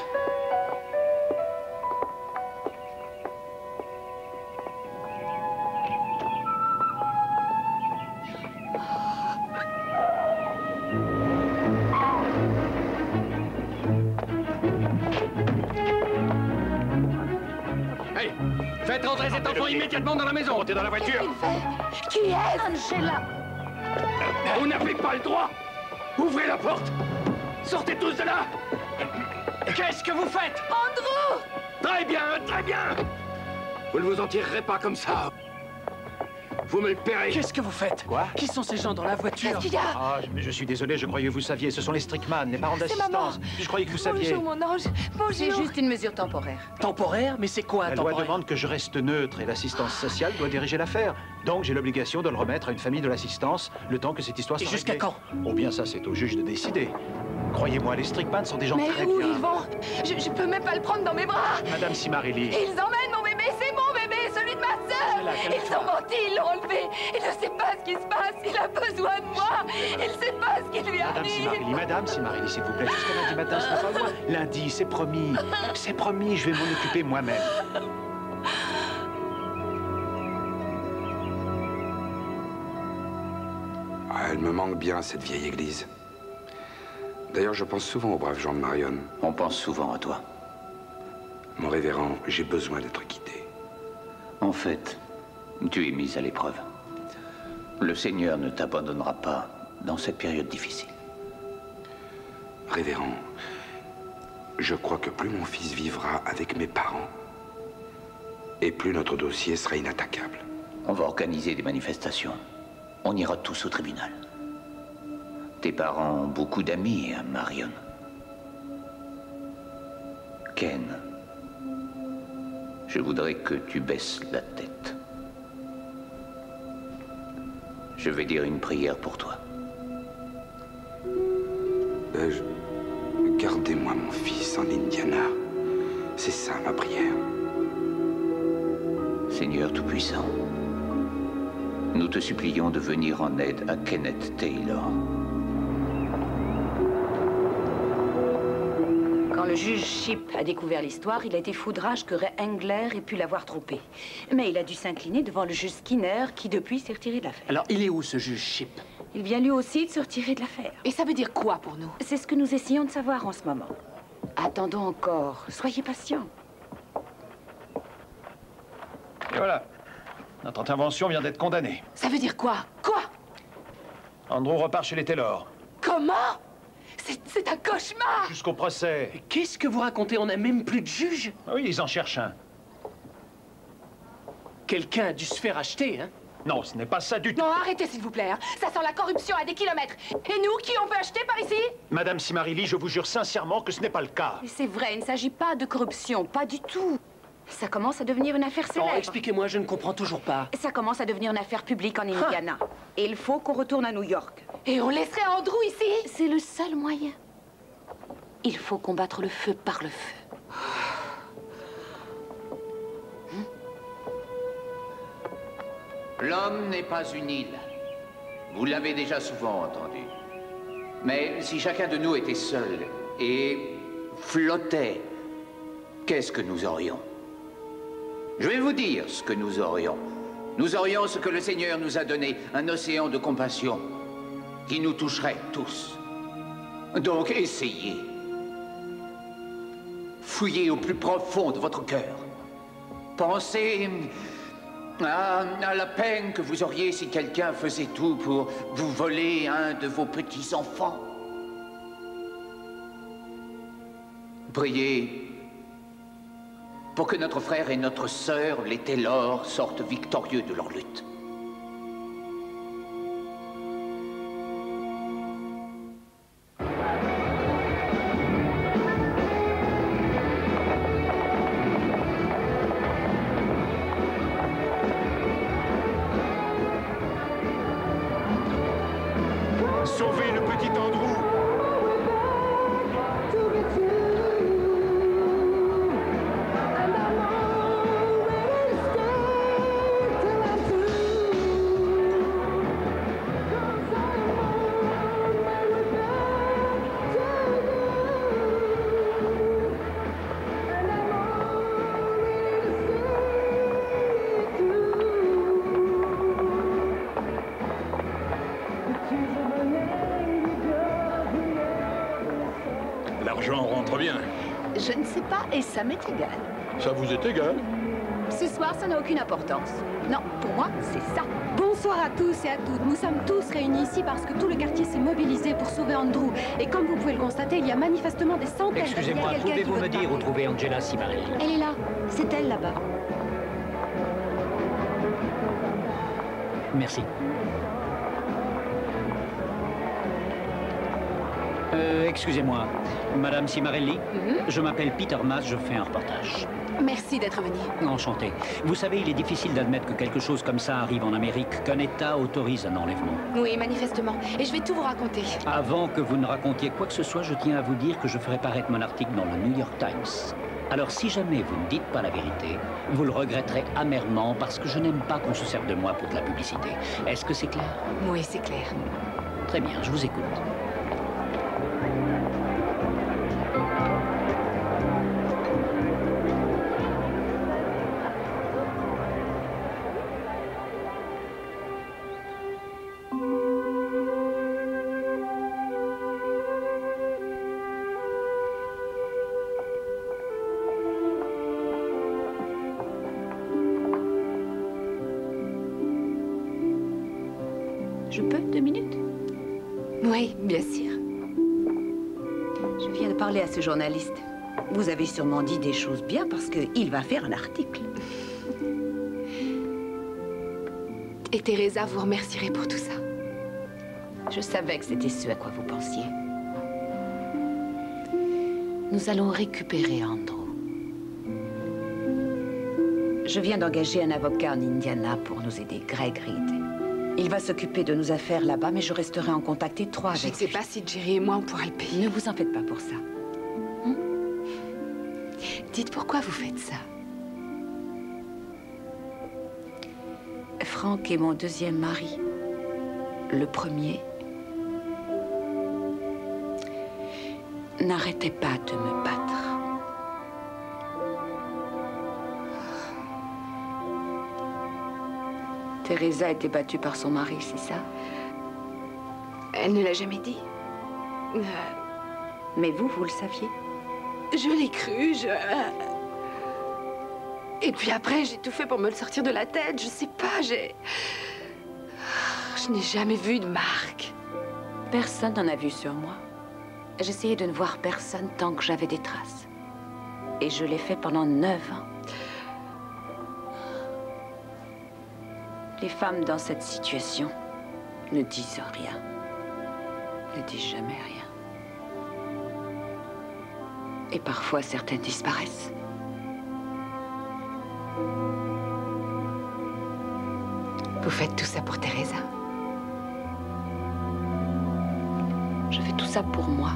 Hey, faites rentrer cet enfant immédiatement dans la maison. Montez dans la voiture. Qui est-ce? Angela. Vous n'avez pas le droit. Ouvrez la porte. Sortez tous de là. Qu'est-ce que vous faites? Andrew! Très bien, très bien. Vous ne vous en tirerez pas comme ça. Vous me le paierez. Qu'est-ce que vous faites? Quoi? Qui sont ces gens dans la voiture? Qu'est-ce qu'il y a? Ah, je, je suis désolé, je croyais que vous saviez. Ce sont les Strickman, les parents C'est maman. d'assistance. Je croyais que vous saviez. Bonjour, mon ange. Bonjour. C'est juste une mesure temporaire. Temporaire? Mais c'est quoi un La loi temporaire? demande que je reste neutre et l'assistance sociale doit diriger l'affaire. Donc j'ai l'obligation de le remettre à une famille de l'assistance le temps que cette histoire soit Et jusqu'à réglée. quand? Oh bien ça, c'est au juge de décider. Croyez-moi, les Strickman sont des gens Mais très où bien. ils vont? je, je peux même pas le prendre dans mes bras. Madame Cimarelli. Ils emmènent mon bébé, c'est mon bébé, celui de ma sœur. Ils ont menti, ils l'ont enlevé. Il ne sait pas ce qui se passe, il a besoin de moi. Il ne sait pas ce qui lui Madame arrive. Cimarelli, Madame Cimarelli, s'il vous plaît, jusqu'à lundi matin, ce n'est pas loin. Lundi, c'est promis. C'est promis, je vais m'en occuper moi-même. Ah, elle me manque bien, cette vieille église. D'ailleurs, je pense souvent aux braves gens de Marion. On pense souvent à toi. Mon révérend, j'ai besoin d'être quitté. En fait, tu es mise à l'épreuve. Le Seigneur ne t'abandonnera pas dans cette période difficile. Révérend, je crois que plus mon fils vivra avec mes parents, et plus notre dossier sera inattaquable. On va organiser des manifestations. On ira tous au tribunal. Tes parents ont beaucoup d'amis à Marion. Ken, je voudrais que tu baisses la tête. Je vais dire une prière pour toi. Euh, je... Gardez-moi mon fils en Indiana. C'est ça ma prière. Seigneur Tout-Puissant, nous te supplions de venir en aide à Kenneth Taylor. Quand le juge Shipp a découvert l'histoire, il a été fou de rage que Ray Engler ait pu l'avoir trompé. Mais il a dû s'incliner devant le juge Skinner, qui depuis s'est retiré de l'affaire. Alors, il est où, ce juge Shipp? Il vient lui aussi de se retirer de l'affaire. Et ça veut dire quoi pour nous? C'est ce que nous essayons de savoir en ce moment. Attendons encore. Soyez patients. Et voilà. Notre intervention vient d'être condamnée. Ça veut dire quoi? Quoi? Andrew repart chez les Taylor. Comment? C'est un cauchemar! Jusqu'au procès. Qu'est-ce que vous racontez? On n'a même plus de juge? Oui, ils en cherchent un. Quelqu'un a dû se faire acheter, hein? Non, ce n'est pas ça du tout. Non, arrêtez s'il vous plaît. Hein. Ça sent la corruption à des kilomètres. Et nous, qui on peut acheter par ici? Madame Cimarelli, je vous jure sincèrement que ce n'est pas le cas. C'est vrai, il ne s'agit pas de corruption, pas du tout. Ça commence à devenir une affaire célèbre. Non, expliquez-moi, je ne comprends toujours pas. Ça commence à devenir une affaire publique en Indiana. Et il faut qu'on retourne à New York. Et on laisserait Andrew ici? C'est le seul moyen. Il faut combattre le feu par le feu. L'homme n'est pas une île. Vous l'avez déjà souvent entendu. Mais si chacun de nous était seul et flottait, qu'est-ce que nous aurions? Je vais vous dire ce que nous aurions. Nous aurions ce que le Seigneur nous a donné, un océan de compassion qui nous toucherait tous. Donc essayez. Fouillez au plus profond de votre cœur. Pensez à, à la peine que vous auriez si quelqu'un faisait tout pour vous voler un de vos petits-enfants. Priez pour que notre frère et notre sœur, les Taylor, sortent victorieux de leur lutte. Sauvez le petit Andrew! L'argent rentre bien. Je ne sais pas et ça m'est égal. Ça vous est égal? Ce soir, ça n'a aucune importance. Non, pour moi, c'est ça. Bonsoir à tous et à toutes. Nous sommes tous réunis ici parce que tout le quartier s'est mobilisé pour sauver Andrew. Et comme vous pouvez le constater, il y a manifestement des centaines de... Excusez-moi, pouvez-vous me dire où trouver Angela Cimarelli? Elle est là. C'est elle là-bas. Merci. Euh, excusez-moi, Madame Cimarelli, Mm-hmm. je m'appelle Peter Maas, je fais un reportage. Merci d'être venu. Enchanté. Vous savez, il est difficile d'admettre que quelque chose comme ça arrive en Amérique, qu'un État autorise un enlèvement. Oui, manifestement. Et je vais tout vous raconter. Avant que vous ne racontiez quoi que ce soit, je tiens à vous dire que je ferai paraître mon article dans le New York Times. Alors si jamais vous ne dites pas la vérité, vous le regretterez amèrement parce que je n'aime pas qu'on se serve de moi pour de la publicité. Est-ce que c'est clair? Oui, c'est clair. Très bien, je vous écoute. Je peux, deux minutes? Oui, bien sûr. Je viens de parler à ce journaliste. Vous avez sûrement dit des choses bien parce qu'il va faire un article. Et Teresa, vous remercierez pour tout ça. Je savais que c'était ce à quoi vous pensiez. Nous allons récupérer Andrew. Je viens d'engager un avocat en Indiana pour nous aider, Greg Reed. Il va s'occuper de nos affaires là-bas, mais je resterai en contact étroit avec lui. Je ne sais pas si Jerry et moi, on pourra le payer. Ne vous en faites pas pour ça. Dites pourquoi vous faites ça? Franck est mon deuxième mari. Le premier n'arrêtait pas de me battre. Teresa a été battue par son mari, c'est ça? Elle ne l'a jamais dit. Euh... Mais vous, vous le saviez? Je l'ai cru, je... Et puis après, j'ai tout fait pour me le sortir de la tête. Je sais pas, j'ai... Je n'ai jamais vu de marque. Personne n'en a vu sur moi. J'essayais de ne voir personne tant que j'avais des traces. Et je l'ai fait pendant neuf ans. Les femmes dans cette situation ne disent rien. Ne disent jamais rien. Et parfois, certaines disparaissent. Vous faites tout ça pour Teresa? Je fais tout ça pour moi.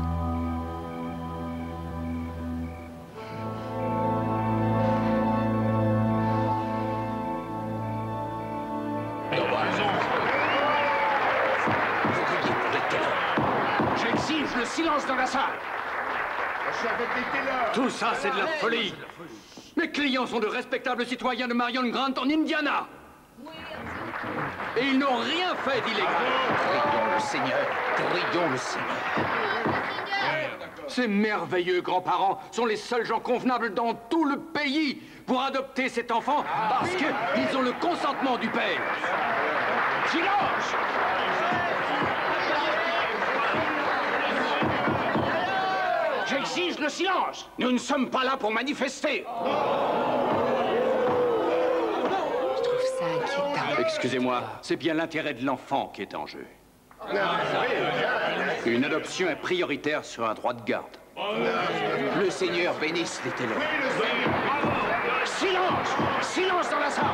J'exige le silence dans la salle. Tout ça, c'est de la folie. Mes clients sont de respectables citoyens de Marion Grant en Indiana. Et ils n'ont rien fait d'illégal. Prions le Seigneur, prions le Seigneur. Ces merveilleux grands-parents sont les seuls gens convenables dans tout le pays pour adopter cet enfant parce qu'ils ont le consentement du père. Silence! J'exige le silence. Nous ne sommes pas là pour manifester. Je trouve ça inquiétant. Excusez-moi, c'est bien l'intérêt de l'enfant qui est en jeu. Une adoption est prioritaire sur un droit de garde. Le Seigneur bénisse les Taylor. Silence! Silence dans la salle!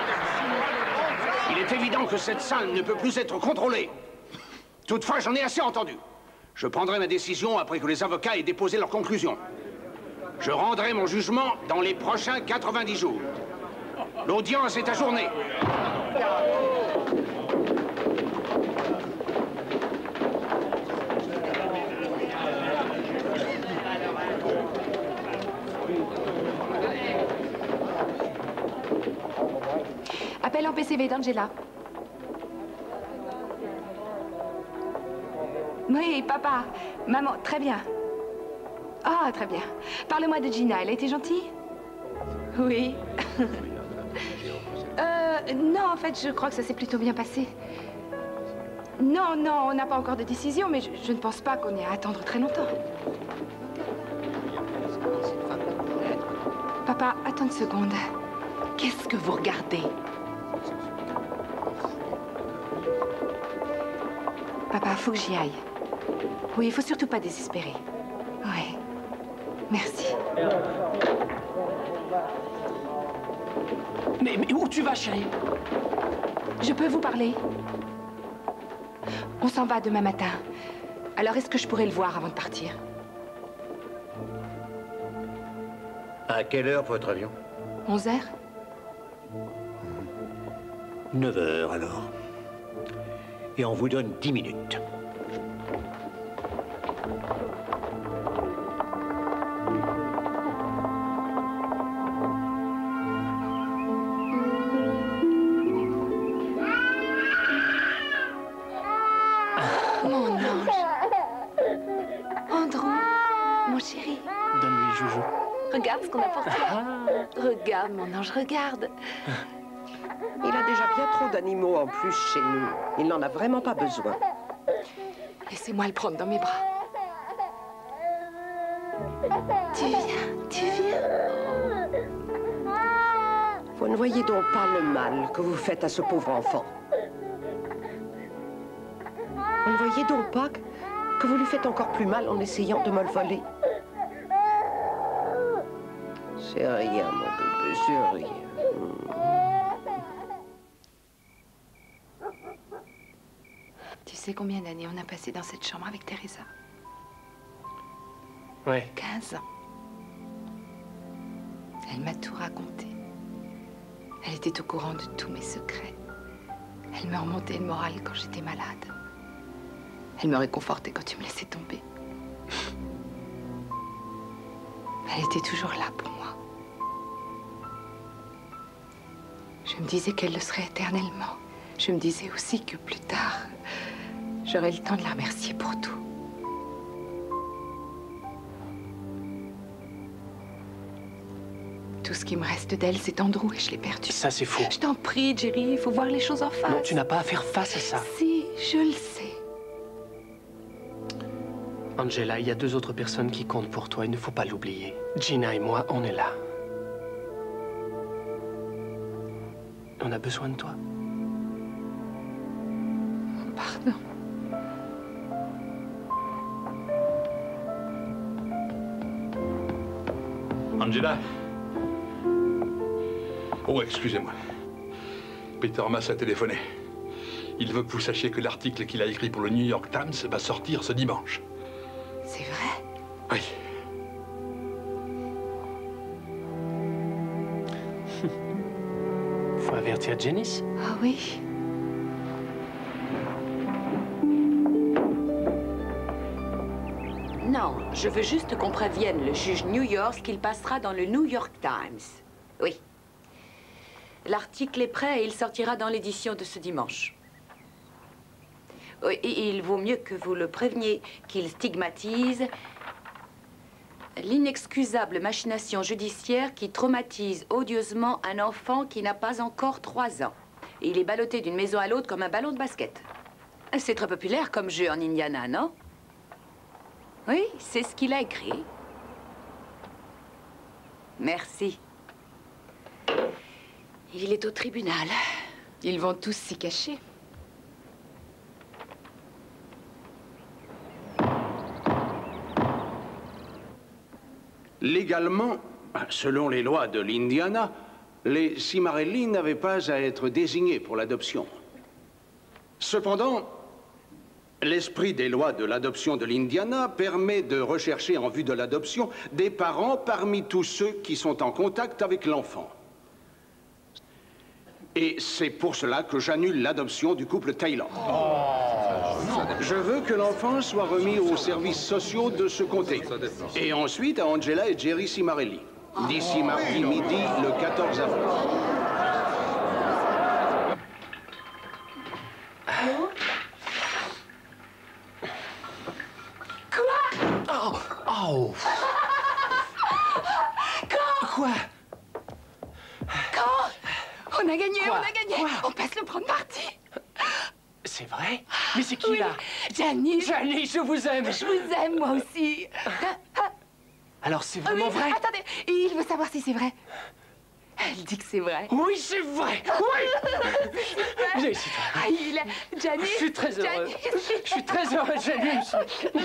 Il est évident que cette salle ne peut plus être contrôlée. Toutefois, j'en ai assez entendu. Je prendrai ma décision après que les avocats aient déposé leurs conclusions. Je rendrai mon jugement dans les prochains quatre-vingt-dix jours. L'audience est ajournée. Appel en P C V d'Angela. Oui, papa. Maman, très bien. Ah, très bien. Parle-moi de Gina. Elle a été gentille? Oui. euh, non, en fait, je crois que ça s'est plutôt bien passé. Non, non, on n'a pas encore de décision, mais je, je ne pense pas qu'on ait à attendre très longtemps. Papa, attends une seconde. Qu'est-ce que vous regardez? Papa, faut que j'y aille. Oui, il faut surtout pas désespérer. Oui. Merci. Mais, mais où tu vas, chérie? Je peux vous parler? On s'en va demain matin. Alors, est-ce que je pourrais le voir avant de partir? À quelle heure votre avion? onze heures? neuf heures alors. Et on vous donne dix minutes. Mon ange. Andrew, mon chéri. Donne-lui Joujou. Regarde ce qu'on a pour toi. Regarde, mon ange, regarde. Il a déjà bien trop d'animaux en plus chez nous. Il n'en a vraiment pas besoin. Laissez-moi le prendre dans mes bras. Tu viens, tu viens. Vous ne voyez donc pas le mal que vous faites à ce pauvre enfant. Vous ne voyez donc pas que, que vous lui faites encore plus mal en essayant de me le voler. C'est rien, mon bébé, c'est rien. Tu sais combien d'années on a passé dans cette chambre avec Teresa? Ouais. quinze ans. Elle m'a tout raconté. Elle était au courant de tous mes secrets. Elle me remontait le moral quand j'étais malade. Elle me réconfortait quand tu me laissais tomber. Elle était toujours là pour moi. Je me disais qu'elle le serait éternellement. Je me disais aussi que plus tard, j'aurais le temps de la remercier pour tout. Tout ce qui me reste d'elle, c'est Andrew et je l'ai perdu. Ça, c'est faux. Je t'en prie, Jerry, il faut voir les choses en face. Non, tu n'as pas à faire face à ça. Si, je le sais. Angela, il y a deux autres personnes qui comptent pour toi, il ne faut pas l'oublier. Gina et moi, on est là. On a besoin de toi. Pardon. Angela? Oh, excusez-moi. Peter Maas a téléphoné. Il veut que vous sachiez que l'article qu'il a écrit pour le New York Times va sortir ce dimanche. C'est vrai? Oui. Faut avertir Janice. Ah oui. Non, je veux juste qu'on prévienne le juge New York qu'il passera dans le New York Times. Oui. L'article est prêt et il sortira dans l'édition de ce dimanche. Oui, et il vaut mieux que vous le préveniez qu'il stigmatise l'inexcusable machination judiciaire qui traumatise odieusement un enfant qui n'a pas encore trois ans. Et il est ballotté d'une maison à l'autre comme un ballon de basket. C'est très populaire comme jeu en Indiana, non? Oui, c'est ce qu'il a écrit. Merci. Il est au tribunal. Ils vont tous s'y cacher. Légalement, selon les lois de l'Indiana, les Cimarelli n'avaient pas à être désignés pour l'adoption. Cependant, l'esprit des lois de l'adoption de l'Indiana permet de rechercher en vue de l'adoption des parents parmi tous ceux qui sont en contact avec l'enfant. Et c'est pour cela que j'annule l'adoption du couple Taylor. Je veux que l'enfant soit remis aux services sociaux de ce comté. Et ensuite à Angela et Jerry Cimarelli. D'ici mardi midi, le quatorze avril. Quoi? Oh! Oh! Quand? Quoi? Quand? On a gagné, Quoi? on a gagné. Quoi? On passe le prendre parti. C'est vrai? Mais c'est qui, oui. là? Janice. Janice, je vous aime. Je vous aime, moi aussi. Alors, c'est Ah vraiment oui, vrai? Attendez, il veut savoir si c'est vrai. Elle dit que c'est vrai. Oui, c'est vrai. Oui. Viens ici, toi. Ah, il est... Janice. Je suis très heureux. Janice. Je suis très heureux, Janice.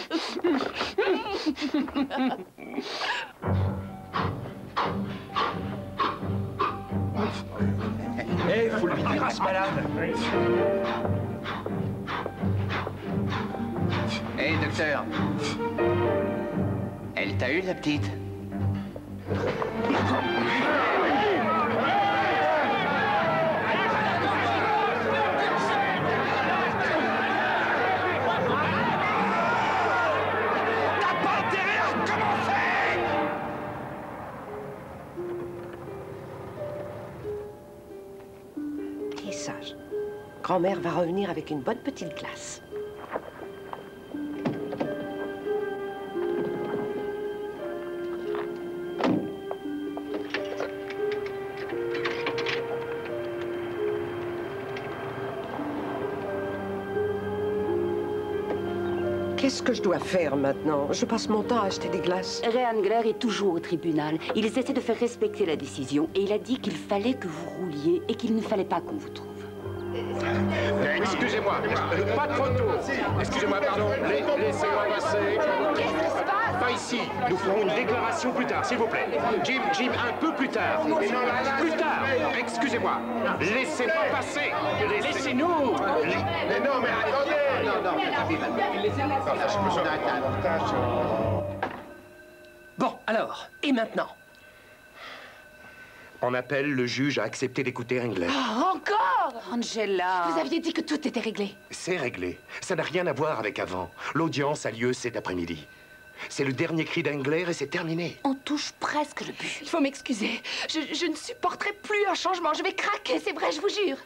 Eh, hey, faut le vider à ce malade. Hé, hey, docteur. Elle t'a eu, la petite? Qui est sage. Grand-mère va revenir avec une bonne petite glace. Qu'est-ce que je dois faire maintenant? Je passe mon temps à acheter des glaces. Ray Angler est toujours au tribunal. Ils essaient de faire respecter la décision et il a dit qu'il fallait que vous rouliez et qu'il ne fallait pas qu'on vous trouve. Excusez-moi, pas trop tôt. Excusez-moi, pardon. Laissez-moi passer. Qu'est-ce qui se passe? Pas ici. Nous ferons une déclaration plus tard, s'il vous plaît. Jim, Jim, un peu plus tard. Plus tard. Excusez-moi. Laissez-moi passer. Laissez-nous. Mais non, mais attendez. Non, non, Bon, alors, et maintenant? En appel, le juge a accepté d'écouter Engler. Oh, encore Angela. Vous aviez dit que tout était réglé. C'est réglé. Ça n'a rien à voir avec avant. L'audience a lieu cet après-midi. C'est le dernier cri d'Engler et c'est terminé. On touche presque le but. Il faut m'excuser. Je, je ne supporterai plus un changement. Je vais craquer, c'est vrai, je vous jure.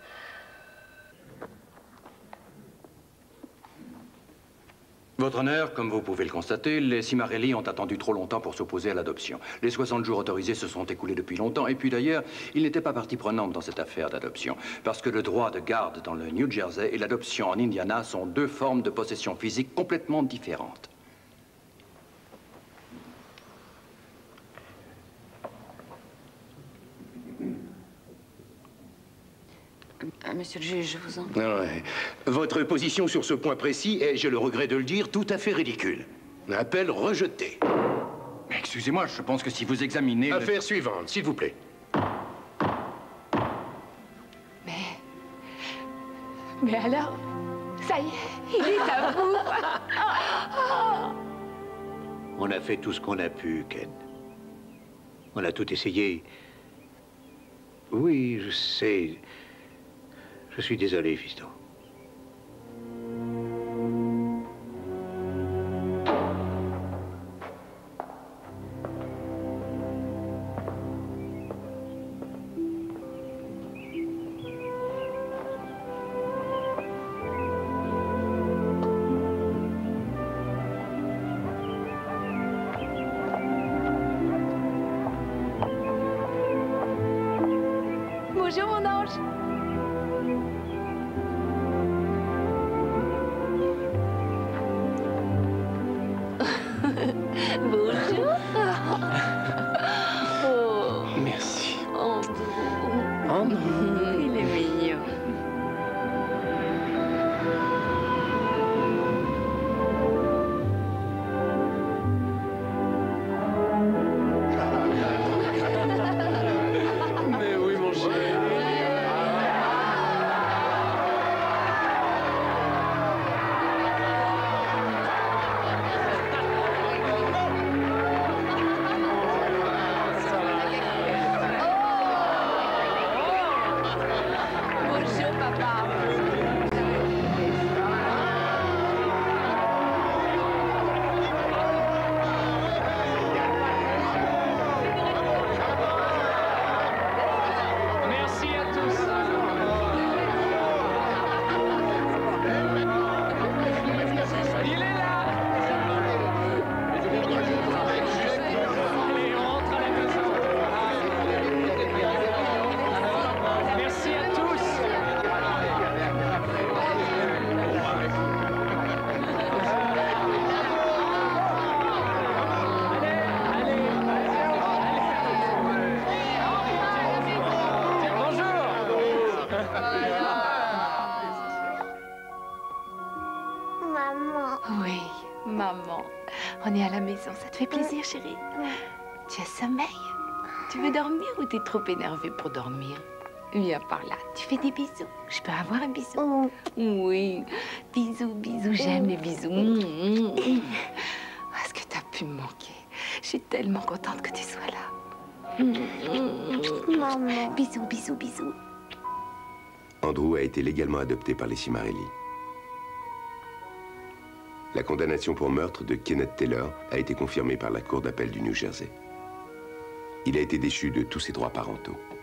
Votre honneur, comme vous pouvez le constater, les Cimarelli ont attendu trop longtemps pour s'opposer à l'adoption. Les soixante jours autorisés se sont écoulés depuis longtemps, et puis d'ailleurs, ils n'étaient pas partie prenante dans cette affaire d'adoption, parce que le droit de garde dans le New Jersey et l'adoption en Indiana sont deux formes de possession physique complètement différentes. Monsieur le juge, je vous en prie. Ouais. Votre position sur ce point précis est, je le regrette de le dire, tout à fait ridicule. Appel rejeté. Excusez-moi, je pense que si vous examinez... Affaire le... suivante, s'il vous plaît. Mais... Mais alors... Ça y est, il est à vous. On a fait tout ce qu'on a pu, Ken. On a tout essayé. Oui, je sais... Je suis désolé, fiston. Bonjour, mon ange. Bonjour. Oh. Merci. Andrew. Andrew. Il est mignon. Mais oui, mon chéri. Bonjour, papa. Merci à tous. Il est là. Allez, on rentre à la maison. Merci à tous. Maman. Oui, maman. On est à la maison. Ça te fait plaisir, chérie? Tu as sommeil? Tu veux dormir ou t'es trop énervée pour dormir? Viens par là. Tu fais des bisous. Je peux avoir un bisou? Oui. Bisous, bisous. J'aime les bisous. Est-ce que t'as pu me manquer? Je suis tellement contente que tu sois là. Maman. Bisous, bisous, bisous. Andrew a été légalement adopté par les Cimarelli. La condamnation pour meurtre de Kenneth Taylor a été confirmée par la Cour d'appel du New Jersey. Il a été déchu de tous ses droits parentaux.